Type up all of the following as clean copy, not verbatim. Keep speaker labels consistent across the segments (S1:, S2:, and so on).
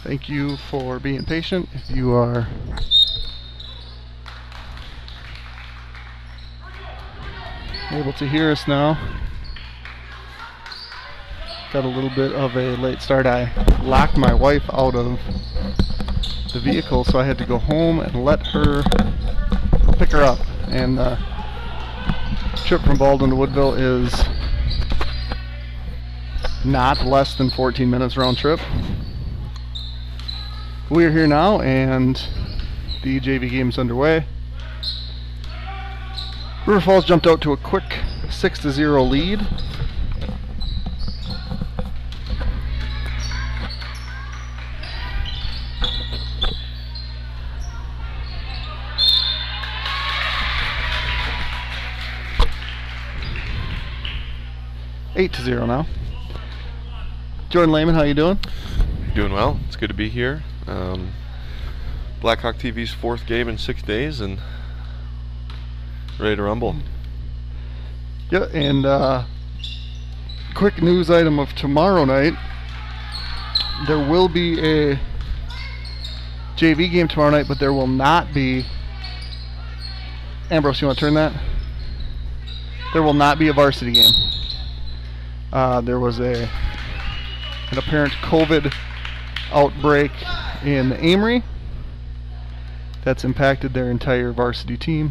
S1: Thank you for being patient. If you are able to hear us now, got a little bit of a late start. I locked my wife out of the vehicle, so I had to go home and let her pick her up. And the trip from Baldwin to Woodville is not less than 14 minutes round trip. We are here now, and the JV game is underway. River Falls jumped out to a quick 6-0 lead. Eight to 0 now. Jordan Lehman, how you doing?
S2: Doing well. It's good to be here. Blackhawk TV's 4th game in 6 days, and ready to rumble.
S1: Yeah, and quick news item of tomorrow night. There will be a JV game tomorrow night, but there will not be. Ambrose, you want to turn that? There will not be a varsity game. There was an apparent COVID outbreak in Amory that's impacted their entire varsity team.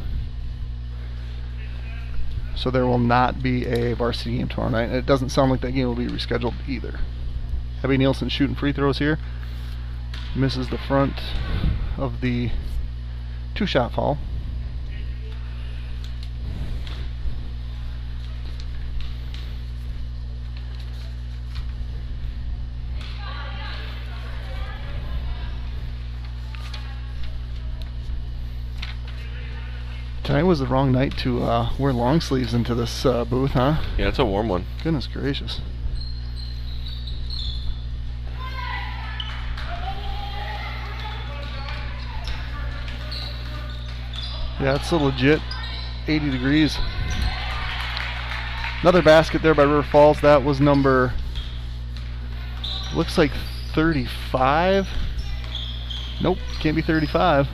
S1: So there will not be a varsity game tomorrow night. And it doesn't sound like that game will be rescheduled either. Abby Nielsen shooting free throws here. Misses the front of the 2-shot foul. Tonight was the wrong night to wear long sleeves into this booth, huh?
S2: Yeah, it's a warm one.
S1: Goodness gracious. Yeah, it's a legit 80 degrees. Another basket there by River Falls. That was number, looks like 35. Nope, can't be 35.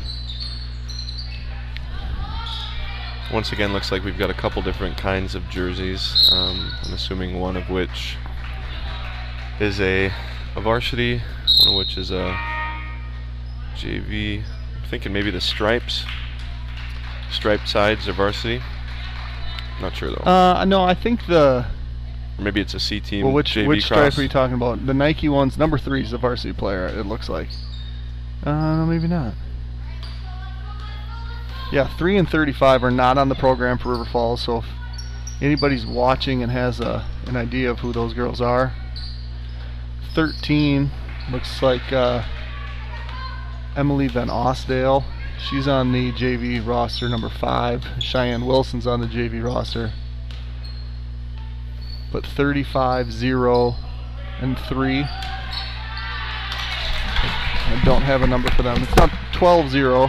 S2: Once again, looks like we've got a couple different kinds of jerseys. I'm assuming one of which is a varsity, one of which is a JV. I'm thinking maybe the striped sides are varsity. Not sure though.
S1: No, I think the.
S2: Or maybe it's a C team.
S1: Well, which
S2: JV
S1: stripe
S2: cross.
S1: are you talking about? The Nike one's number 3 is a varsity player. It looks like. Maybe not. Yeah, 3 and 35 are not on the program for River Falls, so if anybody's watching and has an idea of who those girls are, 13 looks like Emily Van Osdale. She's on the JV roster, number 5. Cheyenne Wilson's on the JV roster. But 35, 0, and 3. I don't have a number for them. It's not 12, 0.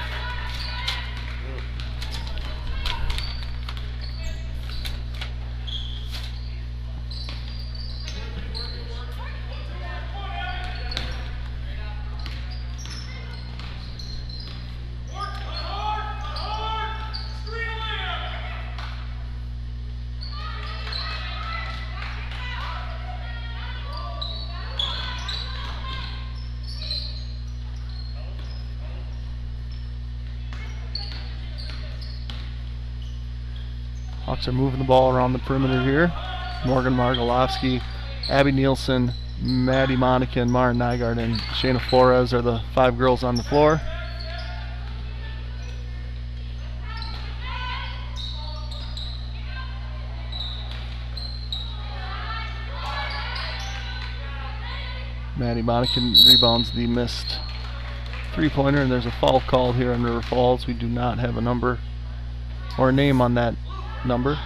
S1: Hawks are moving the ball around the perimeter here. Morgan Margolovsky, Abby Nielsen, Maddie Monica, and Mara Nygaard, and Shayna Flores are the 5 girls on the floor. Maddie Monica rebounds the missed 3-pointer, and there's a foul called here on River Falls. We do not have a number or a name on that number.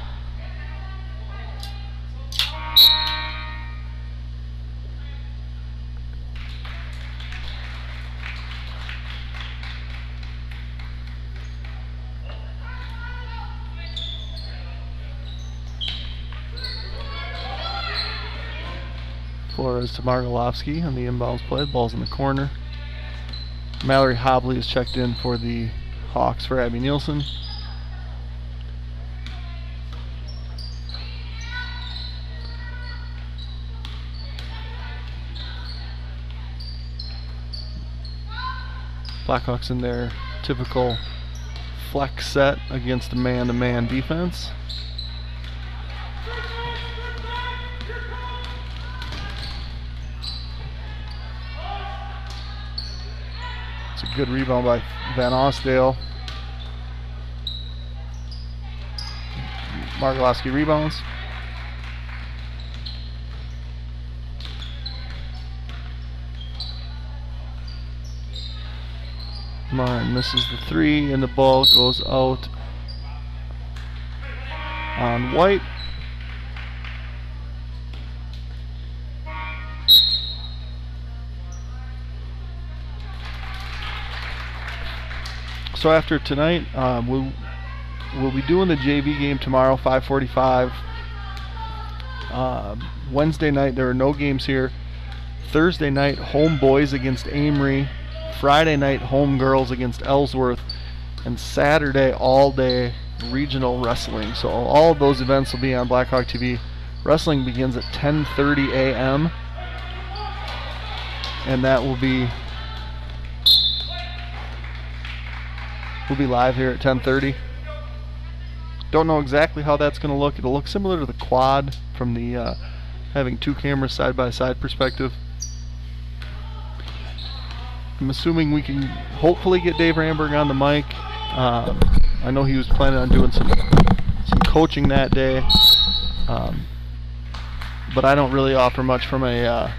S1: Flores to Margolovsky on the inbounds play. The ball's in the corner. Mallory Hobley is checked in for the Hawks for Abby Nielsen. Blackhawks in their typical flex set against a man-to-man defense. It's a good rebound by Van Osdale. Margolovsky rebounds. Martin misses the three, and the ball goes out on White. So after tonight, we'll be doing the JV game tomorrow, 5:45. Wednesday night, there are no games here. Thursday night, home boys against Amory. Friday night, home girls against Ellsworth, and Saturday all-day regional wrestling. So all of those events will be on Blackhawk TV. Wrestling begins at 10:30 a.m. and that will be live here at 10:30. Don't know exactly how that's going to look. It'll look similar to the quad from the having two cameras side by side perspective. I'm assuming we can hopefully get Dave Ramberg on the mic. I know he was planning on doing some coaching that day, but I don't really offer much from a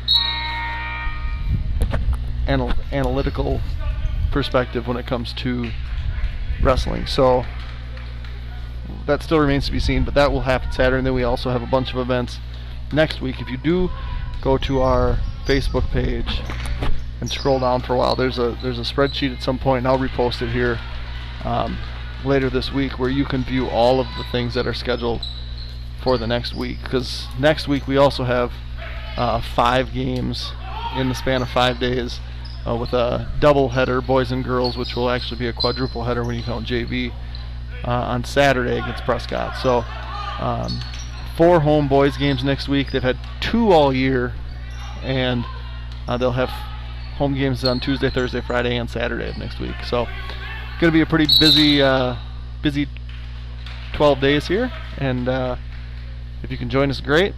S1: analytical perspective when it comes to wrestling. So that still remains to be seen, but that will happen Saturday. And then we also have a bunch of events next week. If you do go to our Facebook page and scroll down for a while, there's a spreadsheet at some point, and I'll repost it here later this week, where you can view all of the things that are scheduled for the next week. Because next week we also have 5 games in the span of 5 days, with a double header, boys and girls, which will actually be a quadruple header when you count JV, on Saturday against Prescott. So 4 home boys games next week. They've had 2 all year, and they'll have home games on Tuesday, Thursday, Friday, and Saturday of next week. So going to be a pretty busy 12 days here, and if you can join us, great.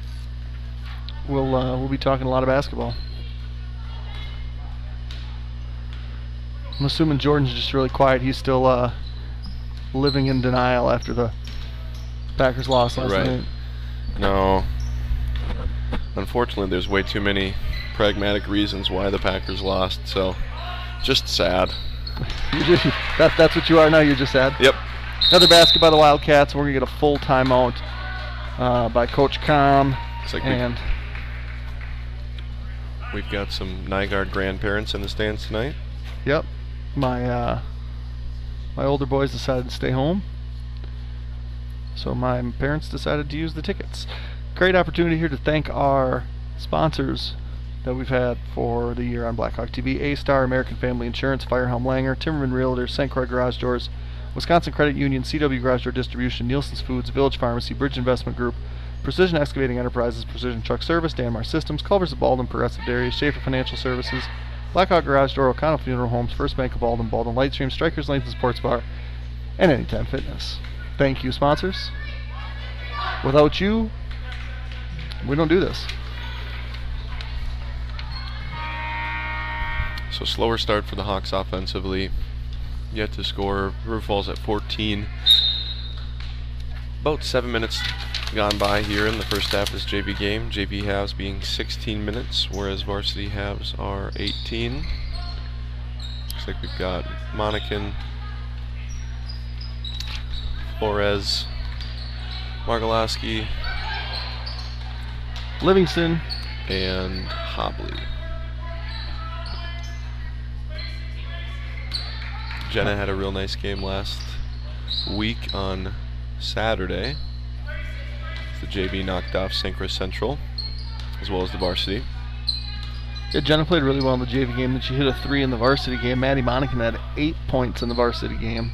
S1: We'll be talking a lot of basketball. I'm assuming Jordan's just really quiet. He's still living in denial after the Packers loss last night.
S2: No. Unfortunately, there's way too many pragmatic reasons why the Packers lost, so just sad.
S1: That's what you are now, you're just sad?
S2: Yep.
S1: Another basket by the Wildcats. We're going to get a full timeout by Coach Com.
S2: Like
S1: and
S2: we've got some Nygaard grandparents in the stands tonight.
S1: Yep. My older boys decided to stay home, so my parents decided to use the tickets. Great opportunity here to thank our sponsors that we've had for the year on Blackhawk TV: A-Star, American Family Insurance, Firehelm Langer, Timmerman Realtors, St. Croix Garage Doors, Wisconsin Credit Union, CW Garage Door Distribution, Nielsen's Foods, Village Pharmacy, Bridge Investment Group, Precision Excavating Enterprises, Precision Truck Service, Danmar Systems, Culvers of Baldwin, Progressive Dairies, Schaefer Financial Services, Blackhawk Garage Door, O'Connell Funeral Homes, First Bank of Baldwin, Baldwin Lightstream, Strikers Lanes and Sports Bar, and Anytime Fitness. Thank you, sponsors. Without you, we don't do this.
S2: So slower start for the Hawks offensively. Yet to score. River Falls at 14. About 7 minutes gone by here in the first half of this JV game. JV halves being 16 minutes, whereas varsity halves are 18. Looks like we've got Monacan, Flores, Margolovsky,
S1: Livingston,
S2: and Hobley. Jenna had a real nice game last week on Saturday. The JV knocked off St. Croix Central as well as the varsity.
S1: Yeah, Jenna played really well in the JV game, and she hit a 3 in the varsity game. Maddie Monacan had 8 points in the varsity game.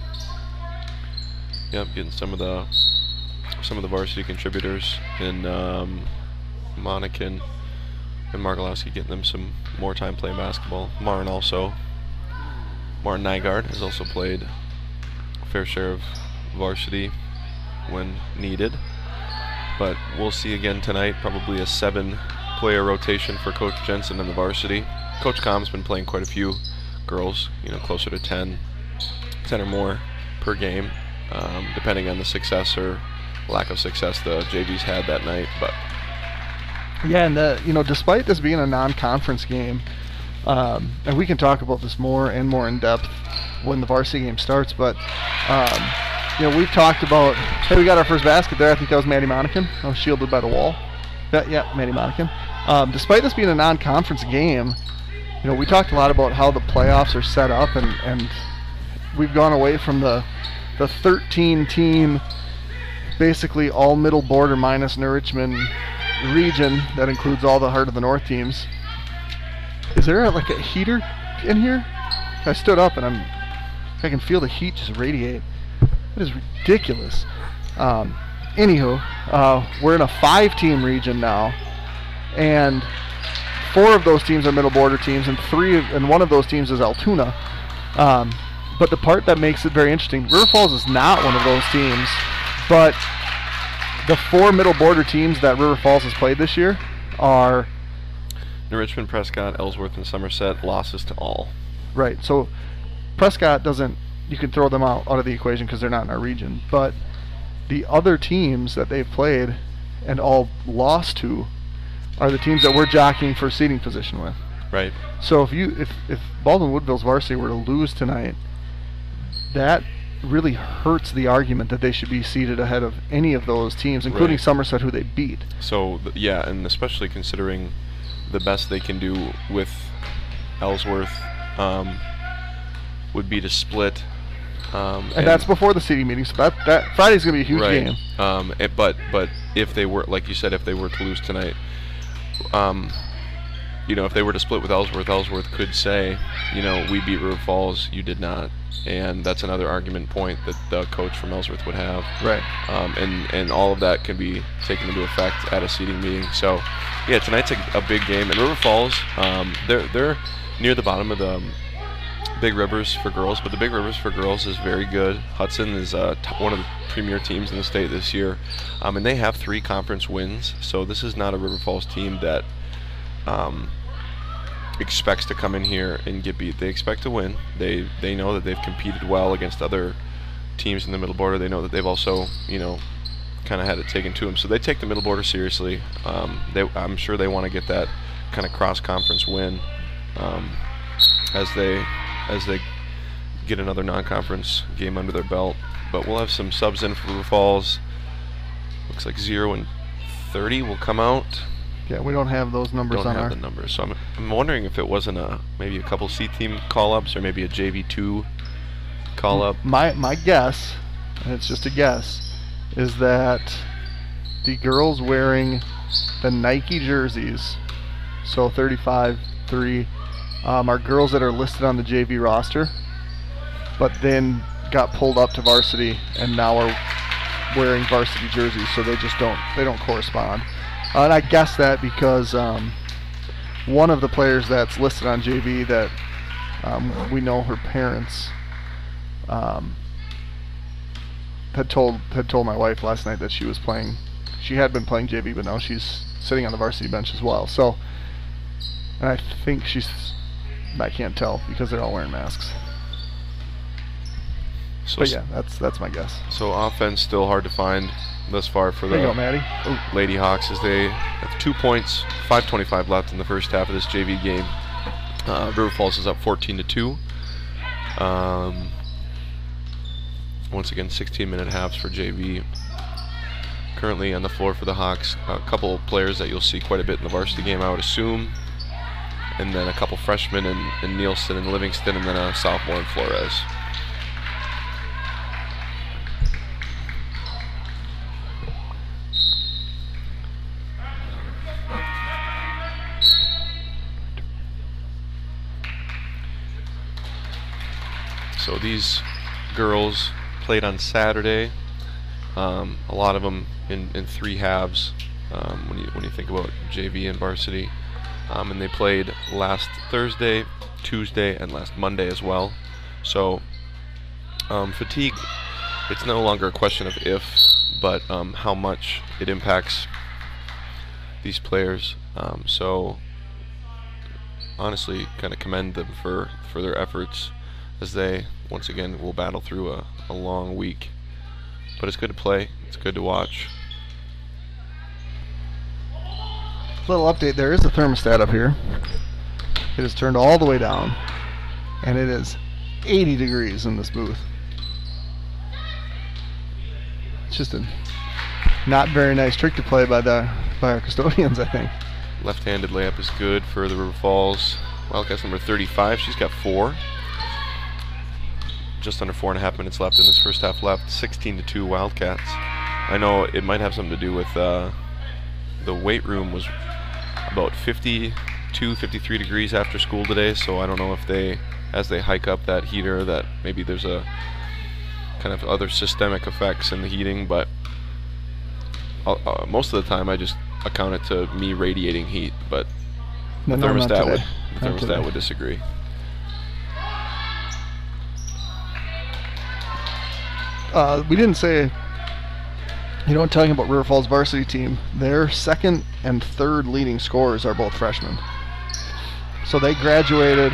S2: Yep, getting some of the varsity contributors in Monacan and Margalowski, getting them some more time playing basketball. Martin Nygaard has also played a fair share of varsity when needed. But we'll see again tonight, probably a 7-player rotation for Coach Jensen in the varsity. Coach Com's been playing quite a few girls, closer to 10 or more per game, depending on the success or lack of success the JVs had that night. But
S1: yeah, and despite this being a non-conference game, and we can talk about this more and more in depth when the varsity game starts, but we've talked about, hey, we got our first basket there. I think that was Maddie Monacan. I was shielded by the wall. Yeah, Maddie Monacan. Despite this being a non-conference game, we talked a lot about how the playoffs are set up, and we've gone away from the 13-team, basically all middle border minus Norrichman region that includes all the Heart of the North teams. Is there like a heater in here? I stood up and I can feel the heat just radiate. That is ridiculous. Anywho, we're in a 5-team region now, and 4 of those teams are middle border teams, and one of those teams is Altoona. But the part that makes it very interesting, River Falls is not one of those teams, but the 4 middle border teams that River Falls has played this year are
S2: Richmond, Prescott, Ellsworth, and Somerset, losses to all.
S1: Right, so Prescott doesn't, you can throw them out of the equation because they're not in our region, but the other teams that they've played and all lost to are the teams that we're jockeying for seeding position with.
S2: Right.
S1: So if Baldwin Woodville's varsity were to lose tonight, that really hurts the argument that they should be seated ahead of any of those teams, including Somerset, who they beat.
S2: So yeah, and especially considering the best they can do with Ellsworth would be to split.
S1: And that's before the seeding meeting, so that Friday's going to be a huge game.
S2: But if they were, like you said, if they were to lose tonight, if they were to split with Ellsworth, Ellsworth could say, we beat River Falls, you did not. And that's another argument point that the coach from Ellsworth would have.
S1: Right.
S2: And all of that can be taken into effect at a seeding meeting. So, yeah, tonight's a big game. And River Falls, they're near the bottom of the Big Rivers for girls, but the Big Rivers for girls is very good. Hudson is one of the premier teams in the state this year, and they have 3 conference wins. So this is not a River Falls team that expects to come in here and get beat. They expect to win. They know that they've competed well against other teams in the middle border. They know that they've also, kind of had it taken to them. So they take the middle border seriously. I'm sure they want to get that kind of cross-conference win as they get another non-conference game under their belt. But we'll have some subs in for River Falls. Looks like 0 and 30 will come out.
S1: Yeah, we don't have those numbers on our...
S2: Don't have the numbers. So I'm wondering if it wasn't maybe a couple C-team call-ups or maybe a JV2 call-up.
S1: My guess, and it's just a guess, is that the girls wearing the Nike jerseys, so 35-3, are girls that are listed on the JV roster, but then got pulled up to varsity and now are wearing varsity jerseys, so they don't correspond. And I guess that because one of the players that's listed on JV that we know her parents had told my wife last night that she had been playing JV, but now she's sitting on the varsity bench as well. So, and I think I can't tell because they're all wearing masks.
S2: So
S1: but yeah, that's my guess.
S2: So offense still hard to find thus far for
S1: there you
S2: the
S1: go, Maddie.
S2: Lady Hawks as they have 2 points, 5:25 left in the first half of this JV game. River Falls is up 14-2. Once again, 16-minute halves for JV. Currently on the floor for the Hawks, a couple of players that you'll see quite a bit in the varsity game, I would assume, and then a couple freshmen in Nielsen and Livingston, and then a sophomore in Flores. So these girls played on Saturday. A lot of them in 3 halves when you think about JV and varsity. And they played last Thursday, Tuesday, and last Monday as well. So fatigue, it's no longer a question of if, but how much it impacts these players. So honestly, kind of commend them for their efforts as they once again will battle through a long week. But it's good to play, it's good to watch.
S1: Little update, there is a thermostat up here. It is turned all the way down, and it is 80 degrees in this booth. It's just a not very nice trick to play by our custodians, I think.
S2: Left-handed layup is good for the River Falls Wildcats number 35. She's got 4. Just under 4.5 minutes left in this first half left. 16-2 Wildcats. I know it might have something to do with the weight room was about 52, 53 degrees after school today, so I don't know if as they hike up that heater, that maybe there's a kind of other systemic effects in the heating, but most of the time I just account it to me radiating heat, but the thermostat would disagree.
S1: We didn't say, talking about River Falls varsity team, their second and third leading scorers are both freshmen. So they graduated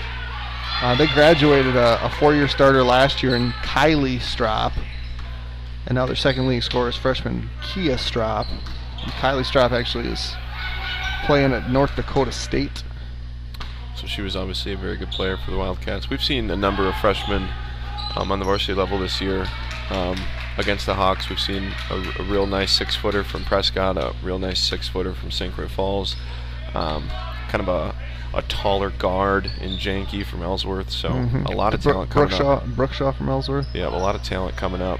S1: a 4-year starter last year in Kylie Strop, and now their second leading scorer is freshman Kia Strop. And Kylie Strop actually is playing at North Dakota State.
S2: So she was obviously a very good player for the Wildcats. We've seen a number of freshmen on the varsity level this year. Against the Hawks, we've seen a real nice 6-footer from Prescott, a real nice 6-footer from St. Croix Falls, kind of a taller guard in Janke from Ellsworth. So a lot of talent coming up.
S1: Brookshaw from Ellsworth.
S2: Yeah, a lot of talent coming up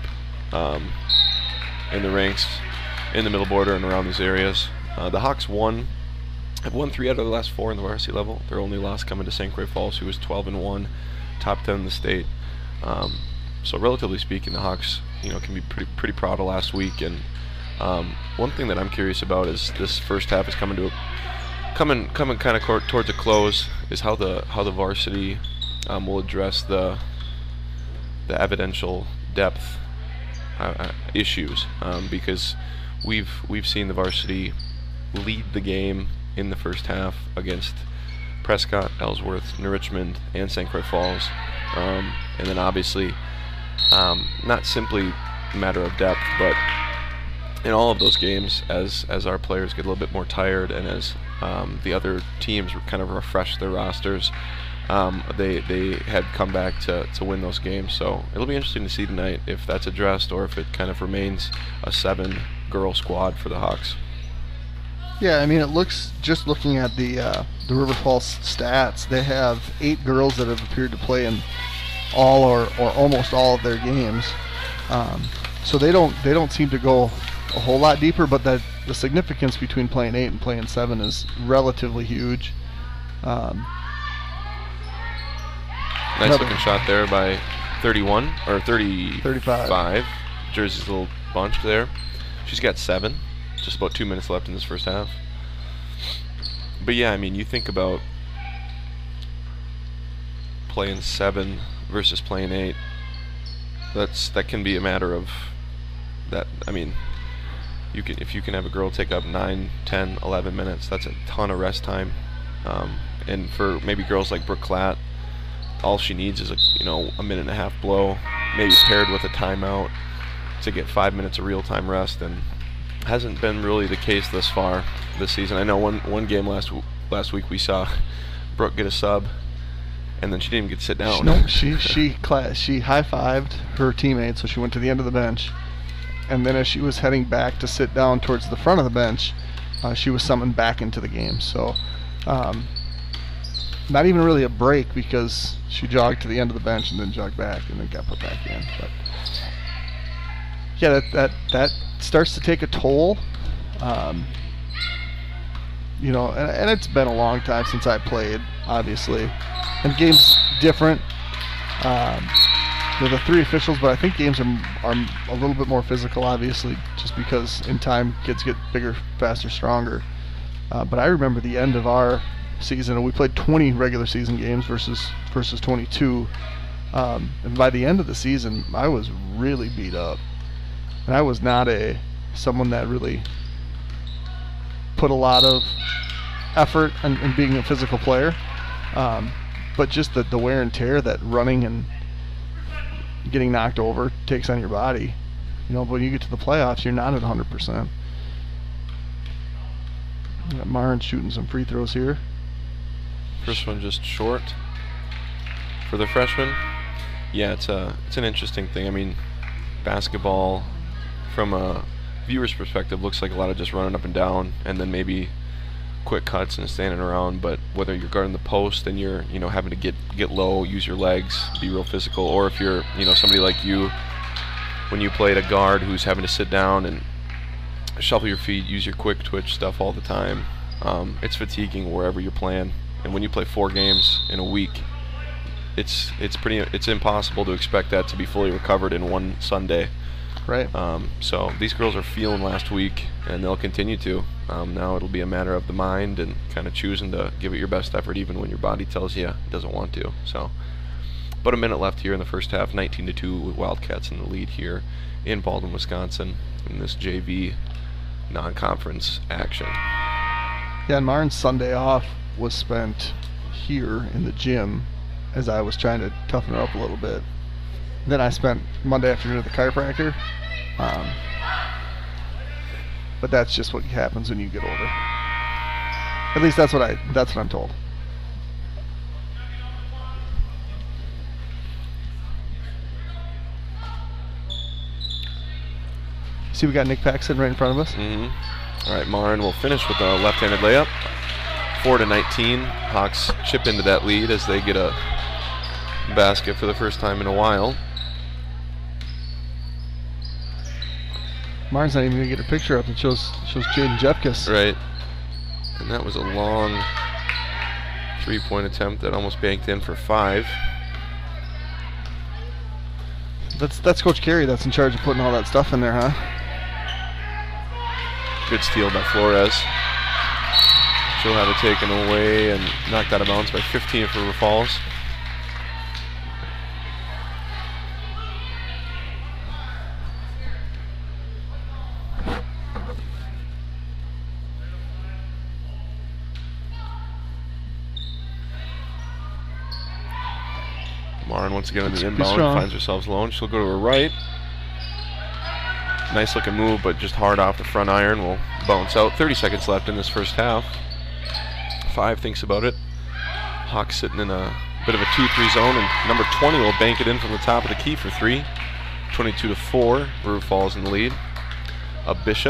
S2: in the ranks, in the middle border and around these areas. The Hawks have won 3 out of the last 4 in the varsity level. Their only loss coming to St. Croix Falls, who was 12-1, top 10 in the state. So relatively speaking, the Hawks, can be pretty proud of last week. And one thing that I'm curious about is this first half is coming kind of towards a close. Is how the varsity will address the evidential depth issues, because we've seen the varsity lead the game in the first half against Prescott, Ellsworth, New Richmond, and St. Croix Falls, and then obviously not simply a matter of depth, but in all of those games, as our players get a little bit more tired and as the other teams kind of refresh their rosters, they had come back to win those games. So it'll be interesting to see tonight if that's addressed or if it kind of remains a 7-girl squad for the Hawks.
S1: Yeah, I mean, it looks, just looking at the River Falls stats, they have 8 girls that have appeared to play in all or almost all of their games. So they don't seem to go a whole lot deeper, but the significance between playing 8 and playing 7 is relatively huge.
S2: Nice looking shot there by 31 or 35. Jersey's little bunch there. She's got 7. Just about 2 minutes left in this first half. But yeah, I mean, you think about playing 7 versus playing 8. That can be a matter of that. I mean, if you can have a girl take up 9, 10, 11 minutes, that's a ton of rest time. And for maybe girls like Brooke Klatt, all she needs is a minute and a half blow, maybe paired with a timeout to get 5 minutes of real-time rest, and hasn't been really the case thus far this season. I know one game last week we saw Brooke get a sub, and then she didn't even get to sit down.
S1: No, she high-fived her teammate, so she went to the end of the bench, and then as she was heading back to sit down towards the front of the bench, she was summoned back into the game. So not even really a break, because she jogged to the end of the bench and then jogged back and then got put back in. But yeah, that starts to take a toll. And it's been a long time since I played, obviously, and the game's different. They're the three officials, but I think games are a little bit more physical, obviously, just because in time kids get bigger, faster, stronger. But I remember the end of our season, and we played 20 regular season games versus 22. And by the end of the season, I was really beat up, and I was not someone that really put a lot of effort in being a physical player. But just the wear and tear that running and getting knocked over takes on your body. But when you get to the playoffs, you're not at 100%. Got Marin shooting some free throws here.
S2: First one just short for the freshman. Yeah, it's an interesting thing. I mean, basketball, from a viewer's perspective, looks like a lot of just running up and down, and then maybe quick cuts and standing around. But whether you're guarding the post and you're having to get low, use your legs, be real physical, or if you're somebody like you, when you played a guard who's having to sit down and shuffle your feet, use your quick twitch stuff all the time, it's fatiguing wherever you're playing. And when you play 4 games in a week, it's impossible to expect that to be fully recovered in one Sunday.
S1: Right.
S2: So these girls are feeling last week, and they'll continue to. Now it'll be a matter of the mind and kind of choosing to give it your best effort even when your body tells you it doesn't want to. So, about a minute left here in the first half, 19-2 with Wildcats in the lead here in Baldwin, Wisconsin, in this JV non-conference action.
S1: Yeah, and Marin's Sunday off was spent here in the gym as I was trying to toughen her up a little bit. Then I spent Monday afternoon at the chiropractor. But that's just what happens when you get older. At least that's what I'm told. See, we got Nick Paxton right in front of us.
S2: Mm-hmm. All right, Marin will finish with a left-handed layup. 4-19. Hawks chip into that lead as they get a basket for the first time in a while.
S1: Marin's not even going to get a picture up that shows Jaden Jepkis.
S2: Right. And that was a long 3-point attempt that almost banked in for 5.
S1: That's Coach Carey that's in charge of putting all that stuff in there, huh?
S2: Good steal by Flores. She'll have it taken away and knocked out of bounds by 15 for River Falls. Marin once again on the inbound, finds herself alone. She'll go to her right. Nice looking move, but just hard off the front iron. Will bounce out. 30 seconds left in this first half. 5 thinks about it. Hawks sitting in a bit of a 2-3 zone, and number 20 will bank it in from the top of the key for 3. 22-4. River Falls in the lead. A Bishop.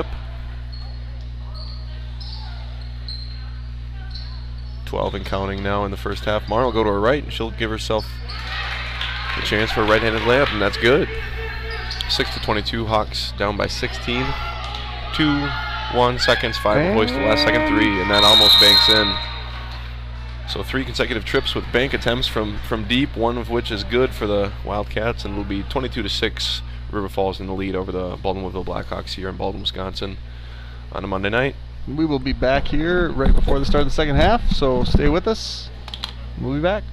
S2: 12 and counting now in the first half. Marin will go to her right, and she'll give herself a chance for a right-handed layup, and that's good. 6-22, Hawks down by 16. 2-1 seconds, 5 points to the last second 3, and that almost banks in. So 3 consecutive trips with bank attempts from deep, one of which is good for the Wildcats, and it'll be 22-6. River Falls in the lead over the Baldwin-Woodville Blackhawks here in Baldwin, Wisconsin on a Monday night.
S1: We will be back here right before the start of the second half, so stay with us. We'll be back.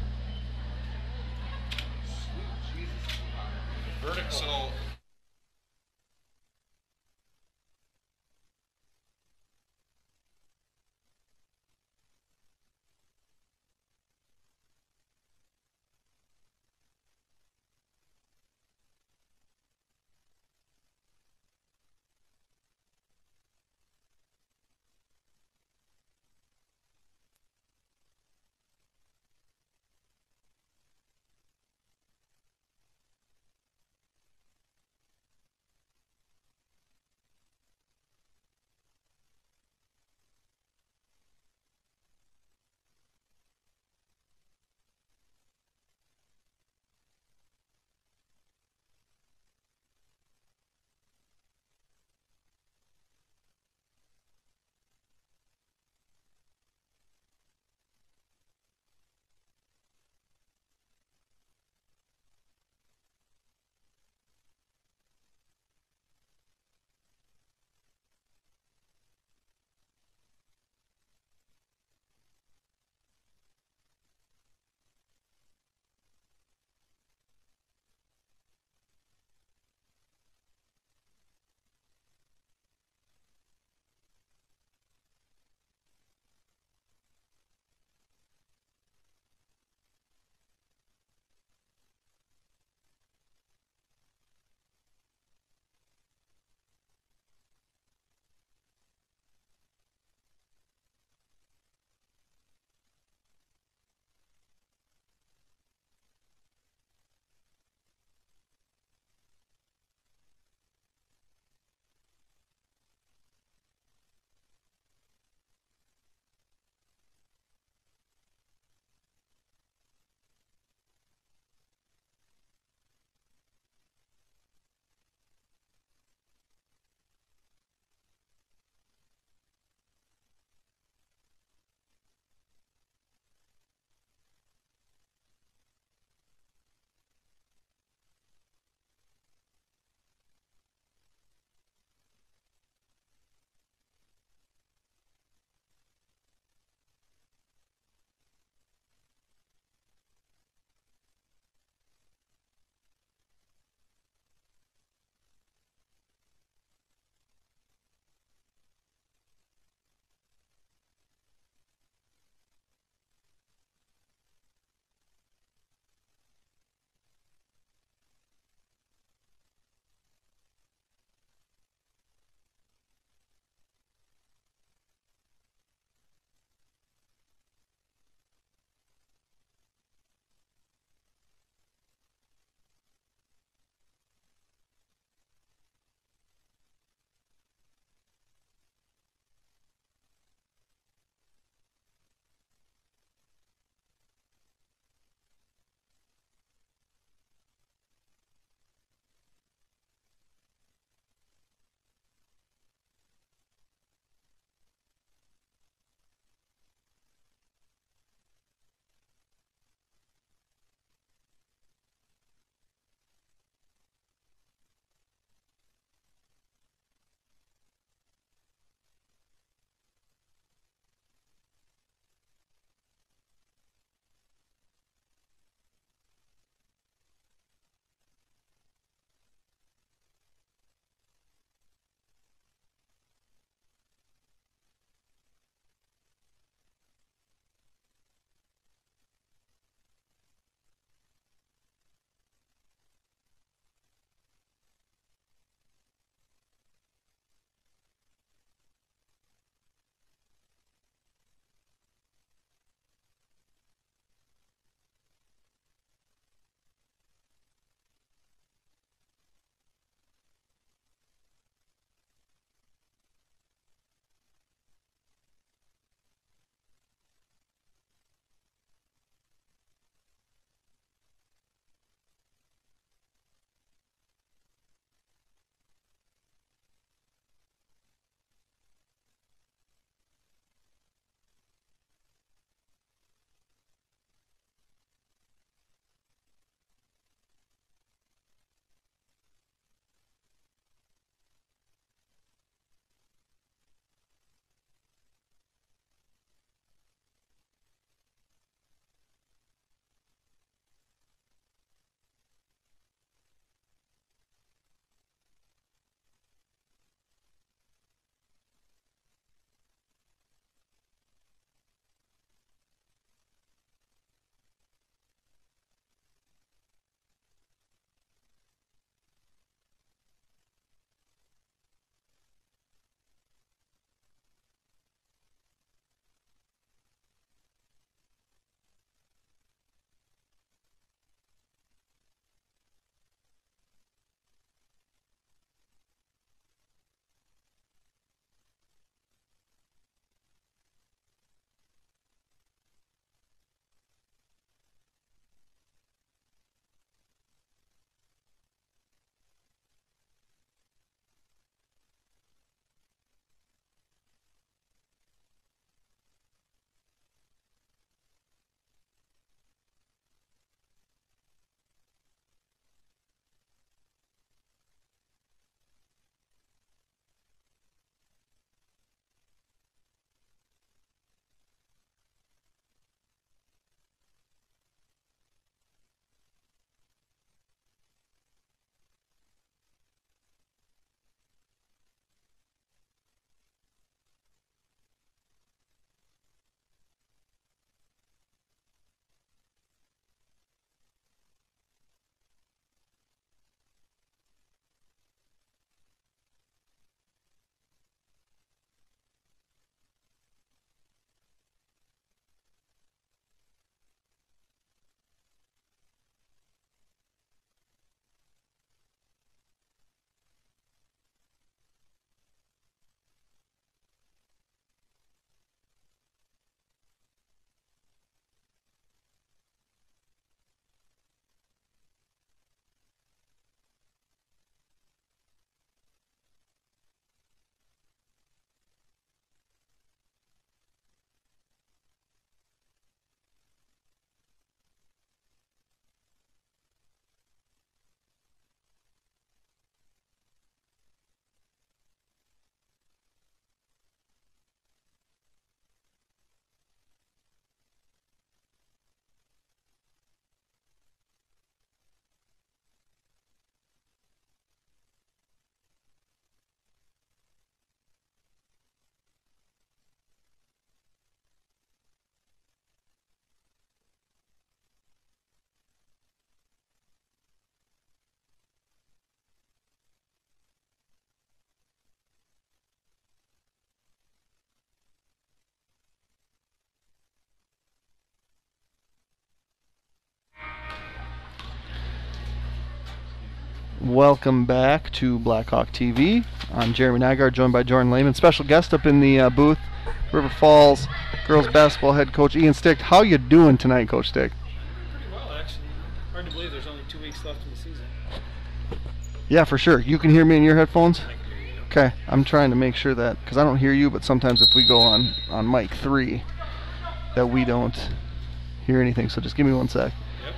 S1: Welcome back to Blackhawk TV. I'm Jeremy Nygaard, joined by Jordan Lehman. Special guest up in the booth, River Falls girls basketball head coach Ian Stick. How you doing tonight, Coach Stick?
S3: Pretty well, actually. Hard to believe there's only 2 weeks left in the season.
S1: Yeah, for sure. You can hear me in your headphones?
S3: I can hear you.
S1: Okay, I'm trying to make sure that, because I don't hear you, but sometimes if we go on mic 3, that we don't hear anything. So just give me 1 sec.
S3: Yep.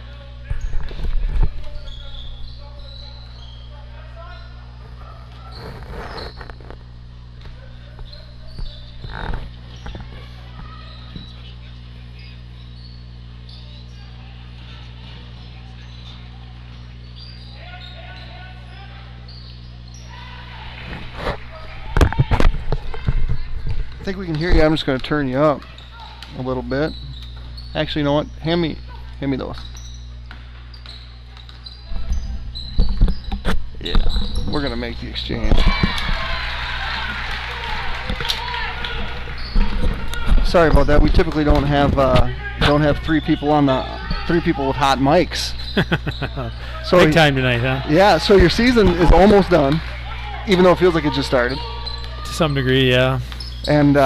S1: I think we can hear you. I'm just going to turn you up a little bit. Actually, you know what? Hand me those. Yeah, we're going to make the exchange. Sorry about that. We typically don't have 3 people on the 3 people with hot mics. So
S3: Big time tonight, huh?
S1: Yeah. So your season is almost done, even though it feels like it just started.
S3: To some degree, yeah.
S1: And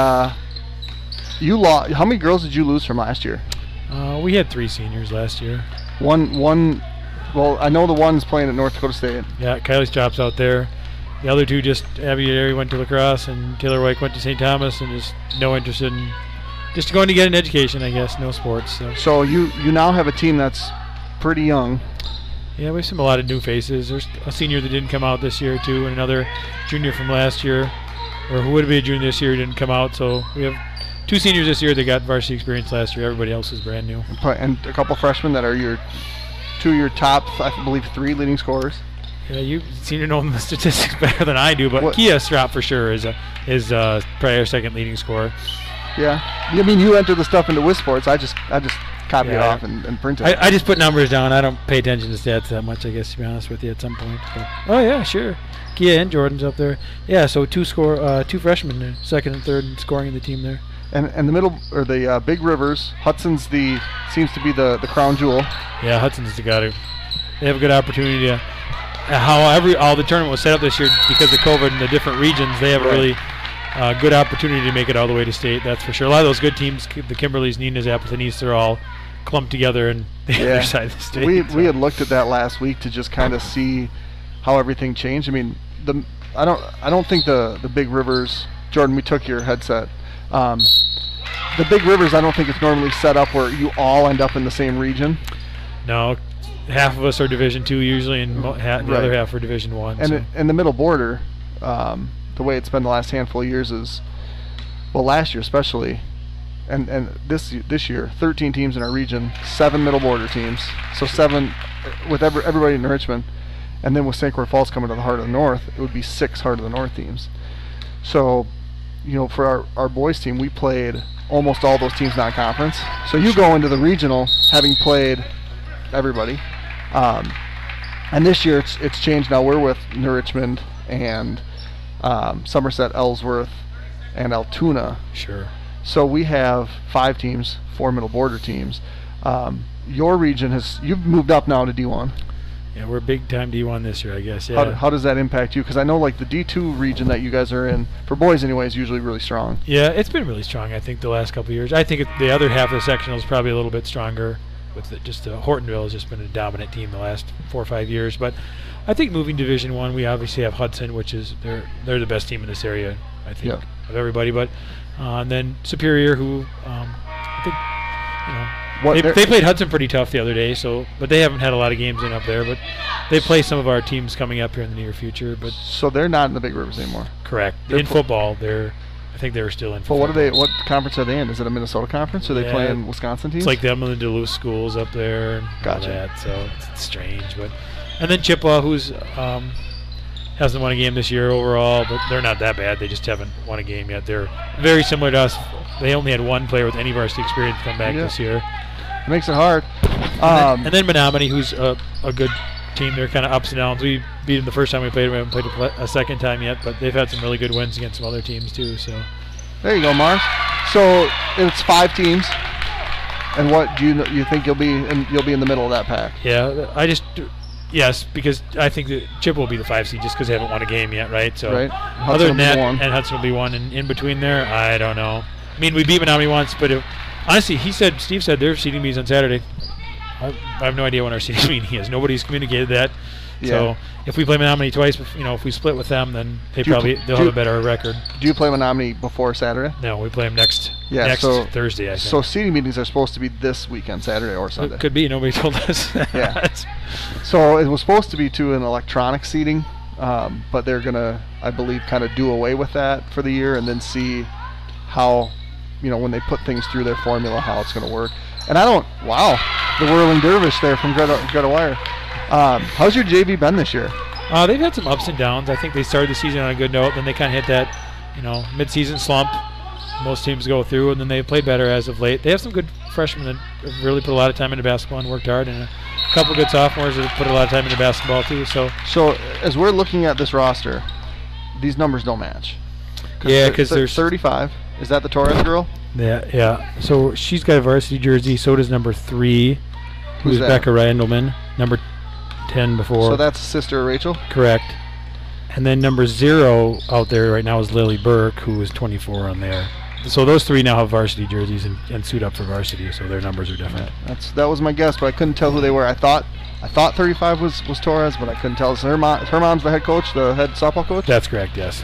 S1: you lost. How many girls did you lose from last year?
S3: We had 3 seniors last year.
S1: One. Well, I know the one's playing at North Dakota State.
S3: Yeah, Kylie Stropp's out there. The other 2, just Abby Derry went to lacrosse, and Taylor White went to St. Thomas, and just no interest in just going to get an education, I guess. No sports.
S1: So you now have a team that's pretty young.
S3: Yeah, we have a lot of new faces. There's a senior that didn't come out this year too, and another junior from last year, or who would be a junior this year, didn't come out. So we have 2 seniors this year that got varsity experience last year. Everybody else is brand new.
S1: And a couple freshmen that are your top, I believe, 3 leading scorers.
S3: Yeah, you seem to know the statistics better than I do, but
S1: what?
S3: Kia Strop for sure is probably our 2nd leading scorer.
S1: Yeah, I mean, you enter the stuff into WisSports. I just copy it off and print it.
S3: I just put numbers down. I don't pay attention to stats that much, I guess, to be honest with you, at some point. But, oh yeah, sure. Kia and Jordan's up there. Yeah, so 2 freshmen there, 2nd and 3rd in scoring in the team there.
S1: And the middle, or the Big Rivers, Hudson's seems to be the crown jewel.
S3: Yeah, Hudson's the guy. They have a good opportunity to. How all the tournament was set up this year because of COVID in the different regions, they have a really good opportunity to make it all the way to state. That's for sure. A lot of those good teams, the Kimberleys, Ninas, Appleton East, they're all clumped together in the other side of the state.
S1: We had looked at that last week to just kind of see how everything changed. I mean, I don't think the Big Rivers. Jordan, we took your headset. The Big Rivers, I don't think it's normally set up where you all end up in the same region.
S3: No, half of us are Division II usually, and the other half are Division I.
S1: And the middle border, the way it's been the last handful of years is, well, last year especially, and this year, 13 teams in our region, 7 middle border teams, so 7 with everybody in Richmond, and then with St. Croix Falls coming to the Heart of the North, it would be 6 Heart of the North teams. So, you know, for our boys team, we played almost all those teams non-conference. So you go into the regional having played everybody. And this year it's changed now. We're with New Richmond and Somerset, Ellsworth, and Altoona.
S3: Sure.
S1: So we have 5 teams, 4 middle border teams. Your region you've moved up now to D1.
S3: Yeah, we're big time D1 this year, I guess. Yeah.
S1: How does that impact you? Because I know like the D2 region that you guys are in, for boys anyway, is usually really strong.
S3: Yeah, it's been really strong, I think, the last couple of years. I think the other half of the sectional is probably a little bit stronger. Hortonville has just been a dominant team the last 4 or 5 years. But I think moving Division I, we obviously have Hudson, which is they're the best team in this area, I think, of everybody. But and then Superior, who I think, you know, they played Hudson pretty tough the other day. But they haven't had a lot of games in up there. But they play some of our teams coming up here in the near future. But
S1: so they're not in the Big Rivers anymore.
S3: Correct. In football, I think they were still in.
S1: But what conference are they in? Is it a Minnesota conference? Or are they playing Wisconsin teams?
S3: It's like them and the Duluth schools up there. And
S1: gotcha.
S3: All that, so it's strange. And then Chippewa, who's hasn't won a game this year overall, but they're not that bad. They just haven't won a game yet. They're very similar to us. They only had 1 player with any varsity experience come back this year.
S1: It makes it hard.
S3: And then Menominee, who's a good team. They're kind of ups and downs. We beat them the first time we played them. We haven't played a second time yet, but they've had some really good wins against some other teams too. So
S1: there you go, Mars. So it's 5 teams, and what do you think you'll be in the middle of that pack?
S3: Yeah, Yes, because I think that Chip will be the 5 seed just because they haven't won a game yet, right? So
S1: Right.
S3: other than
S1: Hudson will be
S3: that,
S1: one.
S3: and Hudson will be one, and in between there, I don't know. I mean, we beat Menominee once, but honestly, Steve said their seeding meeting is on Saturday. I have no idea when our seeding meeting is. Nobody's communicated that. So if we play Menominee twice, if we split with them, then they'll have a better record.
S1: Do you play Menominee before Saturday?
S3: No, we play them next
S1: so
S3: Thursday, I think.
S1: So seating meetings are supposed to be this weekend, Saturday or Sunday.
S3: It could be. Nobody told us.
S1: Yeah. So it was supposed to be to an electronic seating, but they're going to, I believe, kind of do away with that for the year and then see how, when they put things through their formula, how it's going to work. And the whirling dervish there from Greta Wire. How's your JV been this year?
S3: They've had some ups and downs. I think they started the season on a good note, then they kind of hit that, mid-season slump. Most teams go through, and then they've played better as of late. They have some good freshmen that have really put a lot of time into basketball and worked hard, and a couple good sophomores that have put a lot of time into basketball too. So
S1: as we're looking at this roster, these numbers don't match.
S3: Yeah, because there's
S1: 35. Is that the Torres girl?
S3: Yeah. So she's got a varsity jersey. So does number 3, who's
S1: that?
S3: Becca Randleman. Number 10 before.
S1: So that's sister Rachel?
S3: Correct. And then number 0 out there right now is Lily Burke, who is 24 on there. So those 3 now have varsity jerseys and suit up for varsity, so their numbers are different.
S1: That was my guess, but I couldn't tell who they were. I thought 35 was Torres, but I couldn't tell. So her mom's the head coach, the head softball coach?
S3: That's correct, yes.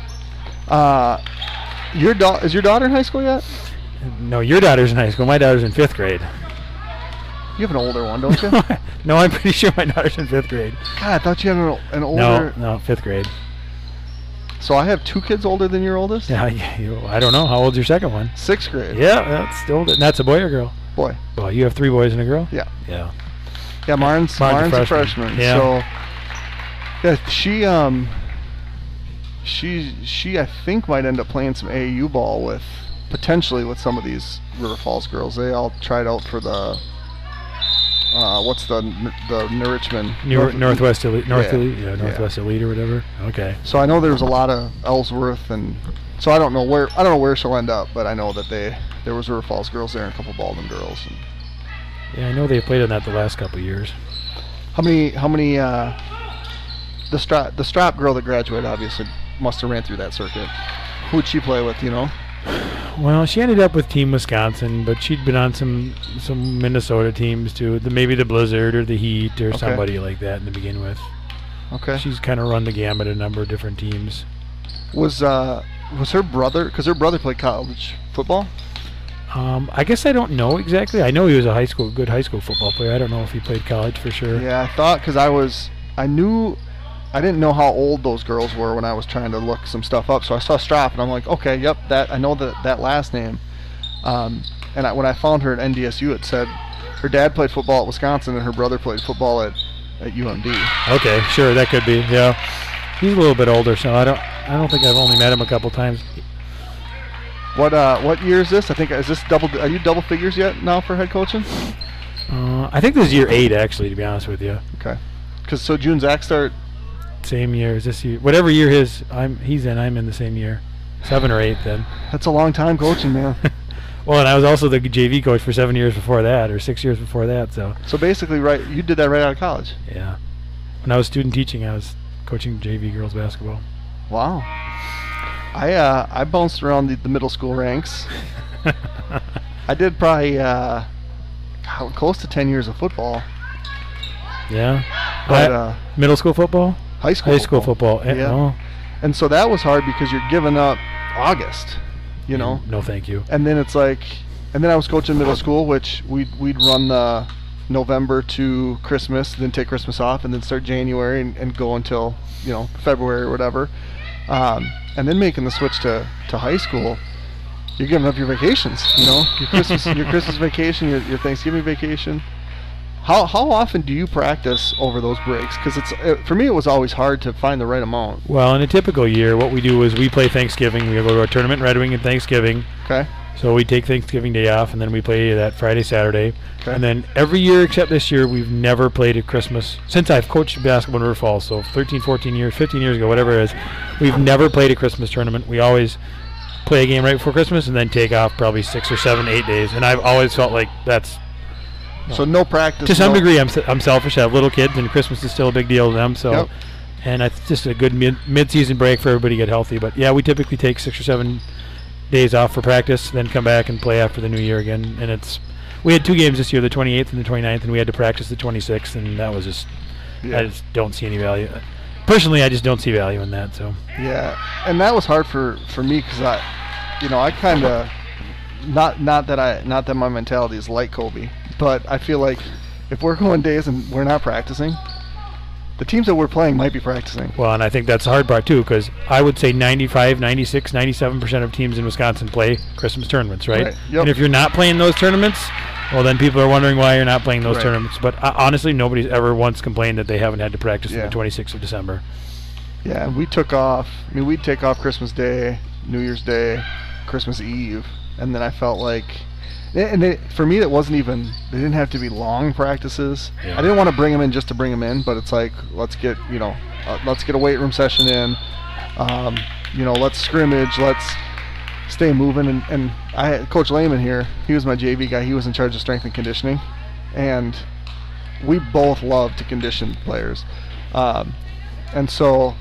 S1: Is your daughter in high school yet?
S3: No, your daughter's in high school. My daughter's in 5th grade.
S1: You have an older one, don't you?
S3: No, I'm pretty sure my daughter's in 5th grade.
S1: God, I thought you had an older...
S3: No, 5th grade.
S1: So I have 2 kids older than your oldest?
S3: Yeah, I don't know. How old's your second one?
S1: 6th grade.
S3: Yeah, that's the oldest. And that's a boy or girl?
S1: Boy.
S3: Well, you have 3 boys and a girl?
S1: Yeah.
S3: Yeah.
S1: Yeah, Marn's a freshman.
S3: Yeah.
S1: So, yeah, she I think might end up playing some AAU ball potentially with some of these River Falls girls. They all tried out for the what's the Richmond
S3: Northwest Elite,
S1: Yeah.
S3: Northwest Elite or whatever. Okay.
S1: So I know there's a lot of Ellsworth, and so I don't know where she'll end up, but I know that there was River Falls girls there and a couple Baldwin girls. And
S3: yeah, I know they've played on that the last couple of years.
S1: how many the strap girl that graduated obviously must have ran through that circuit. Who'd she play with,
S3: Well, she ended up with Team Wisconsin, but she'd been on some Minnesota teams too. Maybe the Blizzard or the Heat or somebody like that to begin with.
S1: Okay.
S3: She's kind of run the gamut a number of different teams.
S1: Was her brother, because her brother played college football?
S3: I guess I don't know exactly. I know he was a good high school football player. I don't know if he played college for sure.
S1: Yeah, I thought, because I didn't know how old those girls were when I was trying to look some stuff up. So I saw Strap, and I'm like, okay, yep, I know that last name. And when I found her at NDSU, it said her dad played football at Wisconsin and her brother played football at UMD.
S3: Okay, sure, that could be. Yeah, he's a little bit older, so I don't think I've only met him a couple times.
S1: What year is this? I think, is this are you double figures yet now for head coaching?
S3: I think this is year 8 actually, to be honest with you.
S1: Okay. Because so June Zach start.
S3: Same year as this year. Whatever year he's in, I'm in the same year. 7 or 8 then.
S1: That's a long time coaching, man.
S3: Well, and I was also the JV coach for 7 years before that, or 6 years before that. So
S1: basically, you did that right out of college.
S3: Yeah. When I was student teaching, I was coaching JV girls basketball.
S1: Wow. I bounced around the middle school ranks. I did probably close to 10 years of football.
S3: Yeah.
S1: But
S3: middle school football?
S1: High school
S3: football.
S1: Yeah.
S3: Oh.
S1: And so that was hard because you're giving up August,
S3: No, thank you.
S1: And then it's like, and then I was coaching middle school, which we'd run the November to Christmas, then take Christmas off, and then start January and go until February or whatever. And then making the switch to high school, you're giving up your vacations. Your Christmas vacation, your Thanksgiving vacation. How often do you practice over those breaks? Because for me, it was always hard to find the right amount.
S3: Well, in a typical year, what we do is we play Thanksgiving. We go to a tournament in Red Wing at Thanksgiving.
S1: Okay.
S3: So we take Thanksgiving Day off, and then we play that Friday, Saturday.
S1: Okay.
S3: And then every year except this year, we've never played at Christmas. Since I've coached basketball in River Falls, so 13, 14 years, 15 years ago, whatever it is, we've never played a Christmas tournament. We always play a game right before Christmas and then take off probably 6 or 7, 8 days. And I've always felt like that's
S1: So no practice.
S3: To some
S1: no-
S3: degree, I'm selfish. I have little kids, and Christmas is still a big deal to them. So,
S1: Yep.
S3: and it's just a good mid-season break for everybody to get healthy. But yeah, we typically take 6 or 7 days off for practice, then come back and play after the new year again. And we had 2 games this year, the 28th and the 29th, and we had to practice the 26th, and that was just
S1: Yeah.
S3: I just don't see any value. Personally, I just don't see value in that. So
S1: Yeah, and that was hard for me because I kind of not that my mentality is like Kobe, but I feel like if we're going days and we're not practicing, the teams that we're playing might be practicing.
S3: well, and I think that's the hard part too, because I would say 95, 96, 97% of teams in Wisconsin play Christmas tournaments, right?
S1: Right, yep.
S3: And if you're not playing those tournaments, well, then people are wondering why you're not playing those
S1: Right.
S3: tournaments. But honestly, nobody's ever once complained that they haven't had to practice on
S1: Yeah.
S3: the 26th of December.
S1: Yeah, and we took off. I mean, we'd take off Christmas Day, New Year's Day, Christmas Eve, and then I felt like, for me, that wasn't even. They didn't have to be long practices.
S3: Yeah.
S1: I didn't want to bring them in just to bring them in, but it's like let's get a weight room session in. Let's scrimmage. Let's stay moving. And I had Coach Lehman here. He was my JV guy. He was in charge of strength and conditioning, and we both love to condition players. And so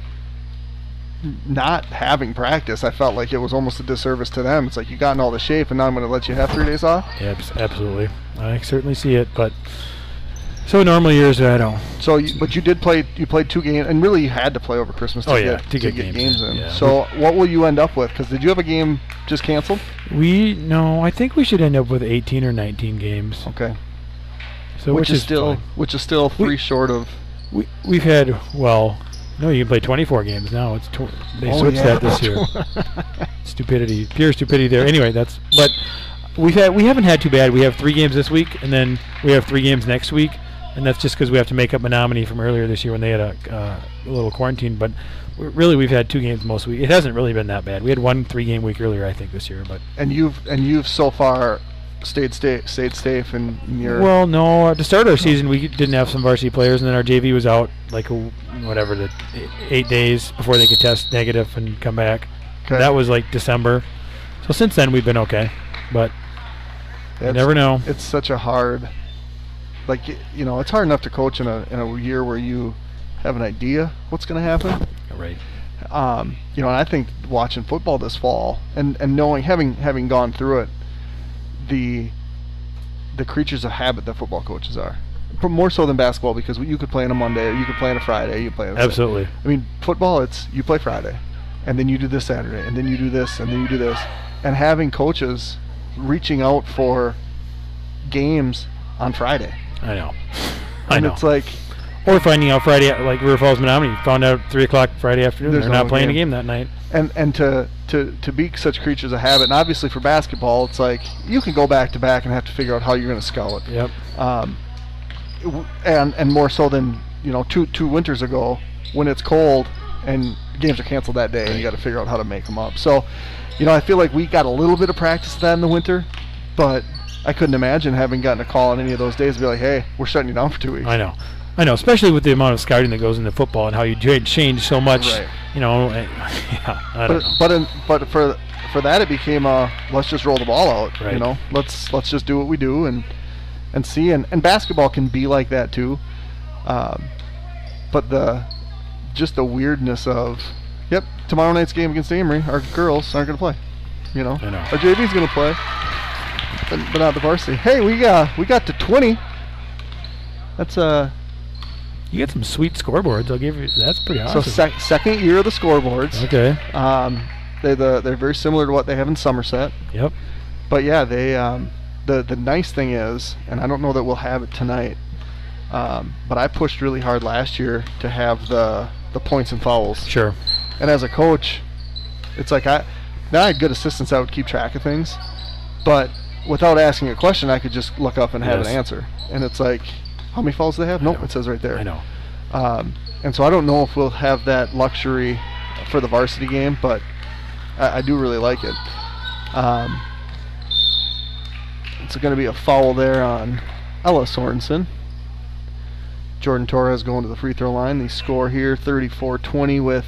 S1: not having practice, I felt like it was almost a disservice to them. It's like, you got in all the shape, and now I'm going to let you have 3 days off.
S3: Yeah, absolutely. I certainly see it, but so normal years, I don't.
S1: So, but you did play. You played 2 games, and really you had to play over Christmas to get games in.
S3: Yeah.
S1: So, what will you end up with? Because did you have a game just canceled?
S3: I think we should end up with 18 or 19 games.
S1: Okay.
S3: So
S1: which is
S3: fine.
S1: still 3 short of.
S3: We've had, well, no, you can play 24 games now. They switched that this year. Stupidity, pure stupidity there. Anyway, but we haven't had too bad. We have 3 games this week, and then we have 3 games next week, and that's just because we have to make up Menominee from earlier this year when they had a little quarantine. But really, we've had 2 games most week. It hasn't really been that bad. We had 1 3-game week earlier, I think, this year. But
S1: And you've so far stayed safe in your.
S3: well, no. To start our season, we didn't have some varsity players, and then our JV was out like the 8 days before they could test negative and come back.
S1: Okay.
S3: That was like December. So since then, we've been okay, but you never know.
S1: It's such a hard, it's hard enough to coach in a year where you have an idea what's going to happen.
S3: Right.
S1: And I think watching football this fall and knowing, having gone through it, the creatures of habit that football coaches are, more so than basketball, because you could play on a Monday, or you could play on a Friday, you play on a
S3: Absolutely.
S1: Saturday. I mean, football, it's you play Friday, and then you do this Saturday, and then you do this, and then you do this, and having coaches reaching out for games on Friday.
S3: I know.
S1: And it's like,
S3: or finding out Friday, like River Falls Menominee, found out 3 o'clock Friday afternoon
S1: There's
S3: they're
S1: no
S3: not playing a
S1: game.
S3: game that night.
S1: and to be such creatures of habit, and obviously for basketball, it's like you can go back to back and have to figure out how you're going to scout.
S3: Yep.
S1: And more so than two winters ago when it's cold and games are canceled that day, and you got to figure out how to make them up. So, I feel like we got a little bit of practice of that in the winter, but I couldn't imagine having gotten a call on any of those days to be like, hey, we're shutting you down for 2 weeks.
S3: I know, especially with the amount of scouting that goes into football and how you change so much.
S1: Right.
S3: I don't know.
S1: But for that, it became let's just roll the ball out.
S3: Right.
S1: Let's just do what we do and see. And basketball can be like that too. But the weirdness of, yep, tomorrow night's game against Amory, our girls aren't going to play.
S3: I know.
S1: Our JV's going to play, but not the varsity. Hey, we got to 20. That's
S3: You get some sweet scoreboards. I'll give you. That's pretty awesome.
S1: so second year of the scoreboards.
S3: Okay.
S1: They're very similar to what they have in Somerset.
S3: Yep.
S1: But yeah, they the nice thing is, and I don't know that we'll have it tonight, but I pushed really hard last year to have the points and fouls.
S3: Sure.
S1: And as a coach, it's like I had good assistants that would keep track of things, but without asking a question, I could just look up and have an answer. And it's like, how many fouls do they have? Nope, it says right there.
S3: I know.
S1: And so I don't know if we'll have that luxury for the varsity game, but I do really like it. It's going to be a foul there on Ella Sorensen. Jordan Torres going to the free throw line. The score here, 34-20 with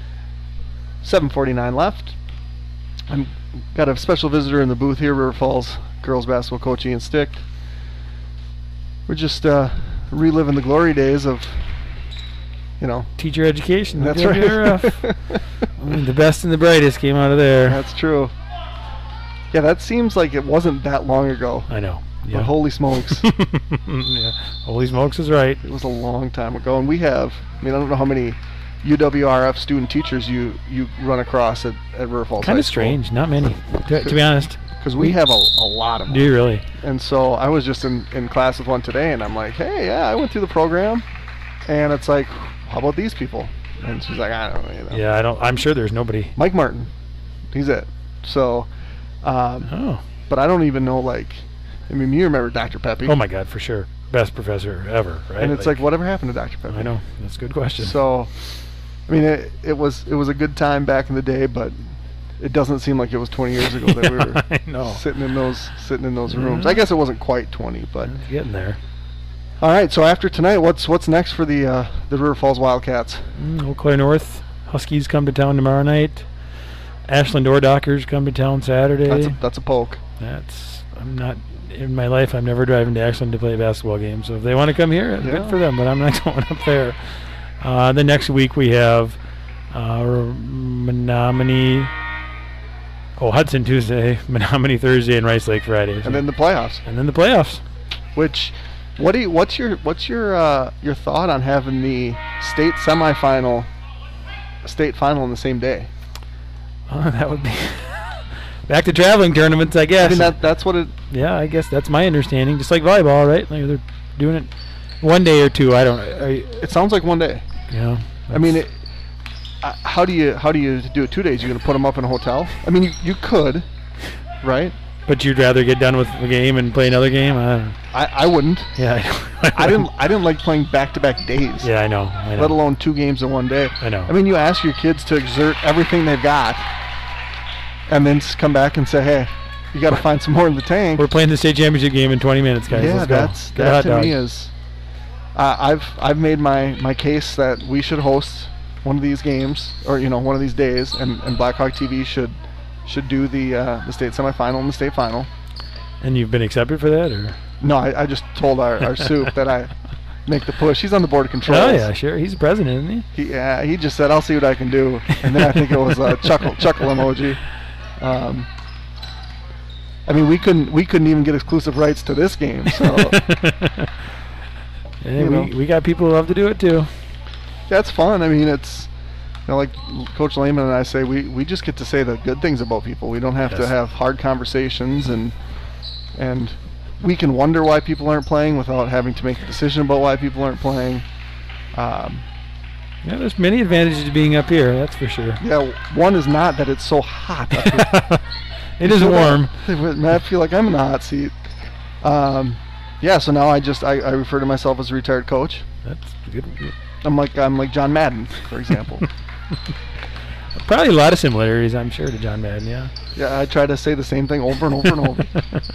S1: 7:49 left. I've got a special visitor in the booth here, River Falls girls basketball coach Ian Stick. We're just reliving the glory days of,
S3: Teacher education.
S1: That's
S3: right.
S1: right.
S3: The best and the brightest came out of there.
S1: That's true. Yeah, that seems like it wasn't that long ago.
S3: I know. Yeah.
S1: But holy smokes.
S3: Yeah. Holy smokes is right.
S1: It was a long time ago. And we have, I don't know how many UWRF student teachers you run across at River Falls
S3: Kind
S1: High
S3: of strange. Not many, to be honest.
S1: Because we have a lot of them.
S3: Do you really?
S1: And so I was just in class with one today, and I'm like, hey, yeah, I went through the program. And it's like, how about these people? And she's like, I don't know.
S3: Yeah, I'm sure there's nobody.
S1: Mike Martin. He's it. So, but I don't even know, you remember Dr. Pepe.
S3: Oh, my God, for sure. Best professor ever, right?
S1: And it's like whatever happened to Dr. Pepe?
S3: I know. That's a good question.
S1: So, it was a good time back in the day, but it doesn't seem like it was 20 years ago that we were sitting in those rooms. I guess it wasn't quite 20, but
S3: it's getting there.
S1: All right, so after tonight, what's next for the River Falls Wildcats?
S3: Eau Claire North Huskies come to town tomorrow night. Ashland Door Dockers come to town Saturday.
S1: That's a poke.
S3: I'm not in my life. I'm never driving to Ashland to play a basketball game. So if they want to come here, good for them. But I'm not going up there. The next week we have Menominee. Hudson Tuesday, Menominee Thursday, and Rice Lake Friday.
S1: And then the playoffs. What's your thought on having the state semifinal, state final on the same day?
S3: That would be back to traveling tournaments, I guess.
S1: That's what it.
S3: Yeah, I guess that's my understanding. Just like volleyball, right? Like they're doing it one day or two. I don't.
S1: It sounds like one day.
S3: Yeah.
S1: How do you do it 2 days? You're gonna put them up in a hotel? You could, right?
S3: But you'd rather get done with the game and play another game?
S1: I wouldn't.
S3: Yeah,
S1: I didn't like playing back-to-back days.
S3: Yeah, I know.
S1: Let alone 2 games in one day.
S3: I know.
S1: You ask your kids to exert everything they've got, and then come back and say, "Hey, you got to find some more in the tank."
S3: We're playing the state championship game in 20 minutes, guys.
S1: Yeah,
S3: Let's go.
S1: that to me is. I've made my case that we should host one of these games, or one of these days, and Blackhawk TV should do the state semifinal and the state final.
S3: And you've been accepted for that, or?
S1: No, I just told our soup that I make the push. He's on the board of controls.
S3: Oh yeah, sure. He's the president, isn't he?
S1: He just said, "I'll see what I can do," and then I think it was a chuckle emoji. We couldn't even get exclusive rights to this game, so.
S3: We got people who love to do it too.
S1: That's fun. It's like Coach Lehman and I say, we just get to say the good things about people. We don't have to have hard conversations, and we can wonder why people aren't playing without having to make a decision about why people aren't playing.
S3: There's many advantages to being up here, that's for sure.
S1: Yeah, one is not that it's so hot up here.
S3: It is warm.
S1: I feel like I'm in the hot seat. So now I refer to myself as a retired coach.
S3: That's good.
S1: I'm like John Madden, for example.
S3: Probably a lot of similarities, I'm sure, to John Madden. Yeah.
S1: Yeah, I try to say the same thing over and over and over.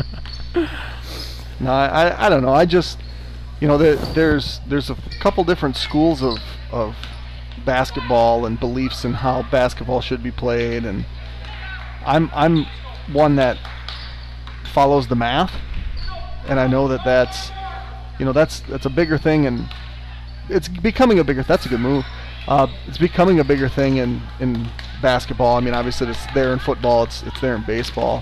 S1: No, I don't know. I just, there's a couple different schools of basketball and beliefs in how basketball should be played, and I'm one that follows the math, and I know that's a bigger thing, and it's becoming a bigger. That's a good move. It's becoming a bigger thing in basketball. Obviously it's there in football. It's there in baseball.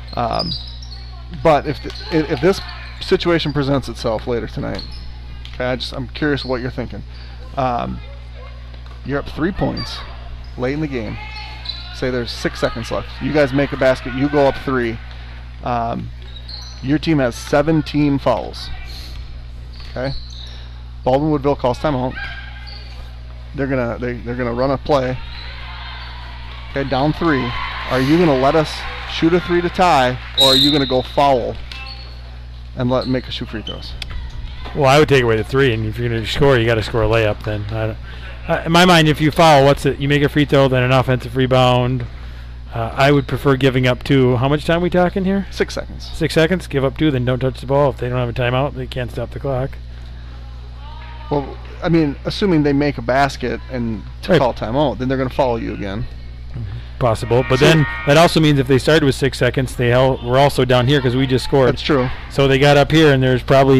S1: But if this situation presents itself later tonight, okay, I'm curious what you're thinking. You're up 3 points late in the game. Say there's 6 seconds left. You guys make a basket. You go up 3. Your team has 17 fouls. Okay. Baldwin Woodville calls timeout. They're gonna run a play. Okay, down 3. Are you gonna let us shoot a 3 to tie, or are you gonna go foul and make us shoot free throws?
S3: Well, I would take away the 3, and if you're gonna score, you got to score a layup. Then, in my mind, if you foul, you make a free throw, then an offensive rebound. I would prefer giving up 2. How much time are we talking here?
S1: 6 seconds.
S3: 6 seconds. Give up 2, then don't touch the ball. If they don't have a timeout, they can't stop the clock.
S1: Well, assuming they make a basket and call timeout, then they're going to follow you again.
S3: Possible, but then that also means if they started with 6 seconds, we're also down here because we just scored.
S1: That's true.
S3: So they got up here, and there's probably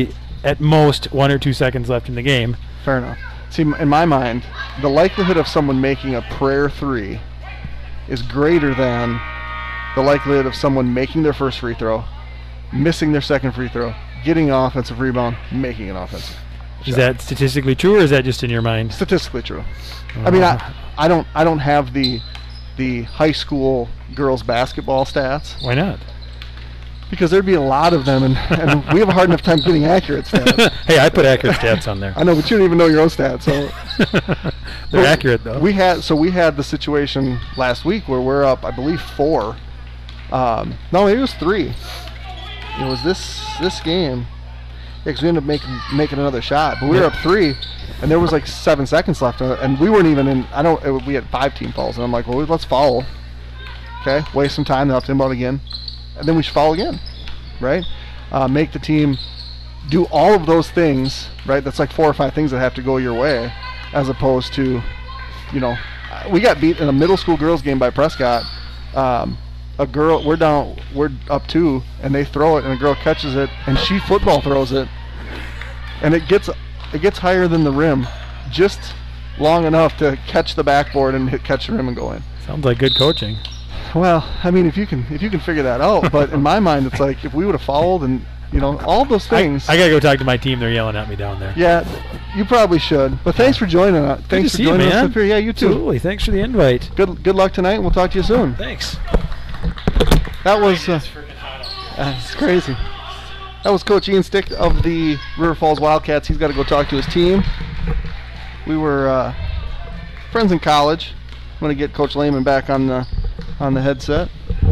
S3: at most 1 or 2 seconds left in the game.
S1: Fair enough. See, in my mind, the likelihood of someone making a prayer three is greater than the likelihood of someone making their first free throw, missing their second free throw, getting an offensive rebound, making an offensive shot.
S3: Is that statistically true, or is that just in your mind?
S1: Statistically true. I mean, I don't have the high school girls basketball stats.
S3: Why not?
S1: Because there'd be a lot of them, and we have a hard enough time getting accurate stats.
S3: Hey, I put accurate stats on there.
S1: I know, but you don't even know your own stats. So
S3: They're accurate, though.
S1: we had the situation last week where we're up, I believe, 4. No, maybe it was 3. It was this game. Yeah, because we ended up making another shot, but we were up 3, and there was like 7 seconds left, and we weren't even in. We had 5 team fouls, and I'm like, well, let's foul. Okay, waste some time. They'll have to inbound again, and then we should foul again, right? Make the team do all of those things, right? That's like 4 or 5 things that have to go your way, as opposed to, we got beat in a middle school girls game by Prescott. A girl, we're up 2, and they throw it, and a girl catches it, and she football throws it, and it gets higher than the rim, just long enough to catch the backboard and catch the rim and go in.
S3: Sounds like good coaching.
S1: Well, I mean, if you can figure that out, but in my mind, it's like if we would have fouled and all those things.
S3: I gotta go talk to my team. They're yelling at me down there.
S1: Yeah, you probably should. But thanks for joining us. Thanks for joining us up here. Yeah, you too.
S3: Absolutely. Thanks for the invite.
S1: Good luck tonight, and we'll talk to you soon.
S3: Thanks.
S1: That was it's crazy. That was Coach Ian Stick of the River Falls Wildcats. He's got to go talk to his team. We were friends in college. I'm going to get Coach Lehman back on the headset.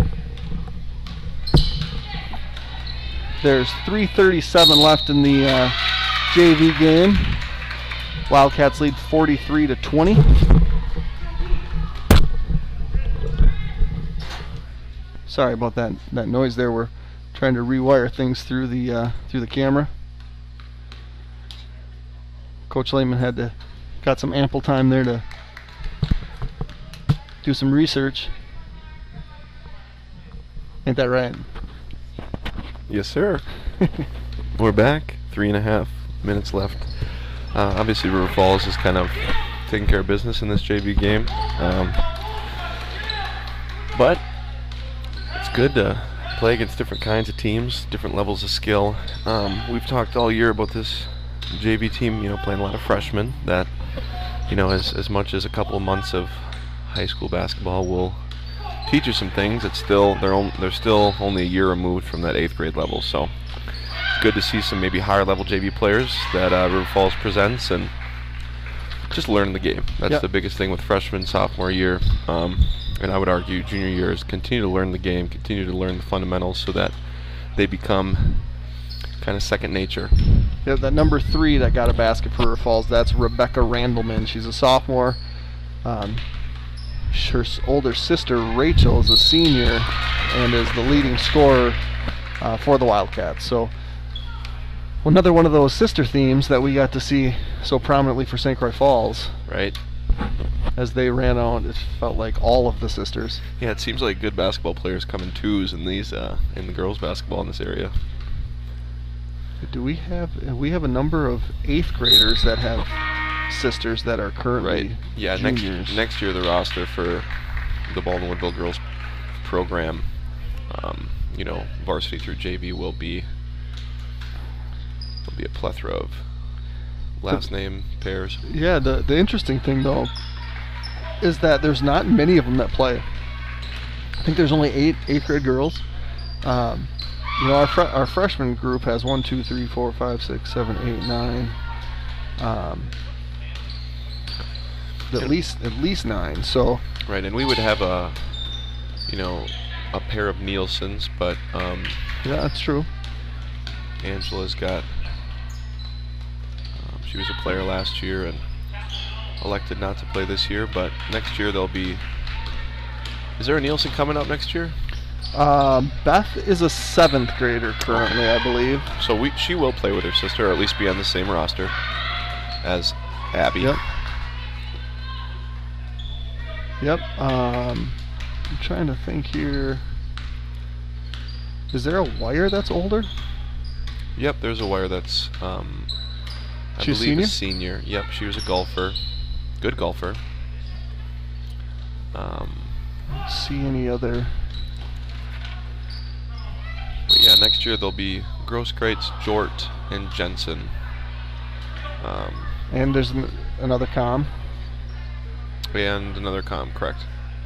S1: There's 3:37 left in the JV game. Wildcats lead 43-20. Sorry about that noise there. We're trying to rewire things through the camera. Coach Lehman got some ample time there to do some research. Ain't that right?
S2: Yes, sir. We're back. 3.5 minutes left. Obviously, River Falls is kind of taking care of business in this JV game. But it's good to play against different kinds of teams, different levels of skill. We've talked all year about this JV team, playing a lot of freshmen that, as much as a couple of months of high school basketball will teach you some things, they're still only a year removed from that 8th grade level. So it's good to see some maybe higher level JV players that River Falls presents and just learn the game. That's the biggest thing with freshman, sophomore year. And I would argue junior year is continue to learn the game, continue to learn the fundamentals so that they become kind of second nature.
S1: Yeah, that number 3 that got a basket for River Falls, that's Rebecca Randleman. She's a sophomore. Her older sister Rachel is a senior and is the leading scorer for the Wildcats. So another one of those sister themes that we got to see so prominently for St. Croix Falls.
S2: Right.
S1: As they ran out, it felt like all of the sisters.
S2: Yeah, it seems like good basketball players come in twos in these in the girls basketball in this area.
S1: Do we have a number of 8th graders that have sisters that are currently juniors?
S2: Next year the roster for the Baldwin Woodville girls program, varsity through JV will be a plethora of last name pairs. Yeah,
S1: the interesting thing though is that there's not many of them that play. I think there's only 8th grade girls. Our freshman group has 1, 2, 3, 4, 5, 6, 7, 8, 9. At least 9. So
S2: right, and we would have a pair of Nielsen's, but
S1: yeah, that's true.
S2: Angela's got. She was a player last year and elected not to play this year, but next year there'll be. Is there a Nielsen coming up next year?
S1: Beth is a 7th grader currently, I believe.
S2: So she will play with her sister, or at least be on the same roster as Abby.
S1: Yep. I'm trying to think here. Is there a Wire that's older?
S2: Yep, there's a wire that's, I
S1: She's
S2: believe
S1: senior?
S2: a senior. Yep, she was a golfer. Good golfer.
S1: Let's see any other.
S2: But yeah, next year there'll be Grosskreutz, Jort, and Jensen.
S1: And there's another com.
S2: And another com, correct.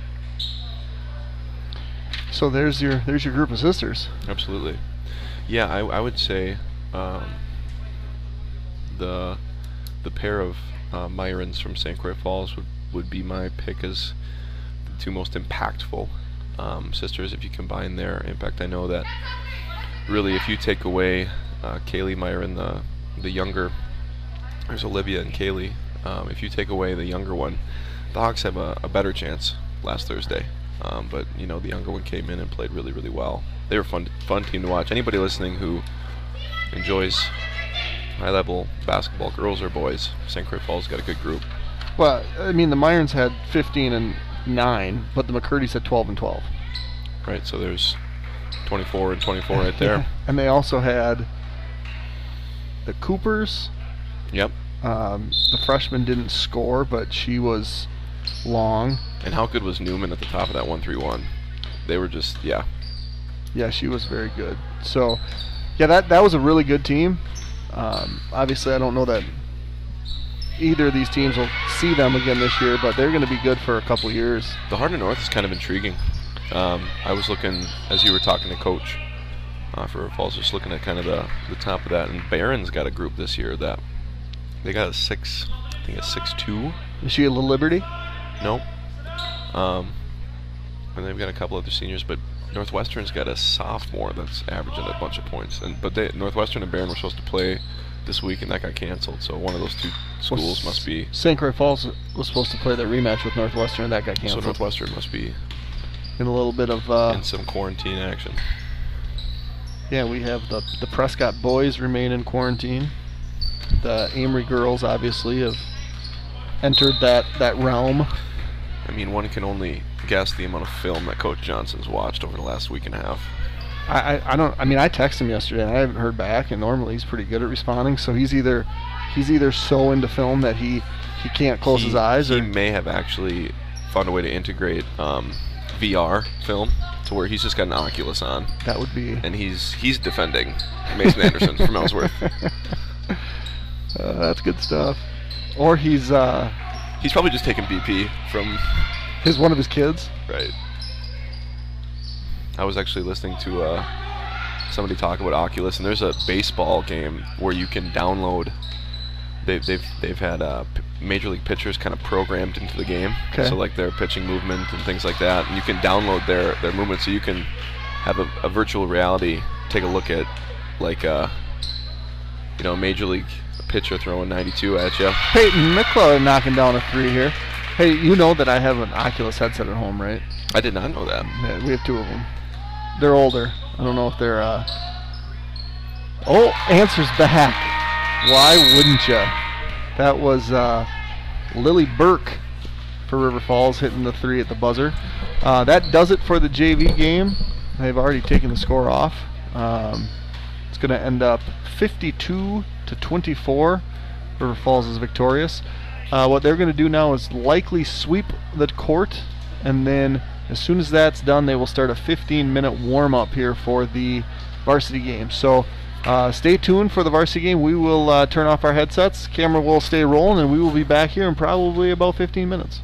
S1: So there's your group of sisters.
S2: Absolutely. Yeah, I would say the pair of Myrons from St. Croix Falls would be my pick as the two most impactful sisters if you combine their impact. I know that really if you take away Kaylee Myron, the younger, there's Olivia and Kaylee, if you take away the younger one, the Hawks have a better chance last Thursday. But you know, the younger one came in and played really, really well. They were a fun team to watch. Anybody listening who enjoys high-level basketball, girls or boys, St. Croix Falls got a good group.
S1: Well, I mean, the Myrons had 15 and 9, but the McCurdy's had 12 and 12.
S2: Right, so there's 24 and 24 right there.
S1: And they also had the Coopers.
S2: Yep.
S1: The freshman didn't score, but she was long.
S2: And how good was Newman at the top of that 1-3-1? They were just, yeah.
S1: Yeah, she was very good. So, yeah, that was a really good team. Obviously, I don't know that either of these teams will see them again this year, but they're going to be good for a couple years.
S2: The Hardin North is kind of intriguing. I was looking, as you were talking to Coach for River Falls, just looking at kind of the top of that, and Barron's got a group this year that they got a 6'2".
S1: Is she a Little Liberty?
S2: Nope. And they've got a couple other seniors, but Northwestern's got a sophomore that's averaging a bunch of points. But Northwestern and Barron were supposed to play this week, and that got canceled. So one of those two schools must be.
S1: St. Croix Falls was supposed to play that rematch with Northwestern, and that got canceled.
S2: So Northwestern must be
S1: in a little bit of
S2: in some quarantine action.
S1: Yeah, we have the Prescott boys remain in quarantine. The Amory girls obviously have entered that realm.
S2: I mean, one can only guess the amount of film that Coach Johnson's watched over the last week and a half.
S1: I texted him yesterday and I haven't heard back, and normally he's pretty good at responding, so he's either so into film that he can't close his eyes, or
S2: he may have actually found a way to integrate VR film to where he's just got an Oculus on.
S1: That would be.
S2: And he's defending Mason Anderson from Ellsworth.
S1: That's good stuff. Or he's
S2: probably just taking BP from
S1: one of his kids.
S2: Right. I was actually listening to somebody talk about Oculus, and there's a baseball game where you can download. They've had major league pitchers kind of programmed into the game,
S1: okay.
S2: So like their pitching movement and things like that, and you can download their movement, so you can have a virtual reality take a look at like a major league pitcher throwing 92 at you.
S1: Peyton Mikla knocking down a 3 here. Hey, you know that I have an Oculus headset at home, right?
S2: I did not know that.
S1: Yeah, we have 2 of them. They're older. I don't know if they're. Oh, answers back. Why wouldn't you? That was Lily Burke for River Falls hitting the 3 at the buzzer. That does it for the JV game. They've already taken the score off. It's going to end up 52-24. River Falls is victorious. What they're going to do now is likely sweep the court, and then as soon as that's done, they will start a 15-minute warm-up here for the varsity game. So stay tuned for the varsity game. We will turn off our headsets. Camera will stay rolling, and we will be back here in probably about 15 minutes.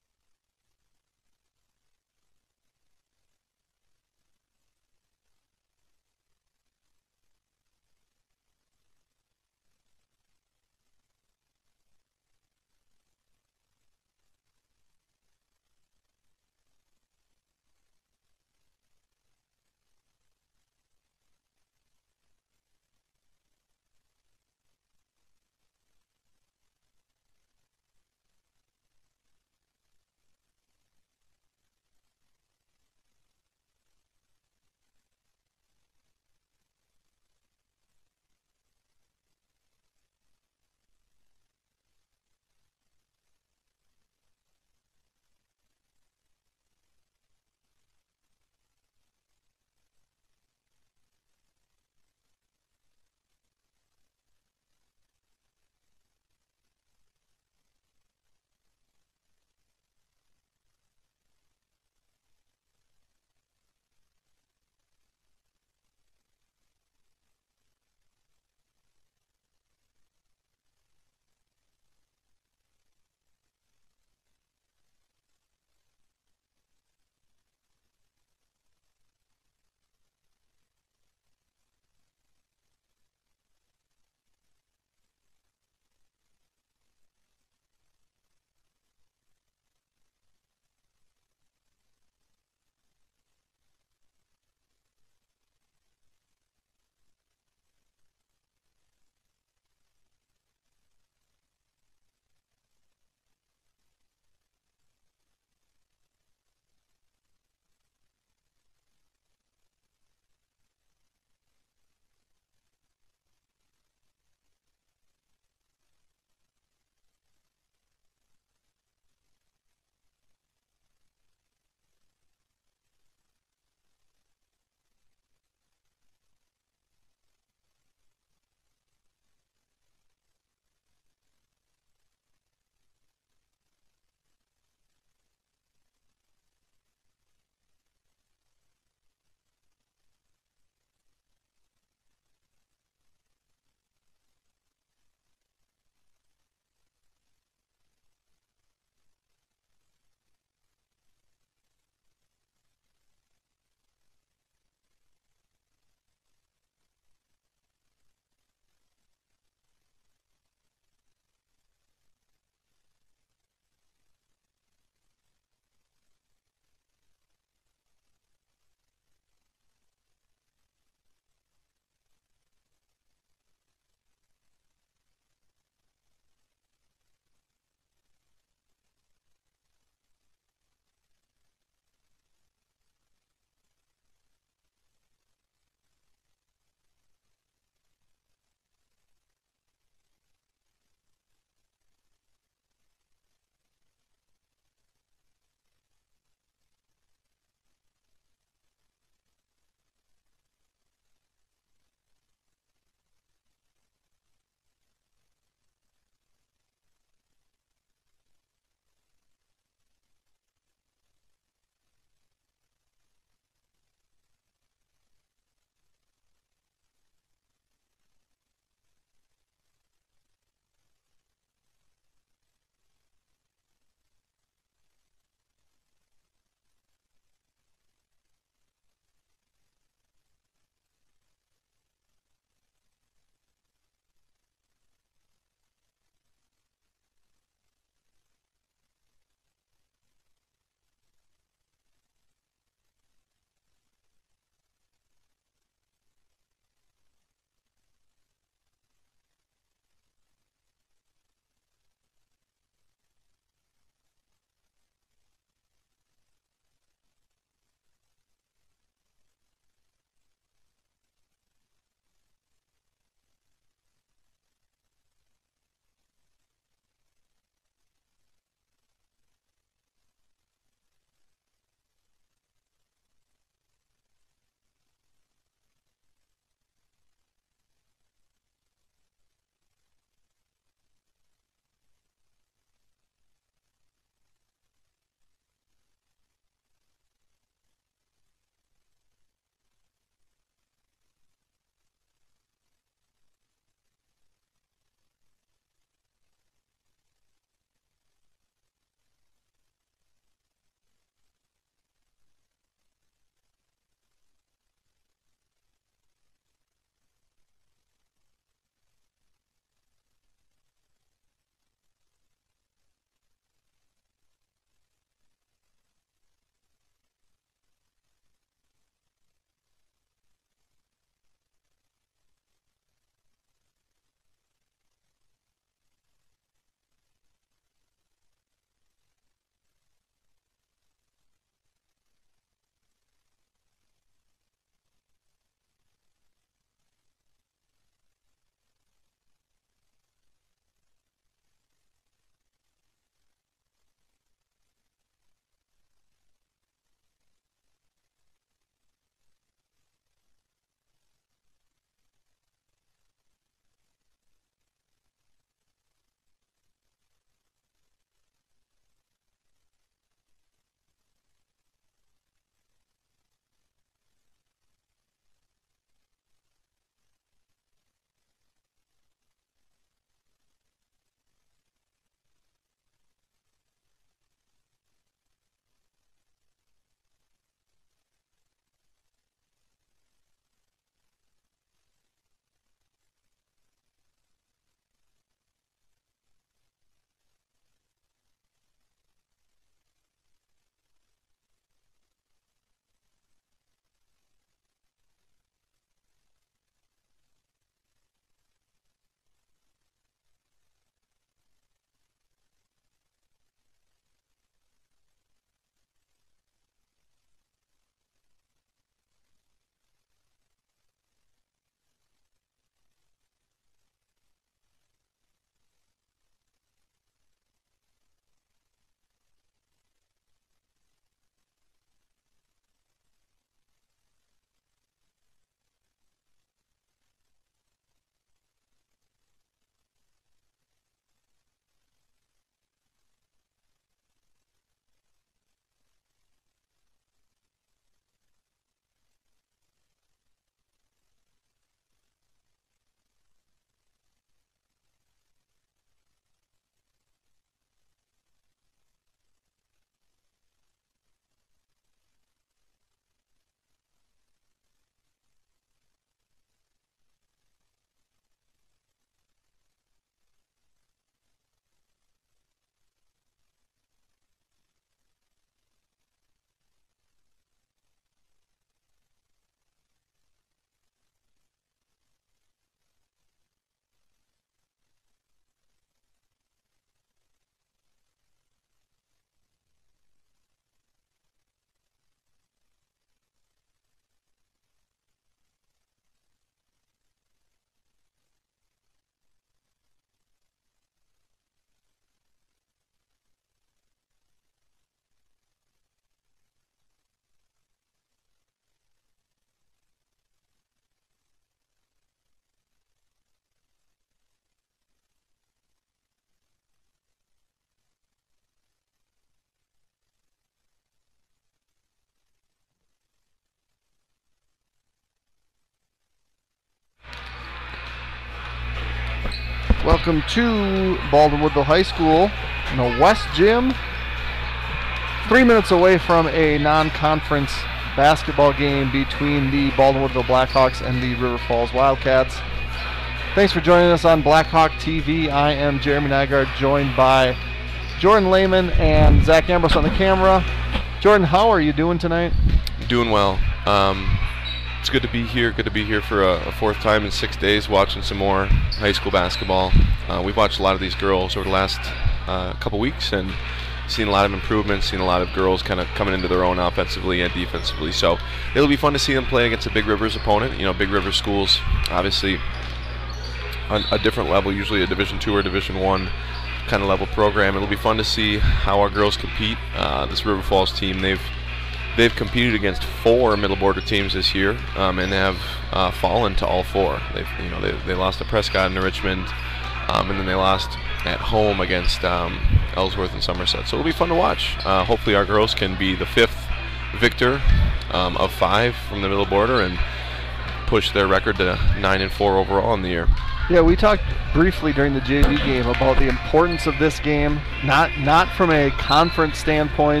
S1: Welcome to Baldwin Woodville High School in the West Gym. 3 minutes away from a non-conference basketball game between the Baldwin Woodville Blackhawks and the River Falls Wildcats. Thanks for joining us on Blackhawk TV. I am Jeremy Nygaard, joined by Jordan Lehman and Zach Ambrose on the camera. Jordan, how are you doing tonight?
S2: Doing well. It's good to be here. Good to be here for a fourth time in 6 days watching some more high school basketball. We've watched a lot of these girls over the last couple weeks and seen a lot of improvements, seen a lot of girls kind of coming into their own offensively and defensively. So it'll be fun to see them play against a Big Rivers opponent. You know, Big Rivers schools, obviously on a different level, usually a Division II or Division I kind of level program. It'll be fun to see how our girls compete. This River Falls team, they've competed against 4 middle border teams this year and have fallen to all 4. They lost to Prescott and Richmond, and then they lost at home against Ellsworth and Somerset. So it'll be fun to watch. Hopefully our girls can be the 5th victor of 5 from the middle border and push their record to 9-4 overall in the year.
S1: Yeah, we talked briefly during the JV game about the importance of this game, not from a conference standpoint,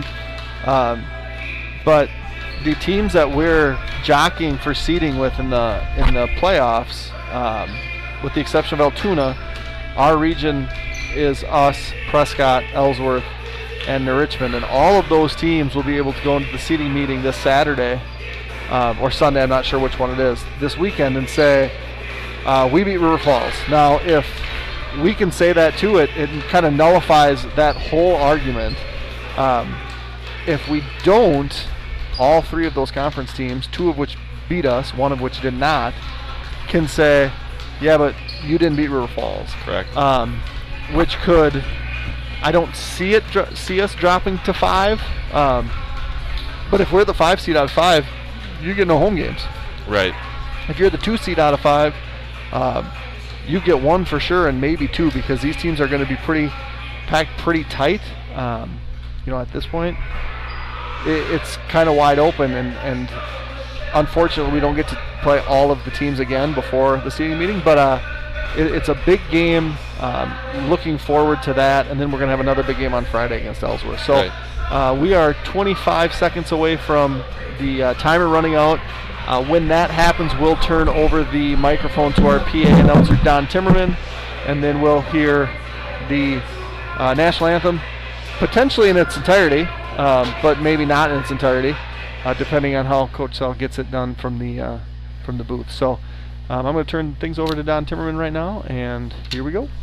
S1: but the teams that we're jockeying for seeding with in the playoffs, with the exception of Altoona, our region is us, Prescott, Ellsworth, and New Richmond, and all of those teams will be able to go into the seeding meeting this Saturday or Sunday, I'm not sure which one it is, this weekend, and say, we beat River Falls. Now, if we can say that to it, it kind of nullifies that whole argument. If we don't, all 3 of those conference teams, 2 of which beat us, 1 of which did not, can say, yeah, but you didn't beat River Falls.
S2: Correct.
S1: Which could, I don't see us dropping to 5. But if we're the 5 seed out of 5, you get no home games.
S2: Right.
S1: If you're the 2 seed out of 5, you get 1 for sure and maybe 2, because these teams are going to be packed pretty tight. At this point, it's kind of wide open, and unfortunately we don't get to play all of the teams again before the seeding meeting, but it's a big game. Looking forward to that, and then we're going to have another big game on Friday against Ellsworth. So right. We are 25 seconds away from the timer running out. When that happens, we'll turn over the microphone to our PA announcer, Don Timmerman, and then we'll hear the national anthem, potentially in its entirety, but maybe not in its entirety, depending on how Coach Sell gets it done from the booth. So I'm going to turn things over to Don Timmerman right now, and here we go.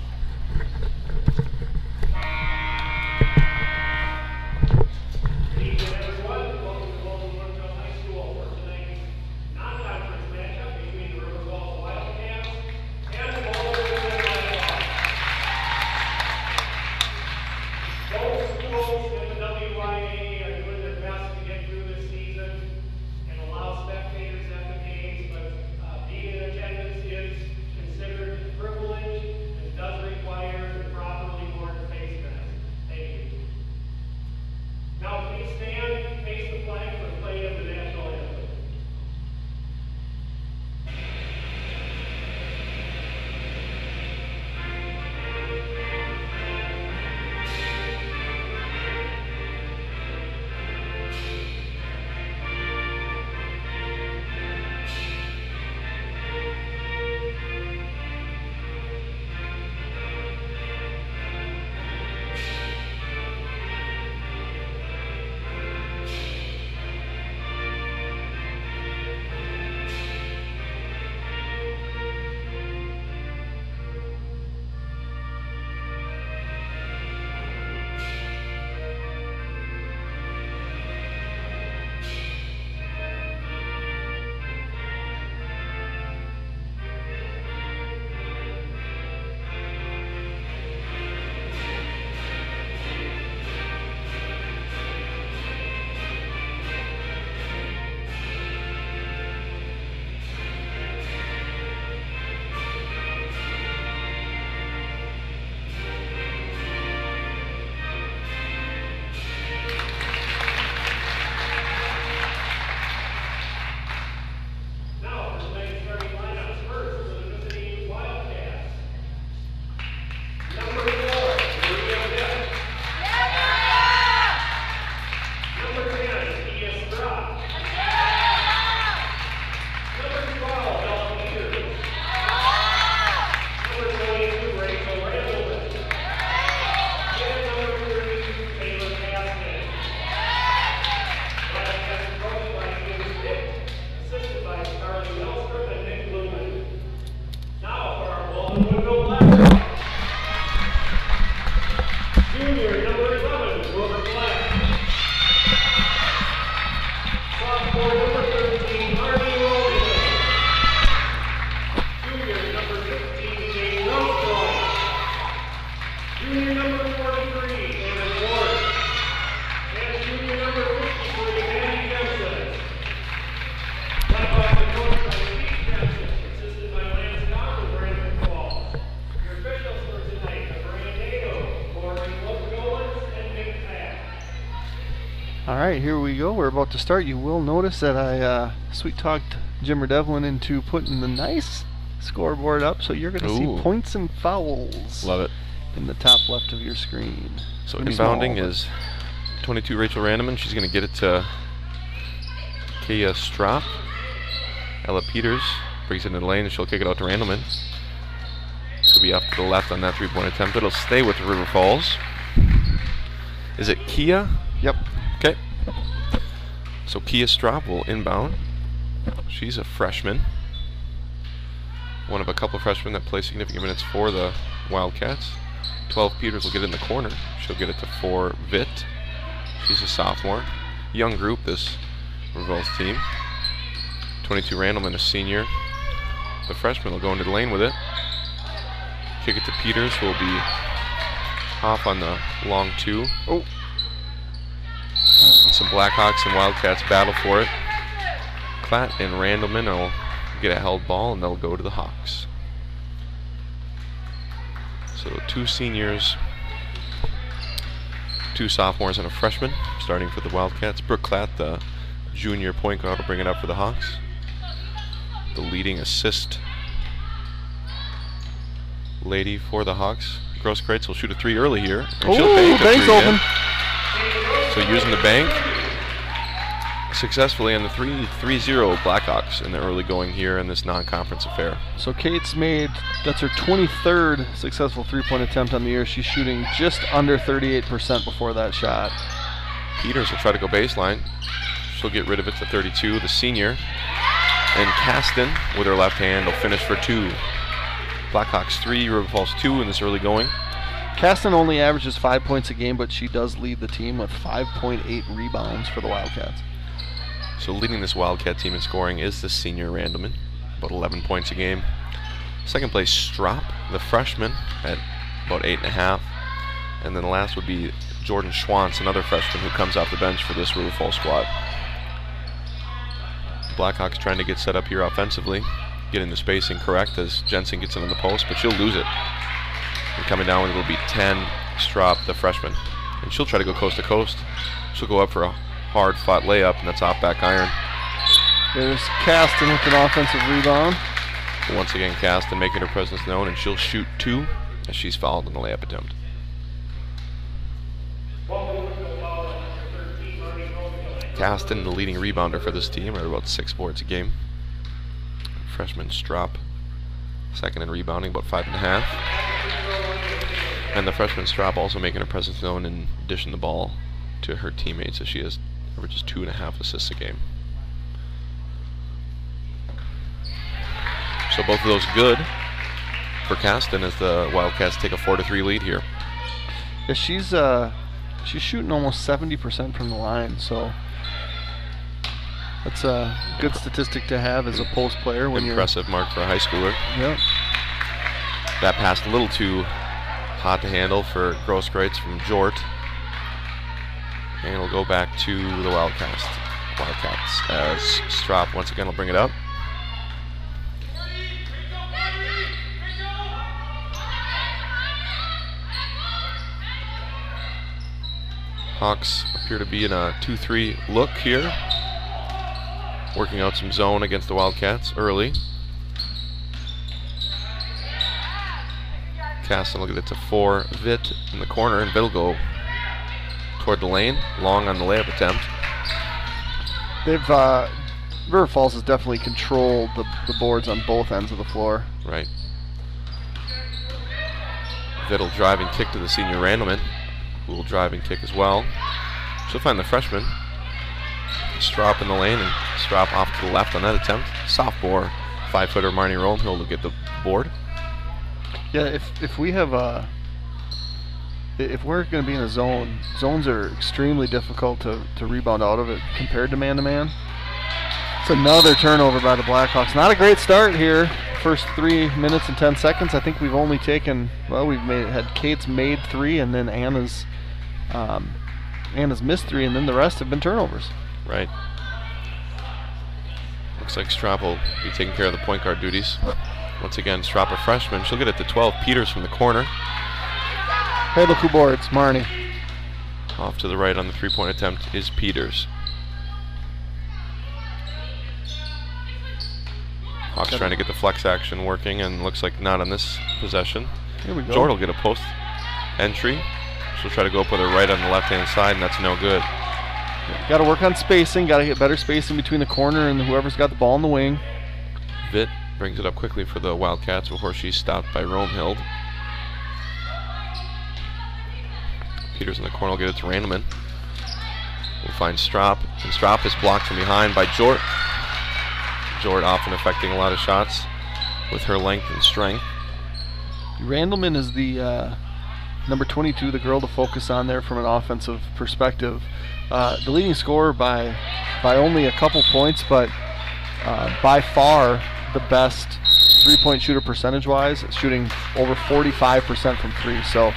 S4: Being in attendance is considered a privilege and does require
S1: right, here we go. We're about to start. You will notice that I sweet-talked Jimmer Devlin into putting the nice scoreboard up, so you're going to see points and fouls.
S2: Love it.
S1: In the top left of your screen.
S2: So inbounding is 22 Rachel Randeman. She's going to get it to Kia Strop. Ella Peters brings it into the lane, and she'll kick it out to Randelman. She'll be off to the left on that three-point attempt. It'll stay with River Falls. Is it Kia?
S1: Yep.
S2: Okay. So Kia Strop will inbound. She's a freshman. One of a couple of freshmen that play significant minutes for the Wildcats. 12 Peters will get it in the corner. She'll get it to 4 Vitt. She's a sophomore. Young group, this River Falls team. 22 Randelman, a senior. The freshman will go into the lane with it. Kick it to Peters, who will be off on the long 2.
S1: Oh.
S2: Some Blackhawks and Wildcats battle for it. Klatt and Randelman will get a held ball, and they'll go to the Hawks. So 2 seniors, 2 sophomores, and a freshman starting for the Wildcats. Brooke Klatt, the junior point guard, will bring it up for the Hawks. The leading assist lady for the Hawks. Grosskreutz will shoot a 3 early here. And she'll bank a
S1: bank's
S2: 3
S1: open.
S2: in. So using the bank successfully on the 3-0 Blackhawks in the early going here in this non-conference affair.
S1: So Kate's made, that's her 23rd successful three-point attempt on the year. She's shooting just under 38% before that shot.
S2: Peters will try to go baseline. She'll get rid of it to 32, the senior. And Caston, with her left hand, will finish for 2. Blackhawks 3, River Falls 2 in this early going.
S1: Caston only averages 5 points a game, but she does lead the team with 5.8 rebounds for the Wildcats.
S2: So leading this Wildcat team in scoring is the senior Randelman, about 11 points a game. Second place, Strop, the freshman, at about 8.5. And then the last would be Jordan Schwantz, another freshman who comes off the bench for this River Falls squad. Blackhawks trying to get set up here offensively, getting the spacing correct as Jensen gets it in the post, but she'll lose it. And coming down with it will be 10, Strop, the freshman. And she'll try to go coast to coast. She'll go up for a hard-fought layup, and that's off back iron.
S1: There's Caston with an offensive rebound.
S2: Once again, Caston making her presence known, and she'll shoot 2 as she's fouled in the layup attempt. Caston, the leading rebounder for this team, at about 6 boards a game. Freshman Strop, second in rebounding, about 5.5. And the freshman Strop also making her presence known in dishing the ball to her teammates, as she averages 2.5 assists a game. So both of those good for Caston as the Wildcats take a 4-3 lead here.
S1: Yeah, she's shooting almost 70% from the line, so that's a good statistic to have as a post player. When
S2: impressive mark for a high schooler.
S1: Yep.
S2: That passed a little too hot to handle for Grosskreutz from Jort. And it'll go back to the Wildcats as Strop once again will bring it up. Hawks appear to be in a 2-3 look here. Working out some zone against the Wildcats early. Caston will get it to 4 Vitt in the corner, and Vitt will go toward the lane, long on the layup attempt.
S1: River Falls has definitely controlled the boards on both ends of the floor.
S2: Right. Vitt will drive and kick to the senior Randelman, who will drive and kick as well. She'll find the freshman. Strop in the lane, and Strop off to the left on that attempt. Sophomore 5-footer Marnie Romehill will get the board.
S1: Yeah, if we have if we're going to be in a zone, zones are extremely difficult to rebound out of it compared to man-to-man. It's another turnover by the Blackhawks. Not a great start here. First 3 minutes and 10 seconds. I think we've only taken, well, had Kate's made 3, and then Anna's missed 3, and then the rest have been turnovers.
S2: Right. Looks like Strop will be taking care of the point guard duties. Once again, Strop a freshman. She'll get it to 12 Peters from the corner.
S1: Hey, look who boards, Marnie.
S2: Off to the right on the three-point attempt is Peters. Hawks trying to get the flex action working, and looks like not on this possession.
S1: Here we go.
S2: Jordan will get a post entry. She'll try to go up with her right on the left-hand side, and that's no good.
S1: Got to work on spacing. Got to get better spacing between the corner and whoever's got the ball in the wing.
S2: Vitt brings it up quickly for the Wildcats before she's stopped by Romehild. Peters in the corner will get it to Randleman. We'll find Strop, and Strop is blocked from behind by Jort. Jort often affecting a lot of shots with her length and strength.
S1: Randleman is the number 22, the girl to focus on there from an offensive perspective. The leading scorer by only a couple points, but by far the best three-point shooter percentage-wise, shooting over 45% from three. So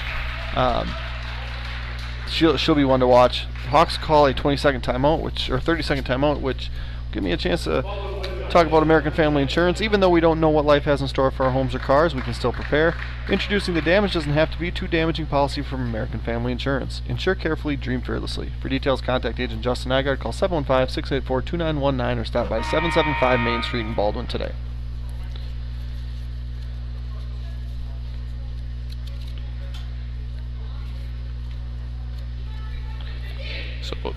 S1: she'll be one to watch. Hawks call a 20-second timeout, or 30-second timeout, which will give me a chance to talk about American Family Insurance. Even though we don't know what life has in store for our homes or cars, we can still prepare. Introducing the Damage Doesn't Have to Be Too Damaging policy from American Family Insurance. Insure carefully, dream fearlessly. For details, contact Agent Justin Nygaard. Call 715-684-2919 or stop by 775 Main Street in Baldwin today.
S2: So about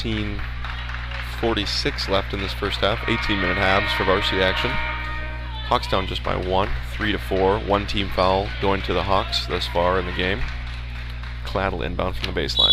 S2: 13:46 left in this first half. 18-minute halves for varsity action. Hawks down just by 1, 3-4. One team foul going to the Hawks thus far in the game. Claddle inbound from the baseline.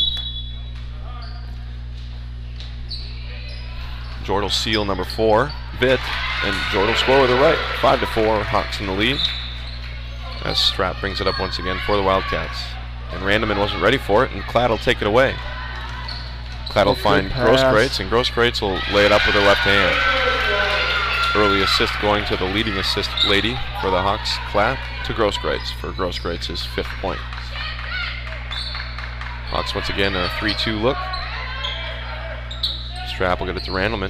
S2: Jordal seal number 4, Vitt, and Jordal score with the right. 5-4, Hawks in the lead. As Strap brings it up once again for the Wildcats. And Randleman wasn't ready for it, and Claddle take it away. Claddle find Grosskreutz, and Grosskreutz will lay it up with her left hand. Early assist going to the leading assist lady for the Hawks, Clapp to Grosskreutz for Grosskreitz's 5th point. Hawks once again a 3-2 look. Strap will get it to Randleman.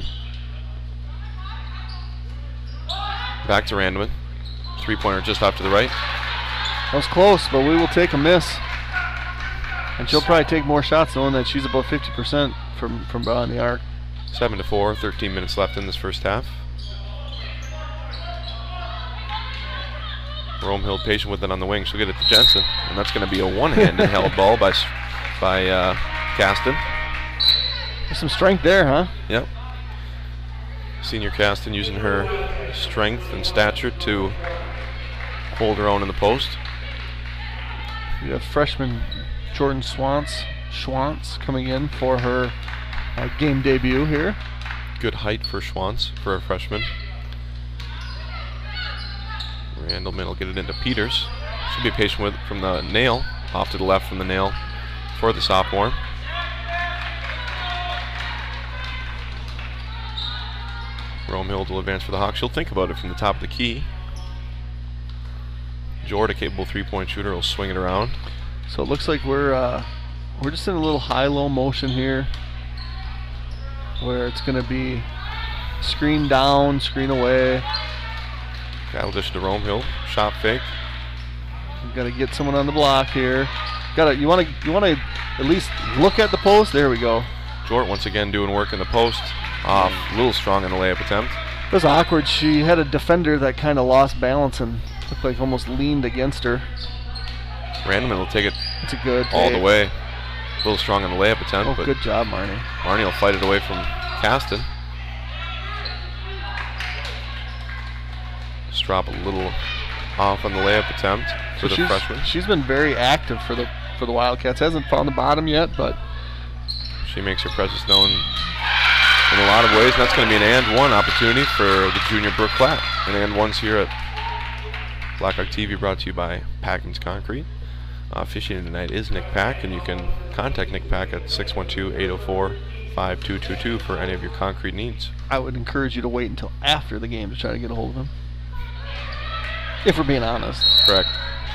S2: Back to Randleman. 3-pointer just off to the right.
S1: That was close, but we will take a miss. And she'll probably take more shots knowing that she's about 50% from behind the arc.
S2: 7-4, 13 minutes left in this first half. Romehild patient with it on the wing. She'll get it to Jensen, and that's going to be a one-handed held ball by Caston.
S1: There's some strength there, huh?
S2: Yep. Senior Caston using her strength and stature to hold her own in the post.
S1: We have freshman Jordan Schwantz coming in for her game debut here.
S2: Good height for Schwantz for a freshman. Randleman will get it into Peters. Should be patient with it from the nail. Off to the left from the nail for the sophomore. Romehild will advance for the Hawks. She'll think about it from the top of the key. Jord, a capable 3-point shooter, will swing it around.
S1: So it looks like we're just in a little high-low motion here, where it's going to be screen down, screen away.
S2: Cattle dish to Romehild. Shot fake.
S1: We've got to get someone on the block here. You want to at least look at the post. There we go.
S2: Jort once again doing work in the post. A little strong in the layup attempt.
S1: It was awkward. She had a defender that kind of lost balance and looked like almost leaned against her.
S2: Randleman will take it
S1: It's a good
S2: all
S1: take.
S2: the way. A little strong on the layup attempt.
S1: Oh,
S2: but
S1: good job, Marnie.
S2: Marnie will fight it away from Caston. Strop a little off on the layup attempt for the freshman.
S1: She's been very active for the Wildcats. Hasn't found the bottom yet, but
S2: she makes her presence known in a lot of ways. And that's going to be an and one opportunity for the junior Brooke Clapp. And and ones here at Blackhawk TV, brought to you by Packins Concrete. Officiating tonight is Nick Pack, and you can contact Nick Pack at 612-804-5222 for any of your concrete needs.
S1: I would encourage you to wait until after the game to try to get a hold of him, if we're being honest.
S2: Correct.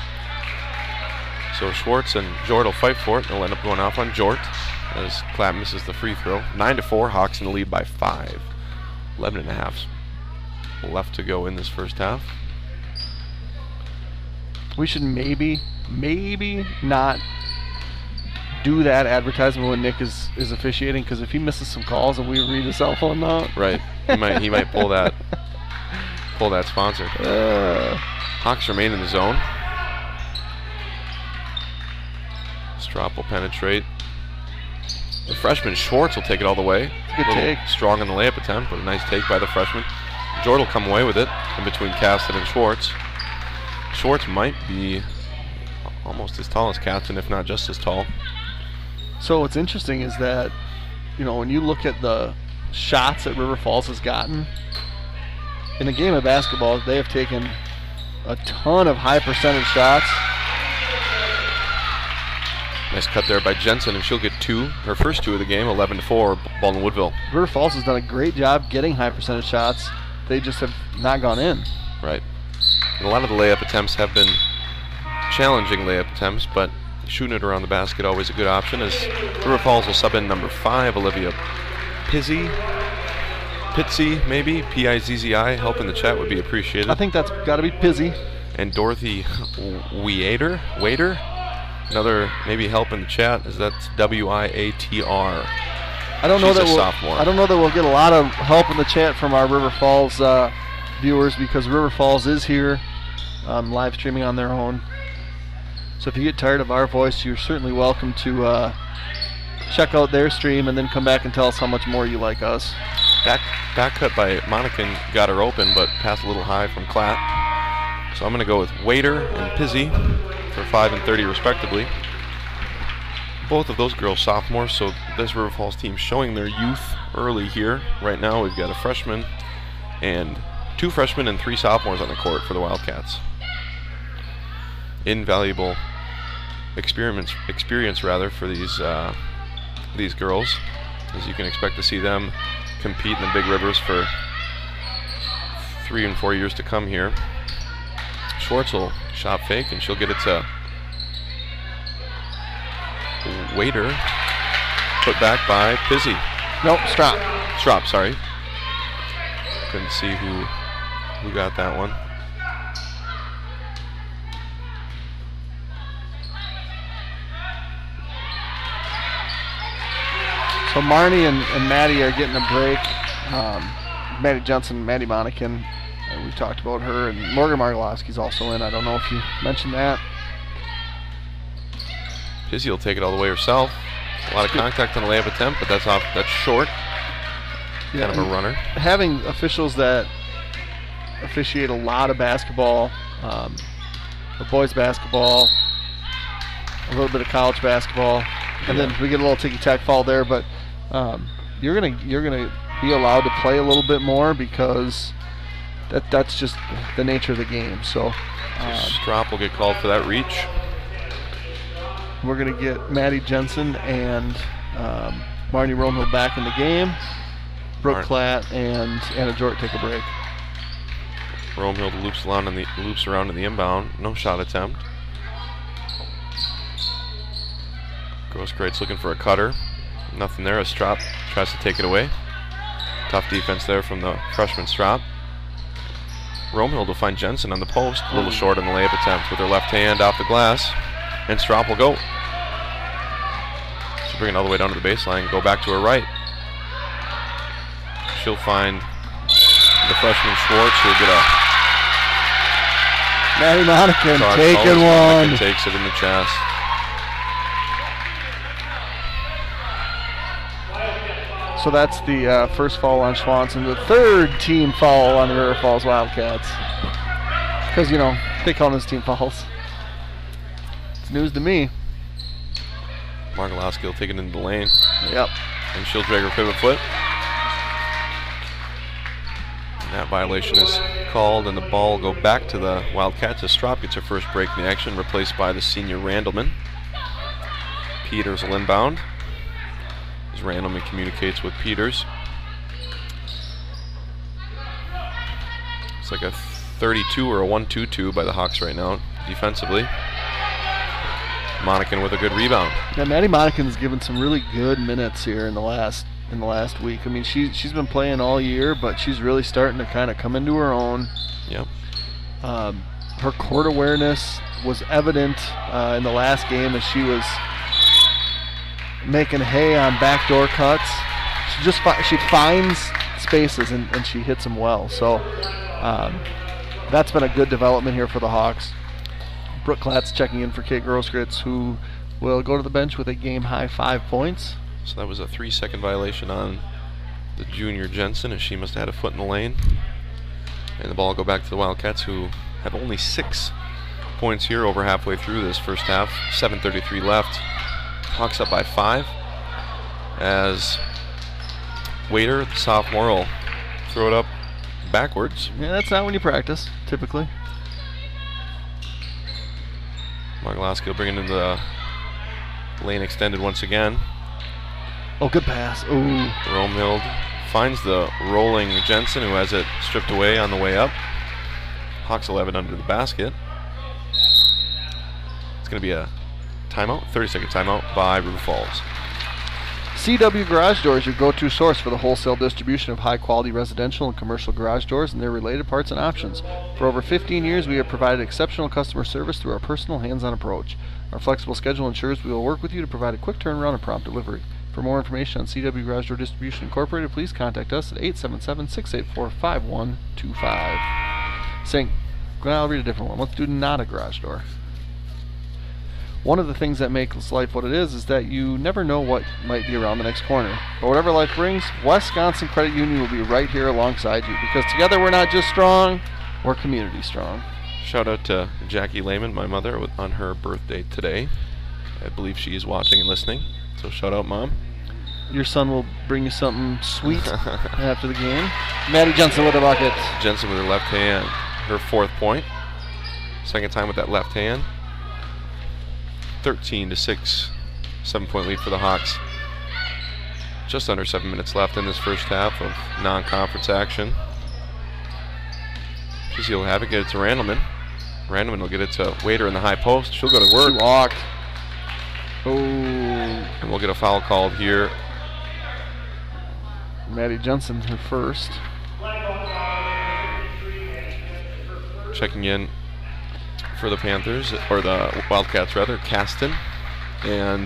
S2: So Schwartz and Jort will fight for it. They'll end up going off on Jort as Clapp misses the free throw. 9-4, Hawks in the lead by 5. 11.5 left to go in this first half.
S1: We should maybe not do that advertisement when Nick is officiating, because if he misses some calls and we read his cell phone now,
S2: Right. He might pull that sponsor. Hawks remain in the zone. Strop will penetrate. The freshman Schwartz will take it all the way.
S1: Good take.
S2: Strong in the layup attempt, but a nice take by the freshman. Jordan will come away with it in between Caston and Schwartz. Schwartz might be almost as tall as Caston, if not just as tall.
S1: So what's interesting is that, you know, when you look at the shots that River Falls has gotten, in a game of basketball, they have taken a ton of high percentage shots.
S2: Nice cut there by Jensen, and she'll get her first 2 of the game, 11-4, Baldwin Woodville.
S1: River Falls has done a great job getting high percentage shots. They just have not gone in.
S2: Right. And a lot of the layup attempts have been challenging layup attempts, but shooting it around the basket always a good option, as River Falls will sub in number 5, Olivia Pizzi, maybe, P-I-Z-Z-I. Help in the chat would be appreciated.
S1: I think that's got to be Pizzi.
S2: And Dorothy Waiter. Another maybe help in the chat, as that's W-I-A-T-R.
S1: I don't know
S2: She's
S1: that
S2: a sophomore.
S1: I don't know that we'll get a lot of help in the chat from our River Falls viewers, because River Falls is here live streaming on their own. So if you get tired of our voice, you're certainly welcome to check out their stream and then come back and tell us how much more you like us.
S2: Back cut by Monacan got her open, but passed a little high from Klatt. So I'm going to go with Waiter and Pizzi for 5 and 30 respectively. Both of those girls sophomores, so this River Falls team showing their youth early here. Right now we've got a freshman and 2 freshmen and 3 sophomores on the court for the Wildcats. Invaluable experience for these girls, as you can expect to see them compete in the Big Rivers for 3 and 4 years to come here. Schwartz will shot fake, and she'll get it to Waiter. Put back by Pizzi.
S1: Nope, Strop.
S2: Strop, sorry. Couldn't see who got that one.
S1: So Marnie and Maddie are getting a break. Maddie Johnson, Maddie Monacan, we've talked about her, and Morgan Margolowski's also in. I don't know if you mentioned that.
S2: Pizzi will take it all the way herself. A lot of contact on the layup attempt, but that's short.
S1: Yeah,
S2: kind of a runner.
S1: Having officials that officiate a lot of basketball, boys basketball, a little bit of college basketball, and then we get a little ticky-tack fall there, but you're gonna be allowed to play a little bit more, because that's just the nature of the game. So
S2: Strop will get called for that reach.
S1: We're gonna get Maddie Jensen and Marnie Romehill back in the game. Brooke Klatt and Anna Jort take a break.
S2: Romehill loops around in the inbound. No shot attempt. Grosskreutz looking for a cutter. Nothing there as Strop tries to take it away. Tough defense there from the freshman Strop. Romehill will find Jensen on the post. A little short on the layup attempt with her left hand off the glass. And Strop will go. She'll bring it all the way down to the baseline. Go back to her right. She'll find the freshman Schwartz, who'll get a...
S1: Maddie Monacan taking one.
S2: Monacan takes it in the chest.
S1: So that's the first foul on Swanson, the 3rd team foul on the River Falls Wildcats. Because, you know, they call those team fouls. It's news to me.
S2: Margolowski will take it into the lane.
S1: Yep.
S2: And she'll drag her pivot foot. And that violation is called, and the ball will go back to the Wildcats as Strop gets her first break in the action, replaced by the senior Randleman. Peters will inbound as Randleman communicates with Peters. It's like a 32 or a 1-2-2 by the Hawks right now defensively. Monacan with a good rebound.
S1: Yeah, Maddie Monacan's given some really good minutes here in the last week. I mean, she's been playing all year, but she's really starting to kind of come into her own.
S2: Yep.
S1: Her court awareness was evident in the last game, as she was making hay on backdoor cuts. She finds spaces and she hits them well. So that's been a good development here for the Hawks. Brooke Klatz checking in for Kate Grosskreutz, who will go to the bench with a game-high 5 points.
S2: So that was a 3-second violation on the junior Jensen, as she must have had a foot in the lane. And the ball will go back to the Wildcats, who have only 6 points here over halfway through this first half. 7:33 left. Hawks up by 5 as Waiter, the sophomore, will throw it up backwards.
S1: Yeah, that's not when you practice, typically.
S2: Margolowski will bring it into the lane extended once again.
S1: Oh, good pass. Ooh.
S2: Romhild finds the rolling Jensen, who has it stripped away on the way up. Hawks 11 under the basket. It's going to be a timeout, 30-second timeout by River Falls.
S1: CW Garage Doors, your go-to source for the wholesale distribution of high-quality residential and commercial garage doors and their related parts and options. For over 15 years, we have provided exceptional customer service through our personal hands-on approach. Our flexible schedule ensures we will work with you to provide a quick turnaround and prompt delivery. For more information on CW Garage Door Distribution Incorporated, please contact us at 877-684-5125. Well, I'll read a different one. Let's do not a garage door. One of the things that makes life what it is that you never know what might be around the next corner. But whatever life brings, Wisconsin Credit Union will be right here alongside you, because together we're not just strong, we're community strong.
S2: Shout out to Jackie Lehman, my mother, on her birthday today. I believe she is watching and listening, so shout out, Mom.
S1: Your son will bring you something sweet after the game. Maddie Jensen with a bucket.
S2: Jensen with her left hand, her 4th point. Second time with that left hand. 13-6, 7-point lead for the Hawks. Just under 7 minutes left in this first half of non-conference action. Kizzy will have it, get it to Randleman. Randleman will get it to Waiter in the high post. She'll go to work.
S1: She walked. Oh.
S2: And we'll get a foul called here.
S1: Maddie Jensen, her first.
S2: Checking in for the Panthers, or the Wildcats rather, Caston and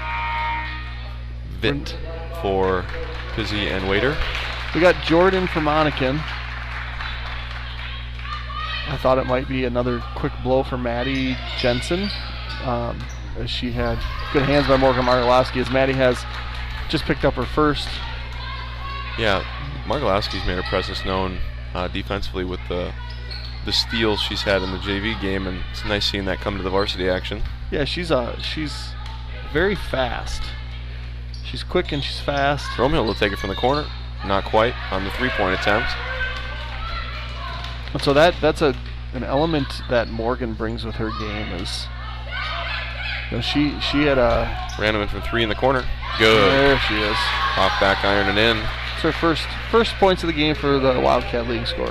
S2: Vint for Pizzy and Waiter.
S1: We got Jordan for Monacan. I thought it might be another quick blow for Maddie Jensen, as she had good hands by Morgan Margolowski, as Maddie has just picked up her first.
S2: Yeah, Margolowski's made her presence known defensively with the steals she's had in the JV game, and it's nice seeing that come to the varsity action.
S1: Yeah, she's very fast. She's quick and she's fast.
S2: Romhill will take it from the corner, not quite on the 3-point attempt.
S1: And so that's an element that Morgan brings with her game is, she had a
S2: Randleman from 3 in the corner. Good.
S1: There she is.
S2: Off back iron and in.
S1: It's her first points of the game for the Wildcat League score.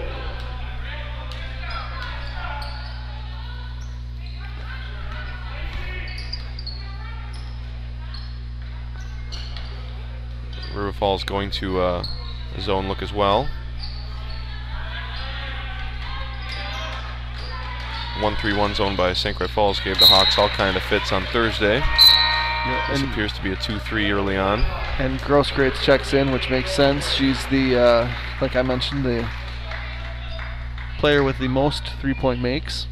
S2: River Falls going to a zone look as well. 1-3-1 zone by St. Croix Falls gave the Hawks all kind of fits on Thursday.
S1: Yeah,
S2: this appears to be a 2-3 early on.
S1: And Grosskreutz checks in, which makes sense. She's the, like I mentioned, the player with the most 3-point makes.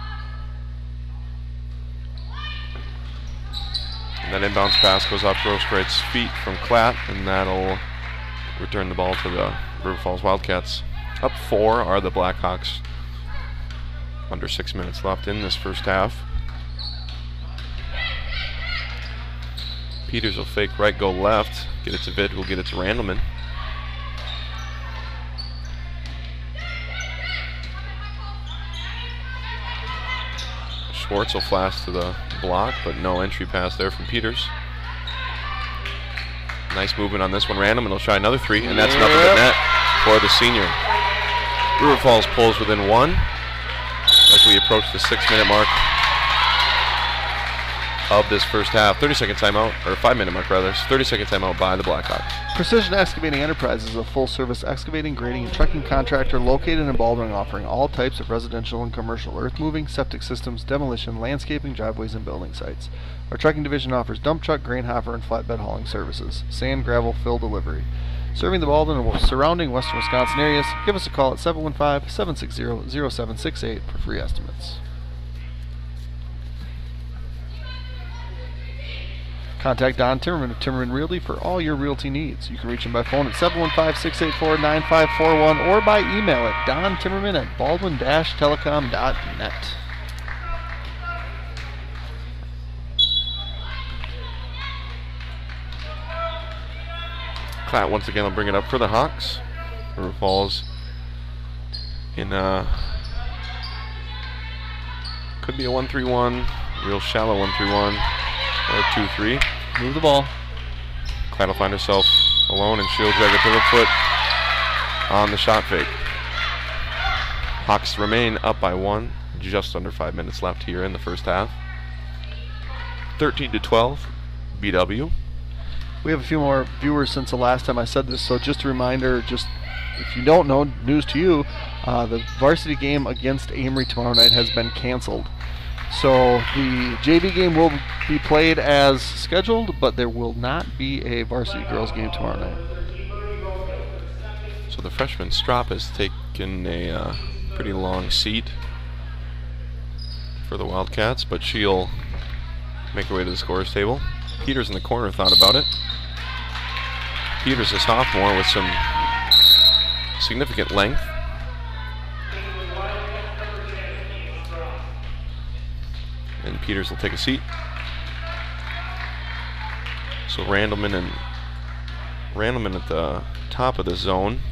S2: And that inbounds pass goes off Grosskreitz's feet from Klatt, and that'll return the ball to the River Falls Wildcats. Up 4 are the Blackhawks. Under 6 minutes left in this first half. Peters will fake right, go left. Get it to Vitt, who'll get it to Randleman. Schwartz will flash to the block, but no entry pass there from Peters. Nice movement on this one. Randleman will try another 3, and that's nothing but net for the senior. River Falls pulls within 1 as we approach the 6-minute mark. of this first half. 30-second timeout, or 5-minute mark rather. 30-second timeout by the Blackhawks.
S1: Precision Excavating Enterprises is a full-service excavating, grading, and trucking contractor located in Baldwin, offering all types of residential and commercial earth moving, septic systems, demolition, landscaping, driveways, and building sites. Our trucking division offers dump truck, grain hopper, and flatbed hauling services. Sand, gravel, fill delivery. Serving the Baldwin and surrounding western Wisconsin areas, give us a call at 715-760-0768 for free estimates. Contact Don Timmerman of Timmerman Realty for all your realty needs. You can reach him by phone at 715-684-9541 or by email at dontimmerman@baldwin-telecom.net.
S2: Klatt once again will bring it up for the Hawks. River Falls in could be a 1-3-1, real shallow 1-3-1, or a 2-3.
S1: Move the ball.
S2: Klatt will find herself alone, and she'll drag a pivot foot on the shot fake. Hawks remain up by 1, just under 5 minutes left here in the first half. 13-12, BW.
S1: We have a few more viewers since the last time I said this, so just a reminder, just if you don't know, news to you, the varsity game against Amory tomorrow night has been canceled. So the JV game will be played as scheduled, but there will not be a varsity girls game tomorrow night.
S2: So the freshman Strop has taken a pretty long seat for the Wildcats, but she'll make her way to the scorer's table. Peters in the corner thought about it. Peters, a sophomore with some significant length. And Peters will take a seat. So Randleman at the top of the zone.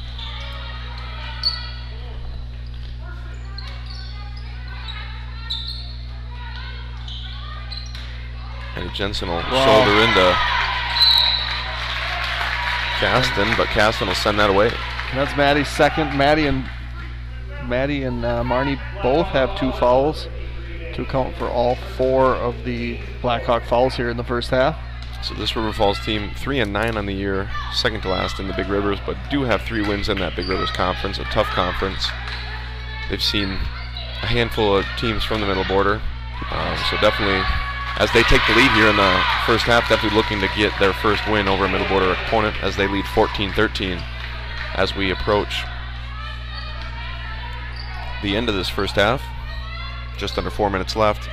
S2: And Jensen will shoulder into Caston, but Caston will send that away.
S1: And that's Maddie's second. Maddie and Marnie both have 2 fouls to account for all 4 of the Blackhawk fouls here in the first half.
S2: So this River Falls team 3-9 on the year, second to last in the Big Rivers, but do have 3 wins in that Big Rivers conference, a tough conference. They've seen a handful of teams from the middle border, so definitely, as they take the lead here in the first half, definitely looking to get their first win over a middle border opponent as they lead 14-13 as we approach the end of this first half. Just under 4 minutes left.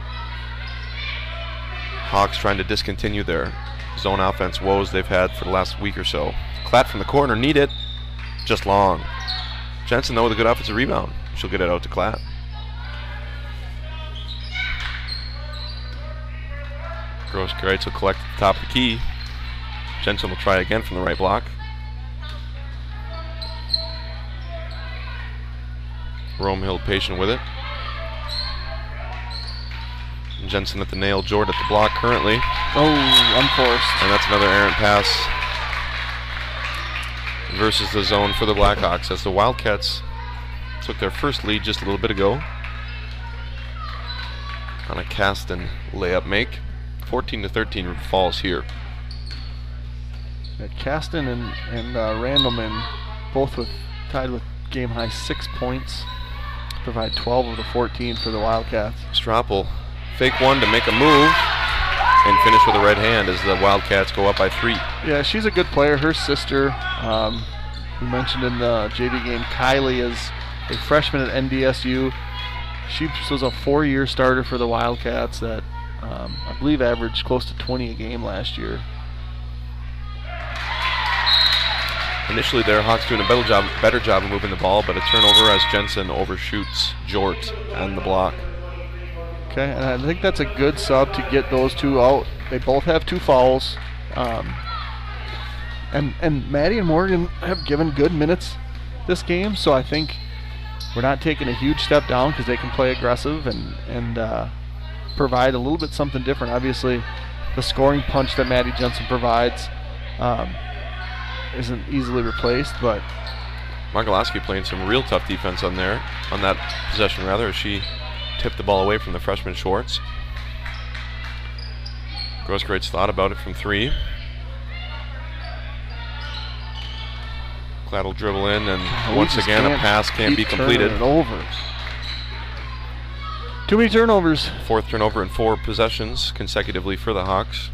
S2: Hawks trying to discontinue their zone offense woes they've had for the last week or so. Klatt from the corner, need it, just long. Jensen though with a good offensive rebound. She'll get it out to Klatt. Gross Greitz will collect at the top of the key. Jensen will try again from the right block. Romehill patient with it. And Jensen at the nail, Jord at the block currently.
S1: Oh, unforced.
S2: And that's another errant pass versus the zone for the Blackhawks as the Wildcats took their first lead just a little bit ago on a Caston layup make. 14-13 Falls here.
S1: Caston and Randleman both tied with game high 6 points. Provide 12 of the 14 for the Wildcats.
S2: Stroppel fake one to make a move and finish with a right hand as the Wildcats go up by 3.
S1: Yeah, she's a good player. Her sister, we mentioned in the JV game, Kylie, is a freshman at NDSU. She was a 4-year starter for the Wildcats that I believe averaged close to 20 a game last year.
S2: Initially their Hawks doing a better job of moving the ball, but a turnover as Jensen overshoots Jort on the block.
S1: Okay, and I think that's a good sub to get those 2 out. They both have 2 fouls. And Maddie and Morgan have given good minutes this game, so I think we're not taking a huge step down because they can play aggressive and provide a little bit something different. Obviously, the scoring punch that Maddie Jensen provides isn't easily replaced, but
S2: Margolowski playing some real tough defense on that possession rather, as she tipped the ball away from the freshman Schwartz. Grosskreutz thought about it from 3. Klatt will dribble in, and once again a pass can't be completed.
S1: It over. Too many turnovers.
S2: 4th turnover in 4 possessions consecutively for the Hawks.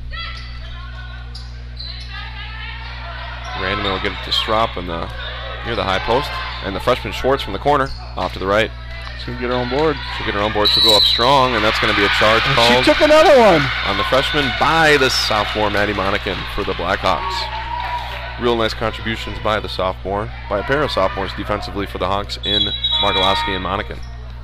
S2: Randleman will get it to Strop near the high post, and the freshman Schwartz from the corner off to the right.
S1: She's going to get her own board.
S2: She'll get her own board. She'll go up strong, and that's going to be a charge called.
S1: She took another one
S2: on the freshman by the sophomore Maddie Monacan for the Blackhawks. Real nice contributions by the sophomore, by a pair of sophomores defensively for the Hawks in Margolowski and Monacan.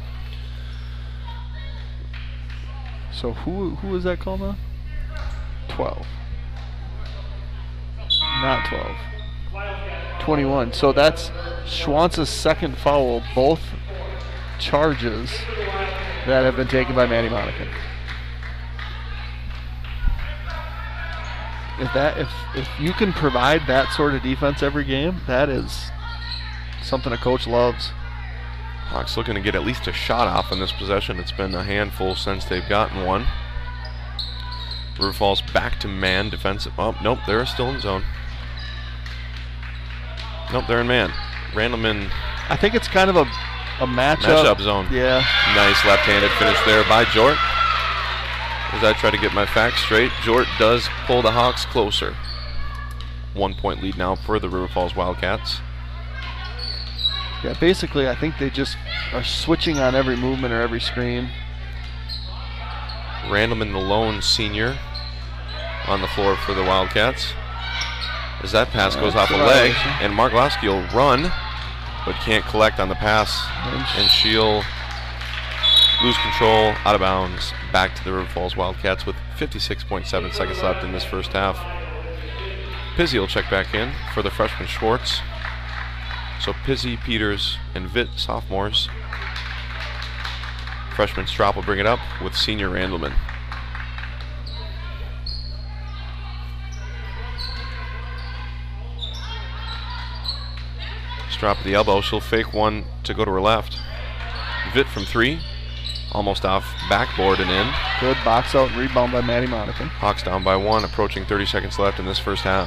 S1: So who is that called now? 12. Not 12. 21. So that's Schwantz's second foul, both charges that have been taken by Maddie Monacan. If you can provide that sort of defense every game, that is something a coach loves.
S2: Hawks looking to get at least a shot off in this possession. It's been a handful since they've gotten one. River Falls back to man defensive. Oh, nope, they're still in zone. Nope, they're in man. Randleman.
S1: I think it's kind of a matchup
S2: zone.
S1: Yeah.
S2: Nice left-handed finish there by Jort. As I try to get my facts straight, Jort does pull the Hawks closer. 1 point lead now for the River Falls Wildcats.
S1: Yeah, basically I think they just are switching on every movement or every screen.
S2: Randleman, the lone senior, on the floor for the Wildcats. As that pass goes off a leg, and Margolowski will run, but can't collect on the pass, and she'll lose control, out of bounds, back to the River Falls Wildcats with 56.7 seconds left in this first half. Pizzi will check back in for the freshman Schwartz. So Pizzi, Peters, and Vitt, sophomores. Freshman Strop will bring it up with senior Randleman. Strop at the elbow, she'll fake one to go to her left. Vitt from 3. Almost off backboard and in.
S1: Good box out and rebound by Maddie Monacan.
S2: Hawks down by 1, approaching 30 seconds left in this first half.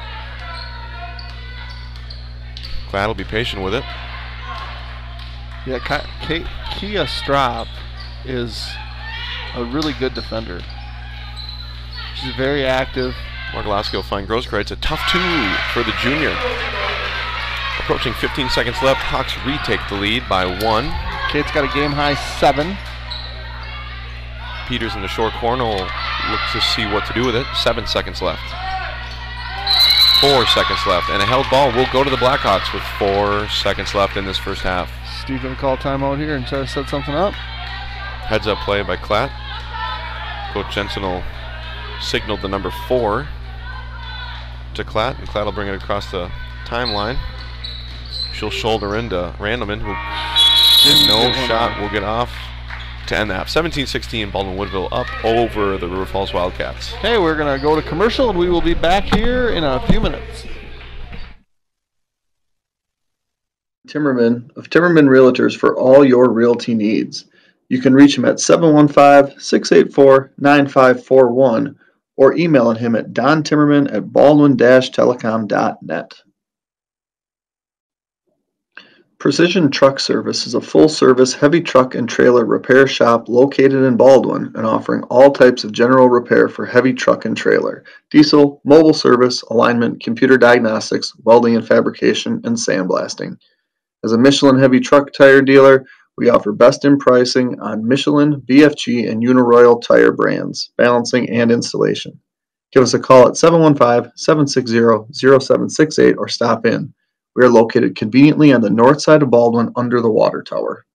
S2: Klatt will be patient with it.
S1: Yeah, Kia Strop is a really good defender. She's very active.
S2: Margolowski will find Grosskreutz. A tough 2 for the junior. Approaching 15 seconds left. Hawks retake the lead by 1.
S1: Kate's got a game-high 7.
S2: Peters in the short corner will look to see what to do with it. 7 seconds left. 4 seconds left. And a held ball will go to the Blackhawks with 4 seconds left in this first half.
S1: Steve going to call timeout here and try to set something up.
S2: Heads up play by Klatt. Coach Jensen will signal the number 4 to Klatt, and Klatt will bring it across the timeline. She'll shoulder into Randleman, who no shot will get off to end the half. 17-16, Baldwin Woodville up over the River Falls Wildcats.
S1: Okay, we're going to go to commercial, and we will be back here in a few minutes.
S4: Timmerman of Timmerman Realtors for all your realty needs. You can reach him at 715-684-9541 or email him at dontimmerman@baldwin-telecom.net. Precision Truck Service is a full-service heavy truck and trailer repair shop located in Baldwin and offering all types of general repair for heavy truck and trailer, diesel, mobile service, alignment, computer diagnostics, welding and fabrication, and sandblasting. As a Michelin heavy truck tire dealer, we offer best in pricing on Michelin, BFG, and Uniroyal tire brands, balancing and installation. Give us a call at 715-760-0768 or stop in. We are located conveniently on the north side of Baldwin under the water tower.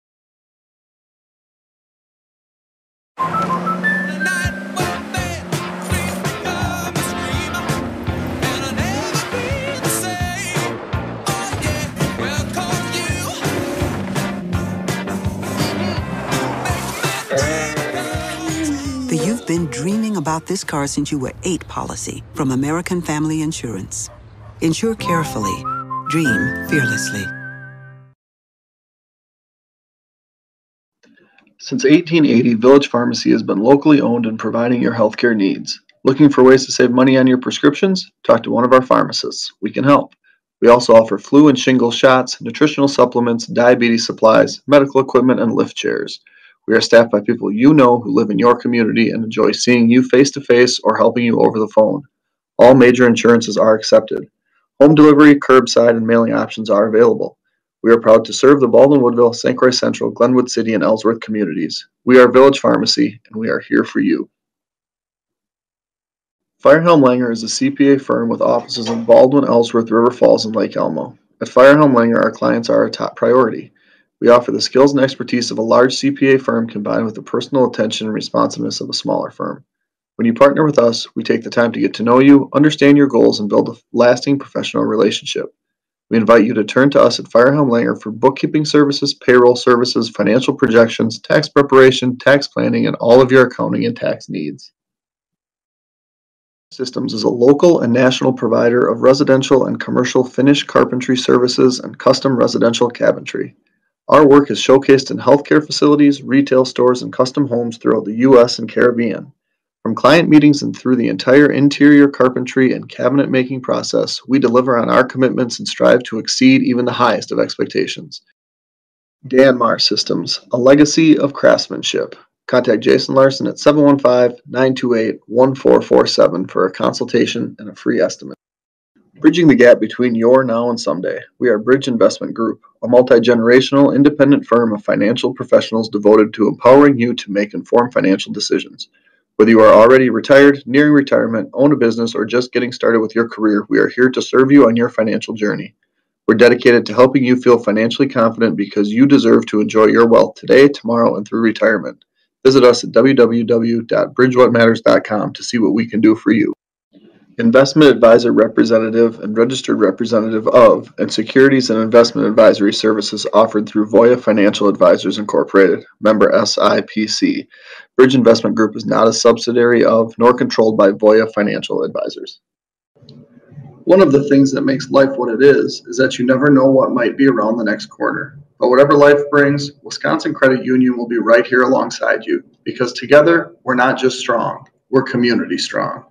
S5: The You've Been Dreaming About This Car Since You Were 8 policy from American Family Insurance. Insure carefully. Dream fearlessly.
S4: Since 1880, Village Pharmacy has been locally owned and providing your healthcare needs. Looking for ways to save money on your prescriptions? Talk to one of our pharmacists. We can help. We also offer flu and shingles shots, nutritional supplements, diabetes supplies, medical equipment, and lift chairs. We are staffed by people you know who live in your community and enjoy seeing you face to face or helping you over the phone. All major insurances are accepted. Home delivery, curbside, and mailing options are available. We are proud to serve the Baldwin Woodville, St. Croix Central, Glenwood City, and Ellsworth communities. We are Village Pharmacy, and we are here for you. Firehelm Langer is a CPA firm with offices in Baldwin, Ellsworth, River Falls, and Lake Elmo. At Firehelm Langer, our clients are our top priority. We offer the skills and expertise of a large CPA firm combined with the personal attention and responsiveness of a smaller firm. When you partner with us, we take the time to get to know you, understand your goals, and build a lasting professional relationship. We invite you to turn to us at Firehelm Langer for bookkeeping services, payroll services, financial projections, tax preparation, tax planning, and all of your accounting and tax needs. Systems is a local and national provider of residential and commercial finished carpentry services and custom residential cabinetry. Our work is showcased in healthcare facilities, retail stores, and custom homes throughout the U.S. and Caribbean. From client meetings and through the entire interior carpentry and cabinet making process, we deliver on our commitments and strive to exceed even the highest of expectations. Danmar Systems, a legacy of craftsmanship. Contact Jason Larson at 715-928-1447 for a consultation and a free estimate. Bridging the gap between your now and someday. We are Bridge Investment Group, a multi-generational independent firm of financial professionals devoted to empowering you to make informed financial decisions. Whether you are already retired, nearing retirement, own a business, or just getting started with your career, we are here to serve you on your financial journey. We're dedicated to helping you feel financially confident because you deserve to enjoy your wealth today, tomorrow, and through retirement. Visit us at www.bridgewhatmatters.com to see what we can do for you. Investment advisor representative and registered representative of, and securities and investment advisory services offered through Voya Financial Advisors Incorporated, member SIPC. Bridge Investment Group is not a subsidiary of nor controlled by Voya Financial Advisors. One of the things that makes life what it is that you never know what might be around the next corner. But whatever life brings, Wisconsin Credit Union will be right here alongside you, because together, we're not just strong, we're community strong.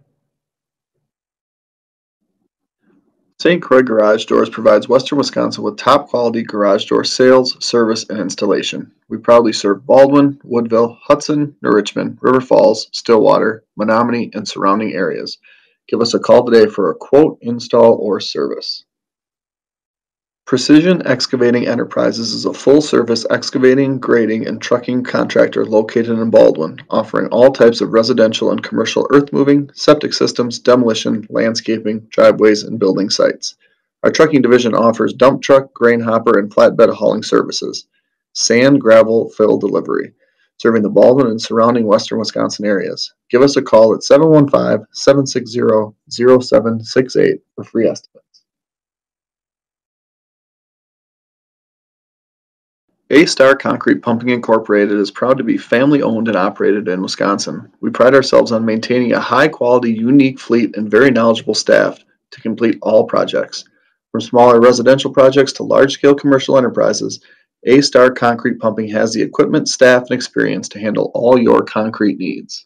S4: St. Croix Garage Doors provides Western Wisconsin with top quality garage door sales, service, and installation. We proudly serve Baldwin, Woodville, Hudson, New Richmond, River Falls, Stillwater, Menominee, and surrounding areas. Give us a call today for a quote, install, or service. Precision Excavating Enterprises is a full-service excavating, grading, and trucking contractor located in Baldwin, offering all types of residential and commercial earth-moving, septic systems, demolition, landscaping, driveways, and building sites. Our trucking division offers dump truck, grain hopper, and flatbed hauling services. Sand, gravel, fill delivery, serving the Baldwin and surrounding western Wisconsin areas. Give us a call at 715-760-0768 for free estimates. A-Star Concrete Pumping Incorporated is proud to be family-owned and operated in Wisconsin. We pride ourselves on maintaining a high-quality, unique fleet and very knowledgeable staff to complete all projects. From smaller residential projects to large-scale commercial enterprises, A-Star Concrete Pumping has the equipment, staff, and experience to handle all your concrete needs.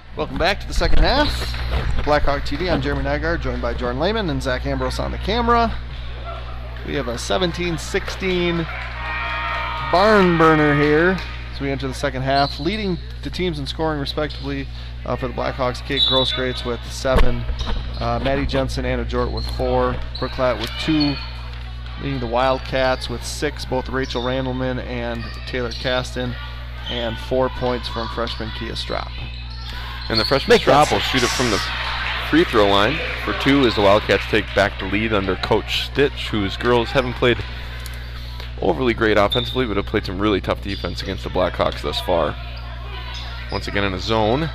S1: Welcome back to the second half. Blackhawk TV, I'm Jeremy Nygaard, joined by Jordan Lehman and Zach Ambrose on the camera. We have a 17-16 barn burner here as we enter the second half. Leading the teams in scoring respectively for the Blackhawks, Kate Grosskreutz with 7, Maddie Jensen, Anna Jort with 4, Brooke Latt with 2, leading the Wildcats with 6, both Rachel Randleman and Taylor Caston, and 4 points from freshman Kia Strop.
S2: And the freshman Strop will shoot it from the free throw line for 2 as the Wildcats take back the lead under Coach Stitch, whose girls haven't played overly great offensively, but have played some really tough defense against the Blackhawks thus far. Once again in a zone,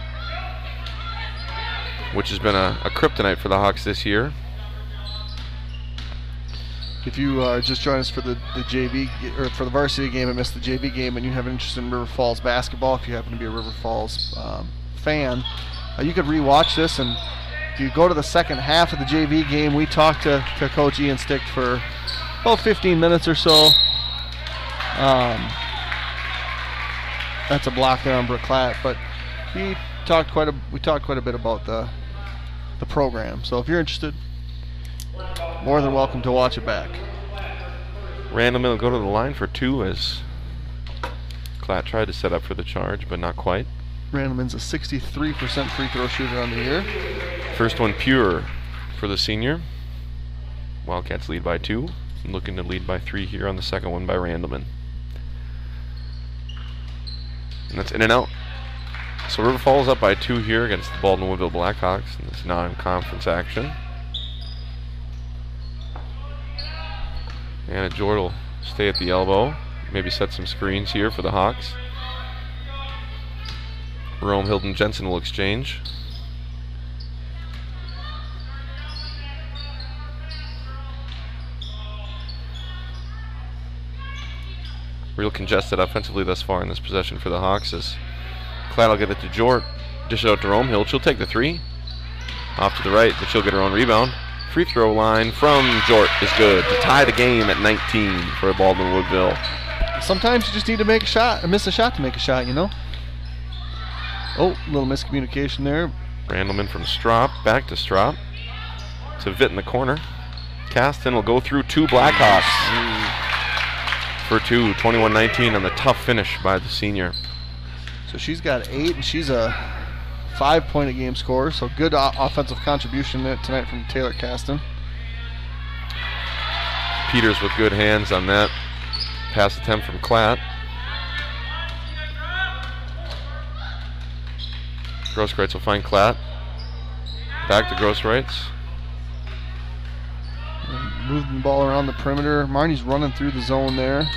S2: which has been a kryptonite for the Hawks this year.
S1: If you just joined us for the JV or for the varsity game and missed the JV game, and you have an interest in River Falls basketball, if you happen to be a River Falls fan, you could rewatch this. And if you go to the second half of the JV game, we talked to Coach Ian Stick for about 15 minutes or so. That's a block there on Brooke Latt, but we talked quite a bit about the program. So if you're interested, more than welcome to watch it back.
S2: Randleman will go to the line for 2 as Klatt tried to set up for the charge, but not quite.
S1: Randleman's a 63% free throw shooter on the year.
S2: First one pure for the senior. Wildcats lead by 2. And looking to lead by 3 here on the second one by Randleman. And that's in and out. So River Falls up by 2 here against the Baldwin Woodville Blackhawks in this non-conference action. Anna Jort will stay at the elbow. Maybe set some screens here for the Hawks. Rome Hilton Jensen will exchange. Real congested offensively thus far in this possession for the Hawks as Klatt will get it to Jort. Dish it out to Rome Hill. She'll take the 3. Off to the right, but she'll get her own rebound. Free throw line from Jort is good to tie the game at 19 for Baldwin Woodville.
S1: Sometimes you just need to make a shot, miss a shot to make a shot, you know? Oh, a little miscommunication there.
S2: Randleman from Strop, back to Strop. To Vitt in the corner. Caston will go through 2 Blackhawks. For 2, 21-19 on the tough finish by the senior.
S1: So she's got 8, and she's a 5-point-a-game scorer, so good offensive contribution tonight from Taylor Caston.
S2: Peters with good hands on that pass attempt from Klatt. Grosskreutz will find Klatt. Back to Grosskreutz.
S1: Moving the ball around the perimeter. Marnie's running through the zone there.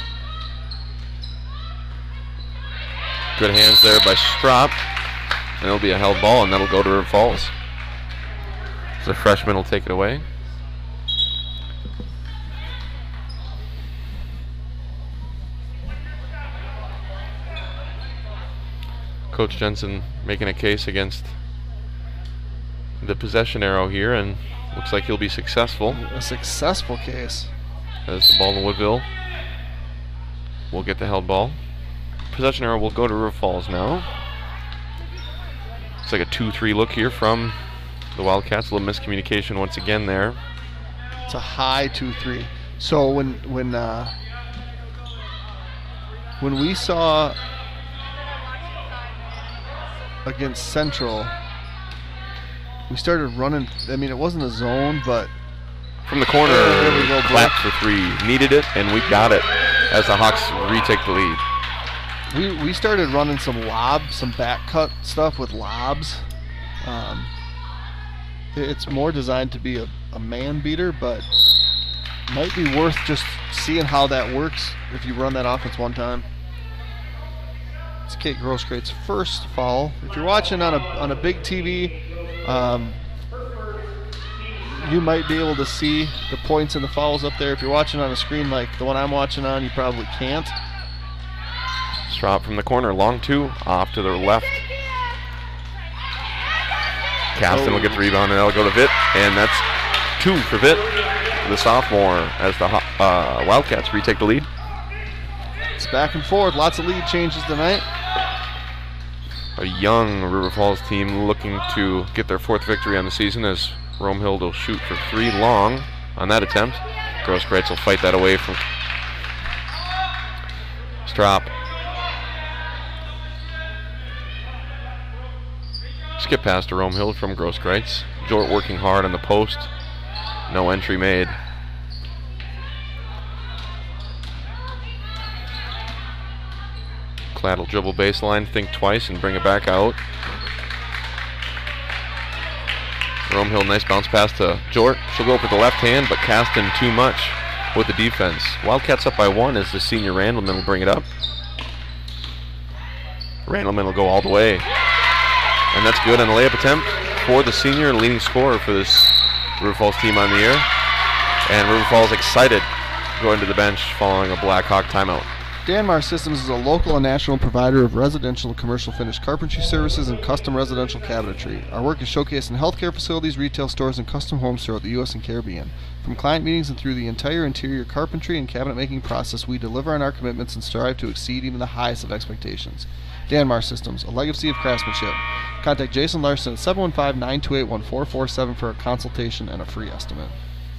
S2: Good hands there by Strop. And it'll be a held ball, and that'll go to River Falls. The freshman will take it away. Coach Jensen making a case against the possession arrow here, and looks like he'll be successful.
S1: A successful case.
S2: As the Baldwin Woodville will get the held ball. Possession arrow will go to River Falls now. It's like a 2-3 look here from the Wildcats. A little miscommunication once again there.
S1: It's a high 2-3. So when we saw against Central, we started running. I mean, it wasn't a zone, but
S2: from the corner,
S1: there we go,
S2: Klatt for 3. Needed it, and we got it as the Hawks retake the lead.
S1: We started running some back cut stuff with lobs. It's more designed to be a man beater, but might be worth just seeing how that works if you run that offense one time. It's Kate Grosskreutz' first foul. If you're watching on a big TV, you might be able to see the points and the fouls up there. If you're watching on a screen like the one I'm watching on, you probably can't.
S2: Strop from the corner, long 2, off to the left. Caston will get the rebound, and that'll go to Vitt, and that's 2 for Vitt, the sophomore, as the Wildcats retake the lead.
S1: It's back and forth, lots of lead changes tonight.
S2: a young River Falls team looking to get their 4th victory on the season, as Romehill will shoot for 3 long on that attempt. Grosskreutz will fight that away from Strop. Skip pass to Romehill from Grosskreutz. Jort working hard on the post. No entry made. Klatt will dribble baseline, think twice, and bring it back out. Romehill, nice bounce pass to Jort. She'll go up with the left hand, but Caston too much with the defense. Wildcats up by 1 as the senior Randleman will bring it up. Randleman will go all the way. And that's good on the layup attempt for the senior and leading scorer for this River Falls team on the year. And River Falls excited going to the bench following a Blackhawk timeout.
S1: Danmar Systems is a local and national provider of residential and commercial finished carpentry services and custom residential cabinetry. Our work is showcased in healthcare facilities, retail stores, and custom homes throughout the U.S. and Caribbean. From client meetings and through the entire interior carpentry and cabinet making process, we deliver on our commitments and strive to exceed even the highest of expectations. Danmar Systems, a legacy of craftsmanship. Contact Jason Larson at 715-928-1447 for a consultation and a free estimate.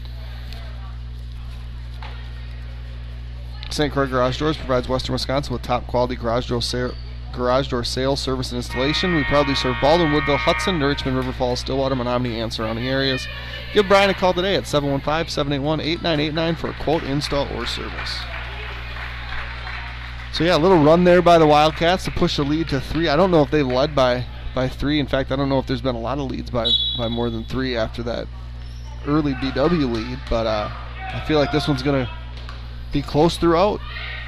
S1: St. Croix Garage Doors provides Western Wisconsin with top quality garage door sales, service, and installation. We proudly serve Baldwin, Woodville, Hudson, Richmond, River Falls, Stillwater, Menominee, and surrounding areas. Give Brian a call today at 715-781-8989 for a quote, install, or service. So yeah, a little run there by the Wildcats to push the lead to 3. I don't know if they've led by 3. In fact, I don't know if there's been a lot of leads by more than 3 after that early BW lead, but I feel like this one's going to be close throughout.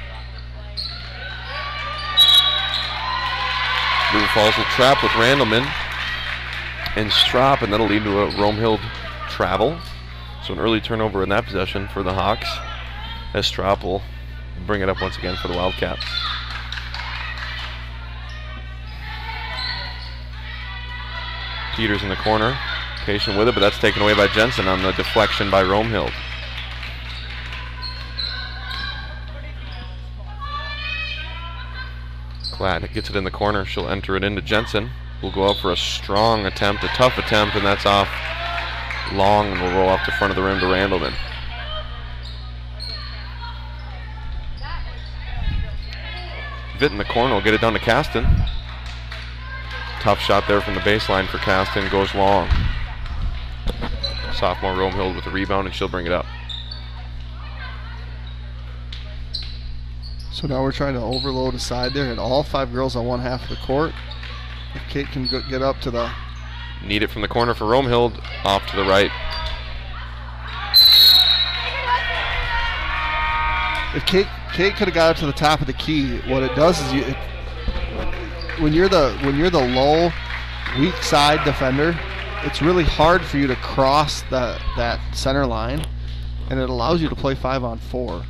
S2: River Falls will trap with Randleman and Strop, and that'll lead to a Romehill travel. So an early turnover in that possession for the Hawks, as Strop will bring it up once again for the Wildcats. Peters in the corner, patient with it, but that's taken away by Jensen on the deflection by Romehill. Klatt gets it in the corner. She'll enter it into Jensen. We'll go up for a strong attempt, a tough attempt, and that's off long, and will roll off the front of the rim to Randleman. Vitt in the corner will get it down to Caston. Tough shot there from the baseline for Caston. Goes long. Sophomore Romehill with the rebound, and she'll bring it up.
S1: So now we're trying to overload a side there, and all 5 girls on one half of the court. If Kate can get up to the...
S2: Need it from the corner for Romehill, off to the right.
S1: If Kate could have got up to the top of the key, what it does is when you're the low, weak side defender, it's really hard for you to cross that center line, and it allows you to play 5-on-4.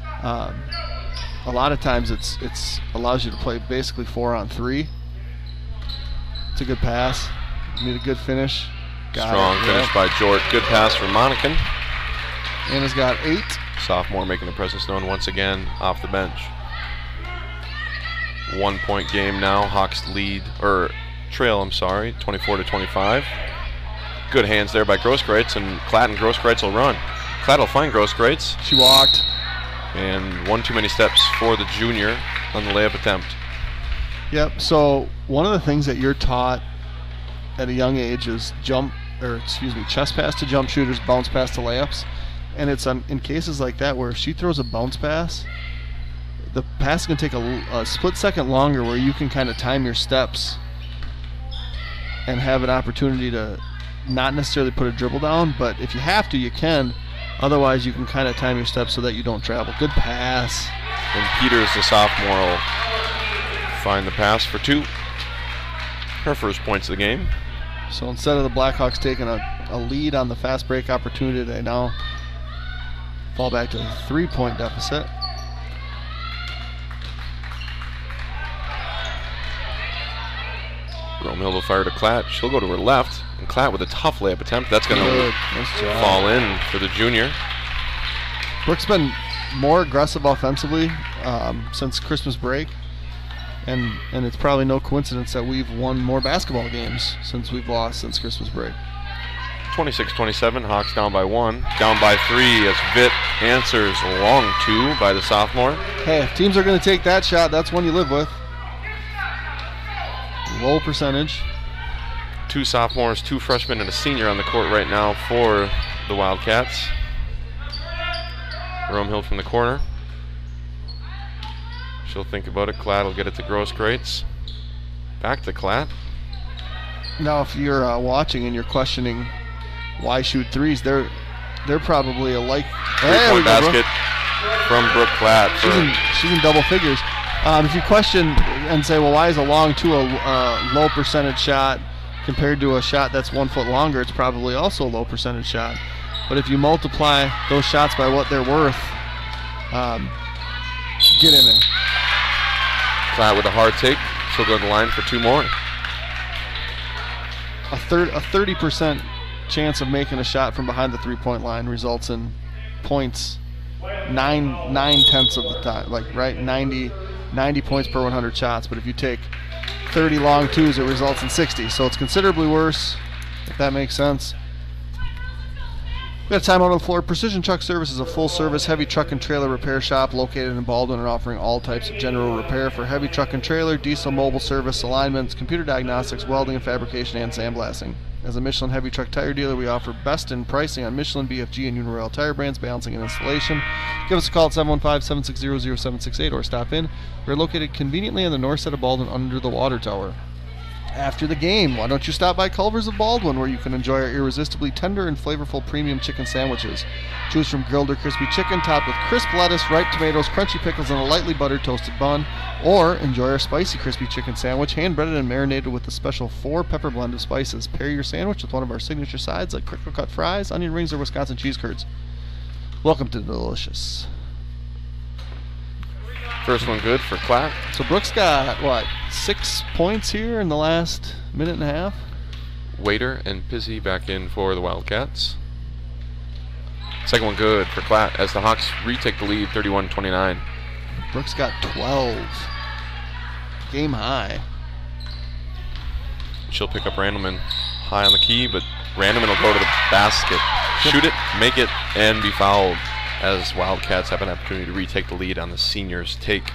S1: A lot of times it's allows you to play basically 4-on-3. It's a good pass. Need a good finish.
S2: Strong finish by Jort. Good pass from Monacan.
S1: Anna's got 8.
S2: Sophomore making a presence known once again off the bench. 1-point game now. Hawks trail, 24-25. Good hands there by Grosskreutz, and Klatt and Grosskreutz will run. Klatt will find Grosskreutz.
S1: She walked.
S2: And one too many steps for the junior on the layup attempt.
S1: Yep, so one of the things that you're taught at a young age is chest pass to jump shooters, bounce pass to layups. And it's in cases like that where if she throws a bounce pass, the pass is going to take a split second longer, where you can kind of time your steps and have an opportunity to not necessarily put a dribble down, but if you have to, you can. Otherwise, you can kind of time your steps so that you don't travel. Good pass.
S2: And Peters, the sophomore, will find the pass for 2. Her first points of the game.
S1: So instead of the Blackhawks taking a lead on the fast break opportunity, they now fall back to a 3-point deficit.
S2: Romehill will fire to Klatt. She'll go to her left, and Klatt with a tough layup attempt. That's going to fall in for the junior.
S1: Brooke's been more aggressive offensively since Christmas break. And it's probably no coincidence that we've won more basketball games since we've lost since Christmas break.
S2: 26-27, Hawks down by 1. Down by 3 as Vitt answers long 2 by the sophomore.
S1: Hey, if teams are going to take that shot, that's one you live with. Low percentage.
S2: 2 sophomores, 2 freshmen, and a senior on the court right now for the Wildcats. Romehill from the corner. She'll think about it. Klatt will get it to Grosskreutz. Back to Klatt.
S1: Now, if you're watching and you're questioning why shoot threes, they're probably a like.
S2: Three-point basket from Brooke Klatt.
S1: She's in double figures. If you question and say, well, why is a long 2 a low percentage shot compared to a shot that's 1 foot longer, it's probably also a low percentage shot. But if you multiply those shots by what they're worth, get in there.
S2: Klatt with a hard take. She'll go to the line for 2 more.
S1: A 30% chance of making a shot from behind the three-point line results in points 9/10 of the time, like right 90 points per 100 shots. But if you take 30 long 2s, it results in 60. So it's considerably worse, if that makes sense. We got a timeout on the floor. Precision Truck Service is a full-service heavy truck and trailer repair shop located in Baldwin and offering all types of general repair for heavy truck and trailer, diesel, mobile service, alignments, computer diagnostics, welding and fabrication, and sandblasting. As a Michelin heavy truck tire dealer, we offer best in pricing on Michelin, BFG, and Uniroyal tire brands, balancing and installation. Give us a call at 715-760-0768 or stop in. We're located conveniently on the north side of Baldwin under the water tower. After the game, why don't you stop by Culver's of Baldwin, where you can enjoy our irresistibly tender and flavorful premium chicken sandwiches. Choose from grilled or crispy chicken topped with crisp lettuce, ripe tomatoes, crunchy pickles, and a lightly buttered toasted bun. Or enjoy our spicy crispy chicken sandwich, hand-breaded and marinated with a special 4-pepper blend of spices. Pair your sandwich with one of our signature sides like crinkle-cut fries, onion rings, or Wisconsin cheese curds. Welcome to Delicious.
S2: First one good for Klatt.
S1: So Brooks got, 6 points here in the last minute and a half?
S2: Waiter and Pizzi back in for the Wildcats. Second one good for Klatt as the Hawks retake the lead, 31-29.
S1: Brooks got 12. Game high.
S2: She'll pick up Randleman high on the key, but Randleman will go to the basket, shoot it, make it, and be fouled, as Wildcats have an opportunity to retake the lead on the seniors' take.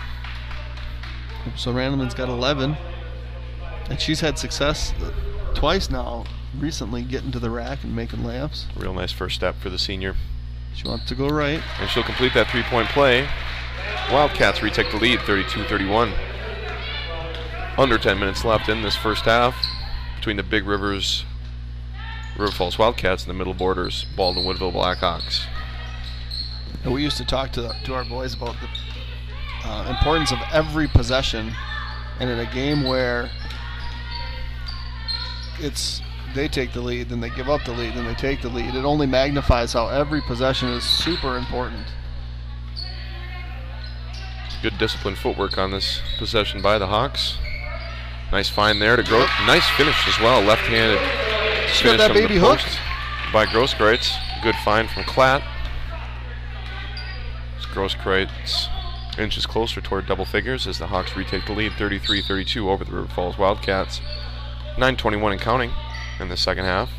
S1: So Randleman's got 11, and she's had success twice now, recently getting to the rack and making layups.
S2: Real nice first step for the senior.
S1: She wants to go right.
S2: And she'll complete that three-point play. Wildcats retake the lead, 32-31. Under 10 minutes left in this first half between the Big River Falls Wildcats and the Middle Borders Baldwin Woodville Blackhawks.
S1: And we used to talk to our boys about the importance of every possession, and in a game where they take the lead, then they give up the lead, then they take the lead, it only magnifies how every possession is super important.
S2: Good disciplined footwork on this possession by the Hawks. Nice find there to Gross. Nice finish as well, left-handed
S1: She
S2: finish
S1: got that
S2: from
S1: baby
S2: the
S1: hook
S2: post by Grosskreutz. Good find from Klatt. Grosskreutz inches closer toward double figures as the Hawks retake the lead, 33-32 over the River Falls Wildcats. 9:21 and counting in the second half.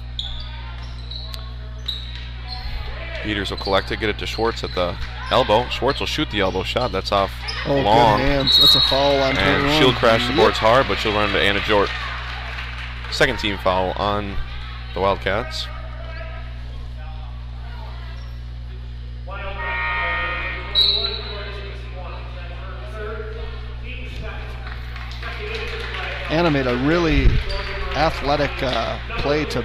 S2: Peters will collect it, get it to Schwartz at the elbow. Schwartz will shoot the elbow shot. That's off long.
S1: Good hands. That's a foul on
S2: And she'll crash the boards hard, but she'll run into Anna Jort. Second team foul on the Wildcats.
S1: Anna made a really athletic play to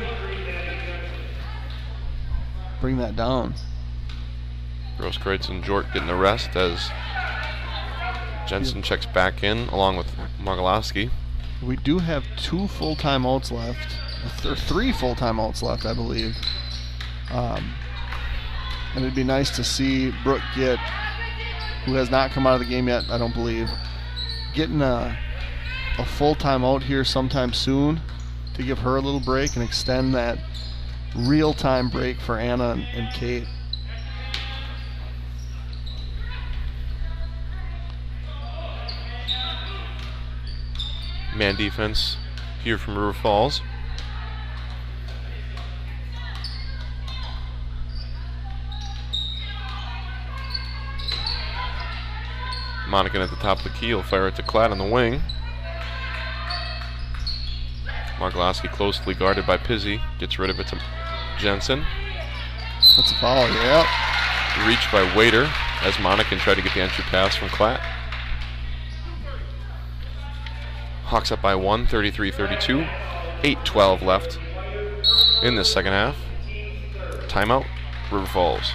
S1: bring that down.
S2: Grosskreutz and Jort getting the rest as Jensen checks back in along with Mogalowski.
S1: We do have 2 full timeouts left, or 3 full timeouts left, I believe. And it'd be nice to see Brooke get, who has not come out of the game yet, I don't believe, getting a full timeout here sometime soon to give her a little break and extend that real-time break for Anna and Kate.
S2: man defense here from River Falls. Monacan at the top of the key will fire it to Klatt on the wing. Margolowski closely guarded by Pizzi. Gets rid of it to Jensen.
S1: That's a foul, yeah.
S2: Reached by Waiter as Monacan tried to get the entry pass from Klatt. Hawks up by 1, 33-32. 8:12 left in this second half. Timeout, River Falls.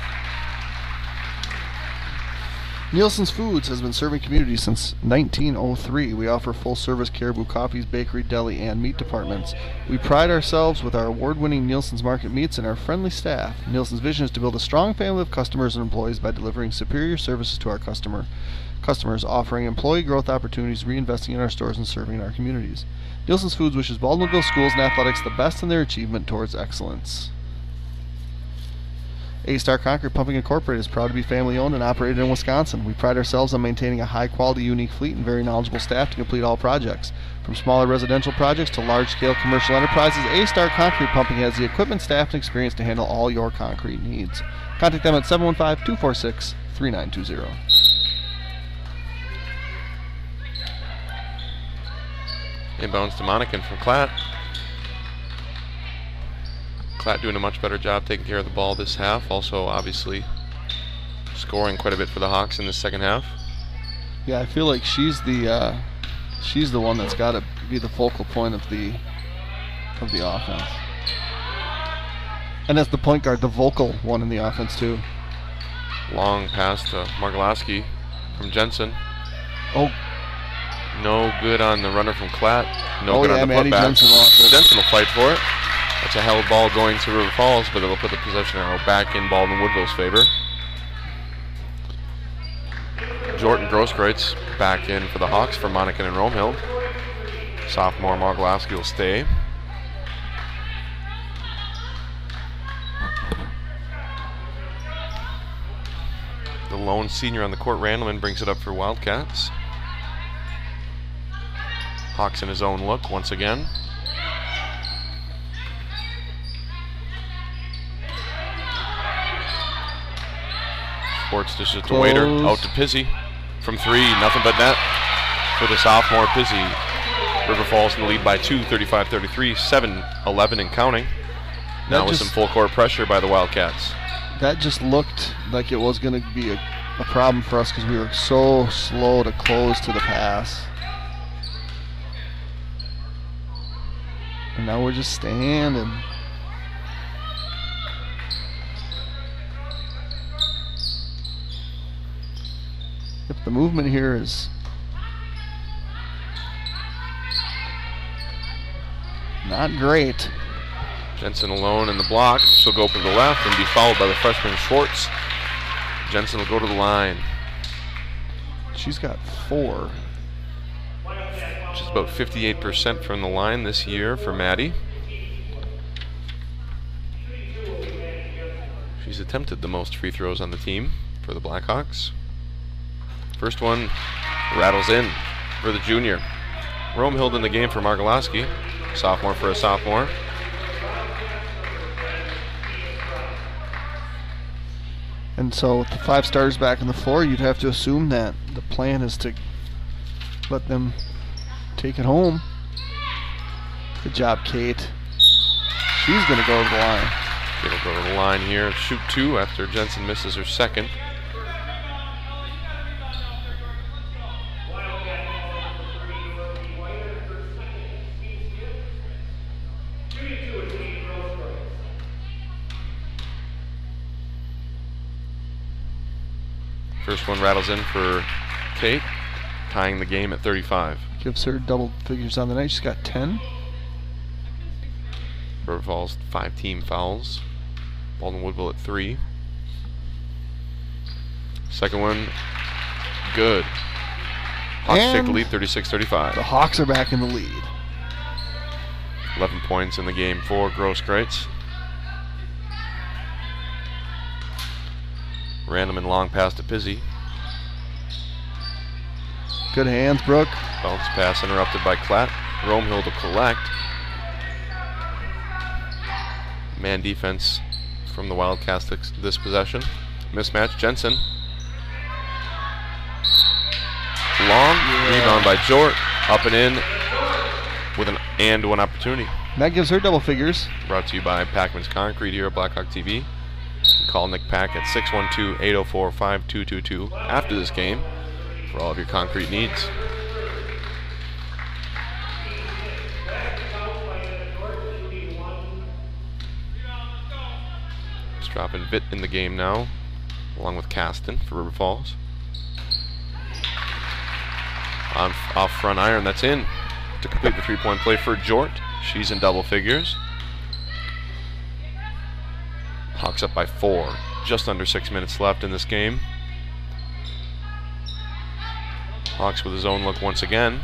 S1: Nielsen's Foods has been serving communities since 1903. We offer full-service Caribou Coffees, bakery, deli, and meat departments. We pride ourselves with our award-winning Nielsen's Market Meats and our friendly staff. Nielsen's vision is to build a strong family of customers and employees by delivering superior services to our customers, offering employee growth opportunities, reinvesting in our stores, and serving in our communities. Nielsen's Foods wishes Baldwinville schools and athletics the best in their achievement towards excellence. A-Star Concrete Pumping Incorporated is proud to be family-owned and operated in Wisconsin. We pride ourselves on maintaining a high-quality, unique fleet and very knowledgeable staff to complete all projects. From smaller residential projects to large-scale commercial enterprises, A-Star Concrete Pumping has the equipment, staff, and experience to handle all your concrete needs. Contact them at 715-246-3920.
S2: Inbounds to Monacan from Klatt. Klatt doing a much better job taking care of the ball this half. Also, obviously, scoring quite a bit for the Hawks in the second half.
S1: Yeah, I feel like she's the one that's got to be the focal point of the offense. And as the point guard, the vocal one in the offense too.
S2: Long pass to Margolowski from Jensen.
S1: Oh.
S2: No good on the runner from Klatt. No good on the
S1: Maddie
S2: putback.
S1: Jensen
S2: will fight for it. That's a held ball going to River Falls, but it'll put the possession arrow back in Baldwin-Woodville's favor. Jordan Grosskreutz back in for the Hawks for Monacan and Romehill. Sophomore Margolowski will stay. The lone senior on the court, Randleman, brings it up for Wildcats. Hawks in his own look once again. Sports dishes to Waiter, out to Pizzi. From 3, nothing but net for the sophomore Pizzi. River Falls in the lead by 2, 35-33, 7-11 and counting. Now with some full court pressure by the Wildcats.
S1: That just looked like it was going to be a problem for us because we were so slow to close to the pass. And now we're just standing. If the movement here is not great.
S2: Jensen alone in the block. She'll go up to the left and be fouled by the freshman Schwartz. Jensen will go to the line.
S1: She's got 4.
S2: Just about 58% from the line this year for Maddie. She's attempted the most free throws on the team for the Blackhawks. First one rattles in for the junior. Romehill in the game for Margolowski. Sophomore for a sophomore.
S1: And so with the 5 starters back on the floor, you'd have to assume that the plan is to let them take it home. Good job, Kate. She's going to go to the line.
S2: Kate will go to the line here and shoot 2 after Jensen misses her second. First one rattles in for Kate, tying the game at 35.
S1: Gives her double figures on the night. She's got 10.
S2: River Falls 5 team fouls. Baldwin-Woodville at 3. Second one, good. Hawks take the lead 36-35.
S1: The Hawks are back in the lead.
S2: 11 points in the game for Grosskreutz. Randleman long pass to Pizzi.
S1: Good hands, Brooke.
S2: Bounce pass interrupted by Klatt. Romehill to collect. Man defense from the Wildcats this possession. Mismatch, Jensen. Long rebound by Jort. Up and in with an and one opportunity.
S1: That gives her double figures.
S2: Brought to you by Packman's Concrete here at Blackhawk TV. You can call Nick Pack at 612-804-5222 after this game for all of your concrete needs. Dropping Vitt in the game now, along with Caston for River Falls. Off front iron, that's in to complete the three-point play for Jort. She's in double figures. Hawks up by 4. Just under 6 minutes left in this game. Hawks with his own look once again.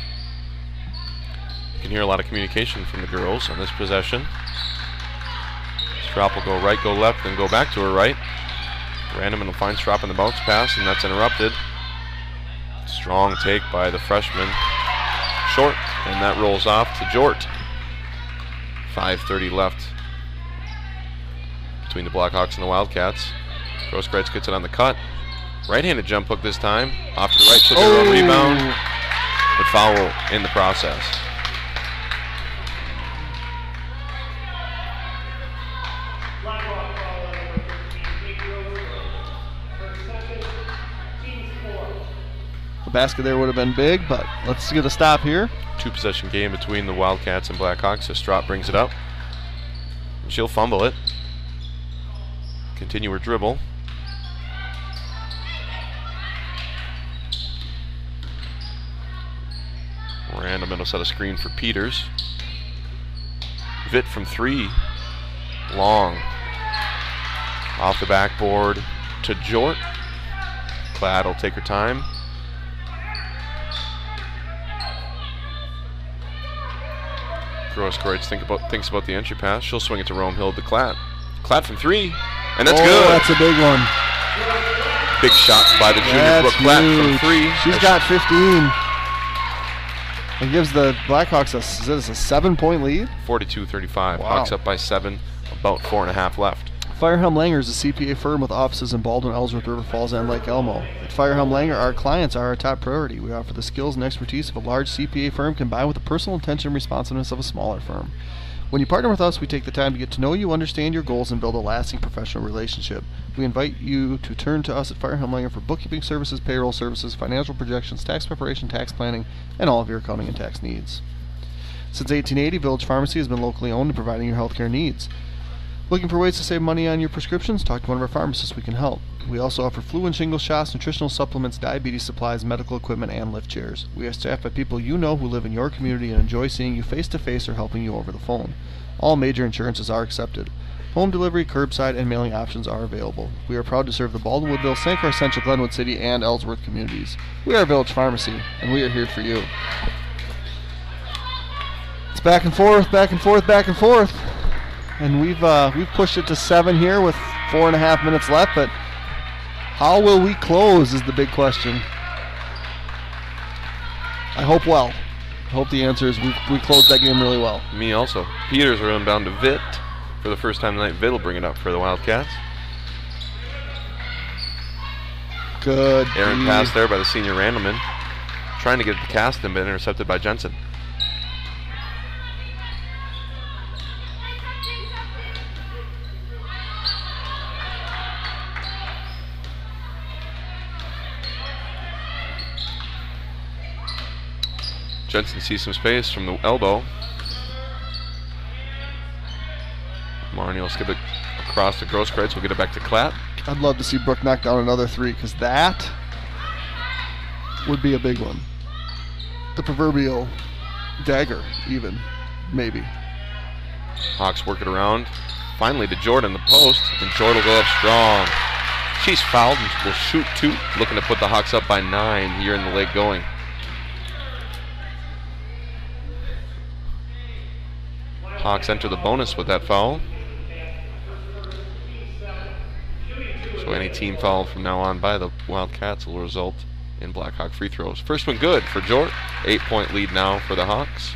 S2: You can hear a lot of communication from the girls on this possession. Strop will go right, go left, then go back to her right. Random will find Strop in the bounce pass, and that's interrupted. Strong take by the freshman. Short, and that rolls off to Jort. 5:30 left between the Blackhawks and the Wildcats. Grosskreutz gets it on the cut. Right-handed jump hook this time. Off to the right, took her own rebound, but foul in the process.
S1: The basket there would have been big, but let's get a stop here.
S2: 2-possession game between the Wildcats and Blackhawks as Strop brings it up. She'll fumble it. Continue her dribble. Random will set a screen for Peters. Vitt from 3. Long. Off the backboard to Jort. Klatt will take her time. Grosskreutz thinks about the entry pass. She'll swing it to Romehill to Klatt. Klatt from 3, and that's good.
S1: That's a big one.
S2: Big shot by the junior Brooke Klatt from 3.
S1: She's got 15. It gives the Blackhawks a 7-point lead.
S2: 42-35.
S1: Wow.
S2: Hawks up by 7. About 4.5 left.
S1: Firehelm Langer is a CPA firm with offices in Baldwin, Ellsworth, River Falls, and Lake Elmo. At Firehelm Langer, our clients are our top priority. We offer the skills and expertise of a large CPA firm combined with the personal attention and responsiveness of a smaller firm. When you partner with us, we take the time to get to know you, understand your goals, and build a lasting professional relationship. We invite you to turn to us at Firehelm Langer for bookkeeping services, payroll services, financial projections, tax preparation, tax planning, and all of your accounting and tax needs. Since 1880, Village Pharmacy has been locally owned and providing your healthcare needs. Looking for ways to save money on your prescriptions? Talk to one of our pharmacists. We can help. We also offer flu and shingle shots, nutritional supplements, diabetes supplies, medical equipment, and lift chairs. We are staffed by people you know who live in your community and enjoy seeing you face-to-face or helping you over the phone. All major insurances are accepted. Home delivery, curbside, and mailing options are available. We are proud to serve the Baldwin, Woodville, St. Clair Central, Glenwood City, and Ellsworth communities. We are Village Pharmacy, and we are here for you. It's back and forth, back and forth, back and forth. And we've pushed it to 7 here with 4.5 minutes left, but how will we close is the big question. I hope well. I hope the answer is we closed that game really well.
S2: Me also. Peters will run down to Vitt for the first time tonight. Vitt will bring it up for the Wildcats.
S1: Good.
S2: Aaron pass there by the senior Randleman. Trying to get it to Caston, but intercepted by Jensen. Jensen sees some space from the elbow. Marnie will skip it across to Grosskreutz. We'll get it back to Klatt.
S1: I'd love to see Brooke knock down another 3, because that would be a big one. The proverbial dagger, even, maybe.
S2: Hawks work it around. Finally to Jordan, the post, and Jordan will go up strong. She's fouled and will shoot 2, looking to put the Hawks up by 9 here in the leg going. Hawks enter the bonus with that foul. So any team foul from now on by the Wildcats will result in Blackhawk free throws. First one good for Jort. 8-point lead now for the Hawks.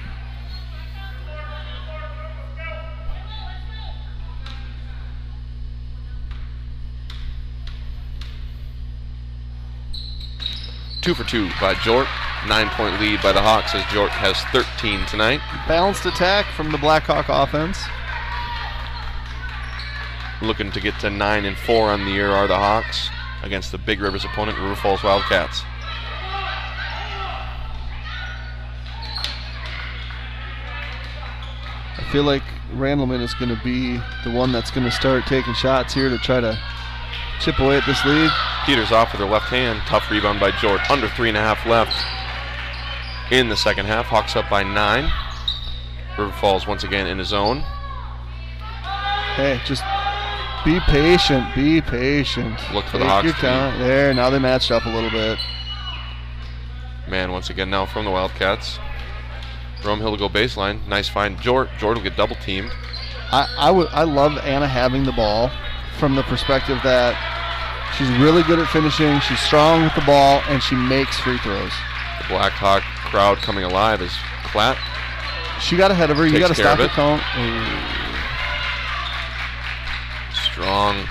S2: Two for two by Jort. 9-point lead by the Hawks as Jort has 13 tonight.
S1: Balanced attack from the Blackhawk offense.
S2: Looking to get to 9 and 4 on the year are the Hawks against the Big Rivers opponent, River Falls Wildcats.
S1: I feel like Randleman is going to be the one that's going to start taking shots here to try to chip away at this lead.
S2: Peters off with her left hand. Tough rebound by Jort. Under 3.5 left in the second half. Hawks up by 9. River Falls once again in his zone.
S1: Hey, just be patient. Be patient.
S2: Look for the
S1: Take
S2: Hawks
S1: your
S2: to
S1: time. There, now they matched up a little bit.
S2: Man once again now from the Wildcats. Rome Hill to go baseline. Nice find. Jort will get double teamed.
S1: I love Anna having the ball from the perspective that she's really good at finishing, she's strong with the ball, and she makes free throws.
S2: The Blackhawk crowd coming alive as Klatt.
S1: She got ahead of her. You got to stop the count.
S2: Strong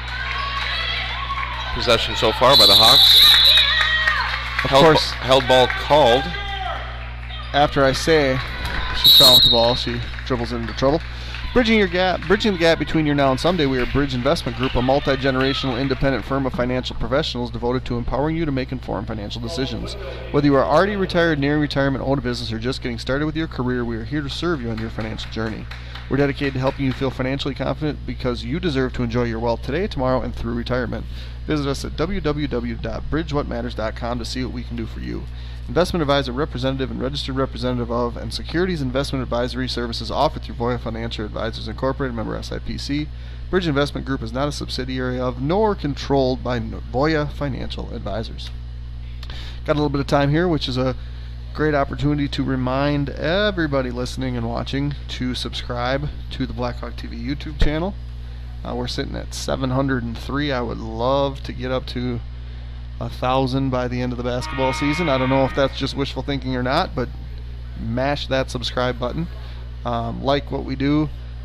S2: possession so far by the Hawks.
S1: Of course,
S2: held ball called.
S1: After I say she's strong with the ball, she dribbles into trouble. Bridging the gap between your now and someday. We are Bridge Investment Group, a multi-generational independent firm of financial professionals devoted to empowering you to make informed financial decisions. Whether you are already retired, near retirement, own a business, or just getting started with your career, we are here to serve you on your financial journey. We're dedicated to helping you feel financially confident because you deserve to enjoy your wealth today, tomorrow, and through retirement. Visit us at www.bridgewhatmatters.com to see what we can do for you. Investment advisor, representative, and registered representative of, and securities investment advisory services offered through Voya Financial Advisors Incorporated, member SIPC. Bridge Investment Group is not a subsidiary of, nor controlled by Voya Financial Advisors. Got a little bit of time here, which is a great opportunity to remind everybody listening and watching to subscribe to the Blackhawk TV YouTube channel. We're sitting at 703. I would love to get up to 1,000 by the end of the basketball season. I don't know if that's just wishful thinking or not, but mash that subscribe button. Like what we do.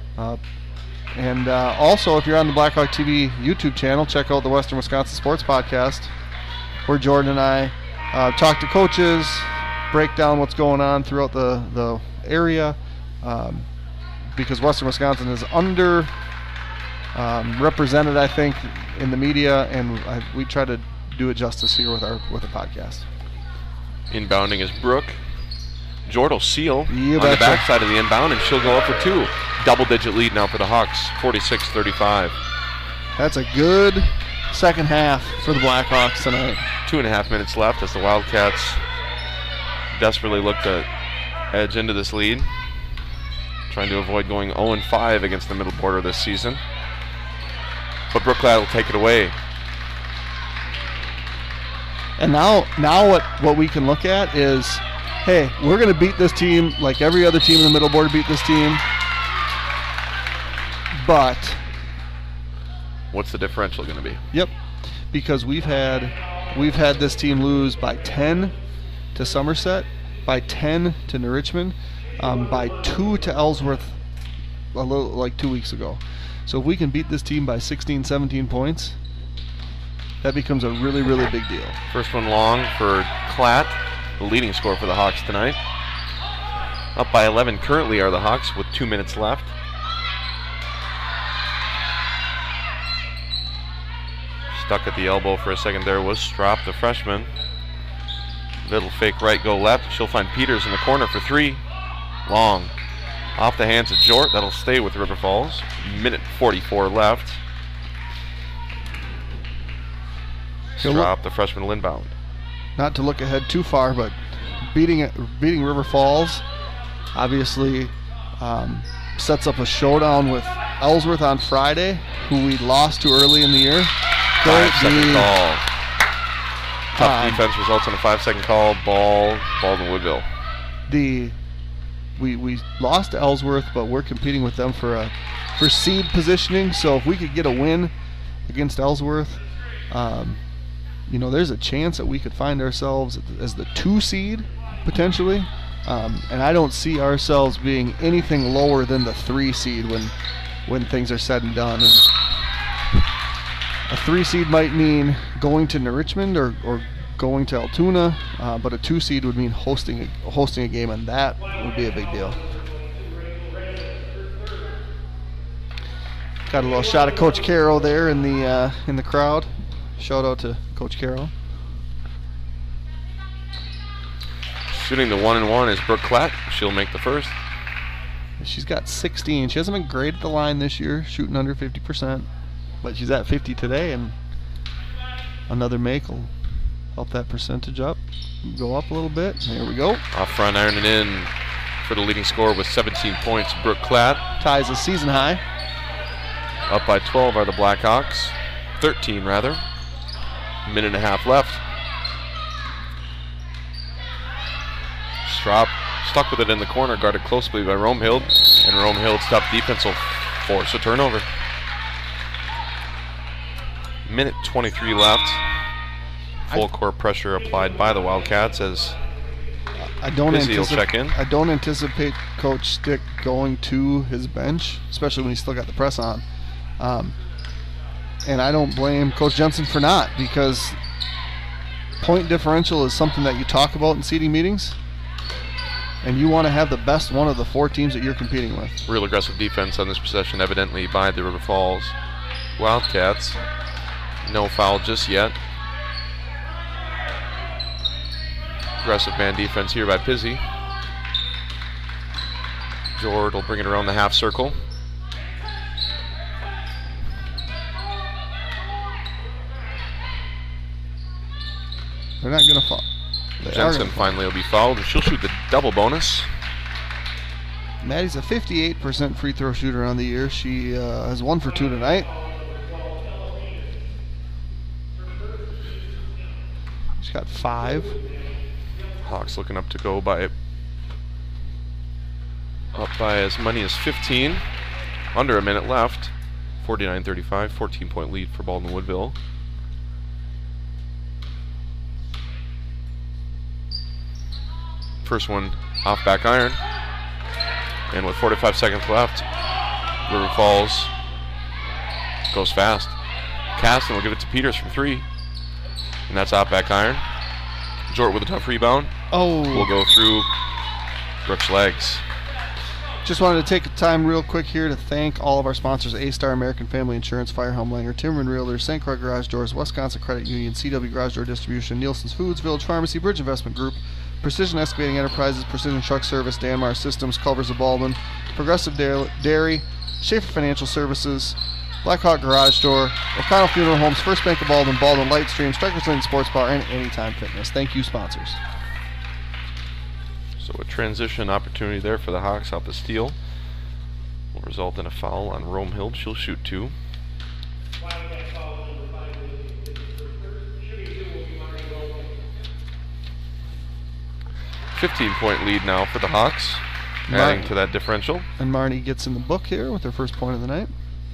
S1: And also, if you're on the Blackhawk TV YouTube channel, check out the Western Wisconsin Sports Podcast, where Jordan and I talk to coaches, break down what's going on throughout the area, because Western Wisconsin is under represented, I think, in the media, and we try to do it justice here with the podcast.
S2: Inbounding is Brooke. Jort will seal on the backside of the inbound, and she'll go up for 2. Double-digit lead now for the Hawks, 46-35.
S1: That's a good second half for the Blackhawks tonight.
S2: 2.5 minutes left as the Wildcats desperately look to edge into this lead, trying to avoid going 0-5 against the middle border this season. But Brooke Klatt will take it away.
S1: And now what we can look at is, hey, we're going to beat this team like every other team in the middle border beat this team. But
S2: what's the differential going to be?
S1: Yep, because we've had this team lose by 10 to Somerset, by 10 to New Richmond, by 2 to Ellsworth a little like 2 weeks ago. So if we can beat this team by 16, 17 points, that becomes a really, really big deal.
S2: First one long for Klatt, the leading scorer for the Hawks tonight. Up by 11 currently are the Hawks with 2 minutes left. Stuck at the elbow for a second there was Strop, the freshman. Little fake right, go left. She'll find Peters in the corner for 3. Long. Off the hands of Jort. That'll stay with River Falls. Minute 44 left. Strop, the freshman, will inbound.
S1: Not to look ahead too far, but beating River Falls obviously sets up a showdown with Ellsworth on Friday, who we lost to early in the year.
S2: 5-second call. Tough defense results in a 5-second call. Baldwin Woodville.
S1: We lost to Ellsworth, but we're competing with them for seed positioning. So if we could get a win against Ellsworth, you know, there's a chance that we could find ourselves as the 2 seed potentially, and I don't see ourselves being anything lower than the 3 seed when things are said and done. And a 3 seed might mean going to New Richmond or going to Altoona, but a 2 seed would mean hosting a game, and that would be a big deal. Got a little shot of Coach Caro there in the crowd. Shout out to Coach Caro.
S2: Shooting the 1-and-1 is Brooke Klatt. She'll make the first.
S1: She's got 16. She hasn't been great at the line this year, shooting under 50%, but she's at 50 today, and another make will help that percentage go up a little bit. There we go.
S2: Off front, ironing in for the leading scorer with 17 points, Brooke Klatt.
S1: Ties a season high.
S2: Up by 12 are the Blackhawks. 13 rather. Minute and a half left. Strop stuck with it in the corner, guarded closely by Romehild, and Romehild's tough defense will force a turnover. Minute 23 left. Full court pressure applied by the Wildcats as Pizzi will check in.
S1: I don't anticipate Coach Stick going to his bench, especially when he's still got the press on. And I don't blame Coach Jensen for not, because point differential is something that you talk about in seeding meetings, and you want to have the best one of the 4 teams that you're competing with.
S2: Real aggressive defense on this possession, evidently by the River Falls Wildcats. No foul just yet. Aggressive man defense here by Pizzi. Jord will bring it around the half circle.
S1: They're not going to fall.
S2: Jensen finally will be fouled, and she'll shoot the double bonus.
S1: Maddie's a 58% free throw shooter on the year. She has 1 for 2 tonight. She's got 5.
S2: Hawks looking up to go up by as many as 15. Under a minute left. 49-35, 14-point lead for Baldwin Woodville. First one off back iron. And with 45 seconds left, River Falls goes fast. Caston will give it to Peters from 3. And that's off back iron. Jort with a tough rebound.
S1: Oh.
S2: Will go through Brooks' legs.
S1: Just wanted to take a time real quick here to thank all of our sponsors: A-Star, American Family Insurance, Firehelm Langer, Timmerman Realtors, St. Croix Garage Doors, Wisconsin Credit Union, CW Garage Door Distribution, Nielsen's Foods, Village Pharmacy, Bridge Investment Group, Precision Excavating Enterprises, Precision Truck Service, Danmar Systems, Culvers of Baldwin, Progressive Dairy, Schaefer Financial Services, Blackhawk Garage Door, O'Connell Funeral Homes, First Bank of Baldwin, Baldwin Lightstream, Strikers Lane Sports Bar, and Anytime Fitness. Thank you, sponsors.
S2: So a transition opportunity there for the Hawks off the steal. Will result in a foul on Romehild. She'll shoot 2. .15 lead now for the Hawks, adding to that differential.
S1: And Marnie gets in the book here with her first point of the night.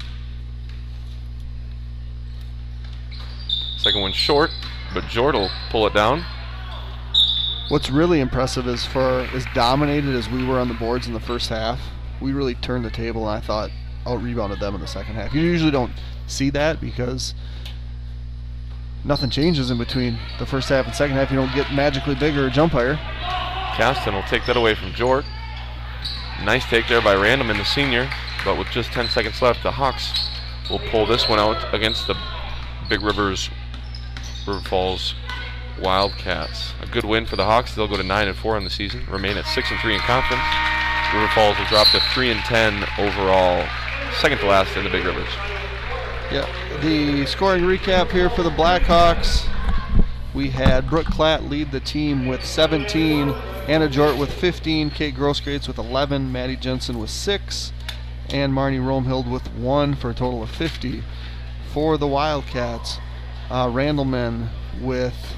S2: Second one short, but Jord will pull it down.
S1: What's really impressive is, for as dominated as we were on the boards in the first half, we really turned the table, and I thought out-rebounded them in the second half. You usually don't see that because nothing changes in between the first half and second half. You don't get magically bigger or jump higher.
S2: Caston will take that away from Jort. Nice take there by Randleman, the senior, but with just 10 seconds left, the Hawks will pull this one out against the Big River Falls Wildcats. A good win for the Hawks. They'll go to 9-4 on the season, remain at 6-3 in conference. River Falls will drop to 3-10 overall, second to last in the Big Rivers.
S1: Yeah, the scoring recap here for the Blackhawks. We had Brooke Klatt lead the team with 17, Anna Jort with 15, Kate Grosgrates with 11, Maddie Jensen with 6, and Marnie Romehild with 1 for a total of 50. For the Wildcats, Randleman with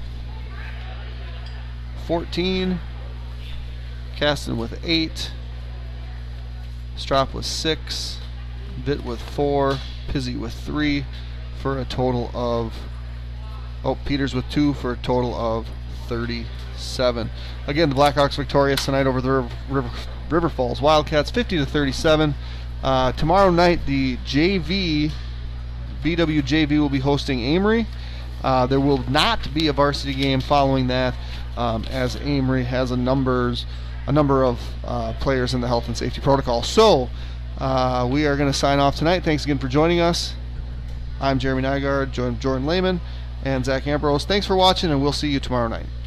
S1: 14, Caston with 8, Strop with 6, Vitt with 4, Pizzi with 3, for a total of Peters with 2 for a total of 37. Again, the Blackhawks victorious tonight over the River Falls Wildcats, 50-37. Tomorrow night, the VW JV will be hosting Amory. There will not be a varsity game following that, as Amory has a number of players in the health and safety protocol. So we are going to sign off tonight. Thanks again for joining us. I'm Jeremy Nygaard, joined Jordan Lehman and Zach Ambrose. Thanks for watching, and we'll see you tomorrow night.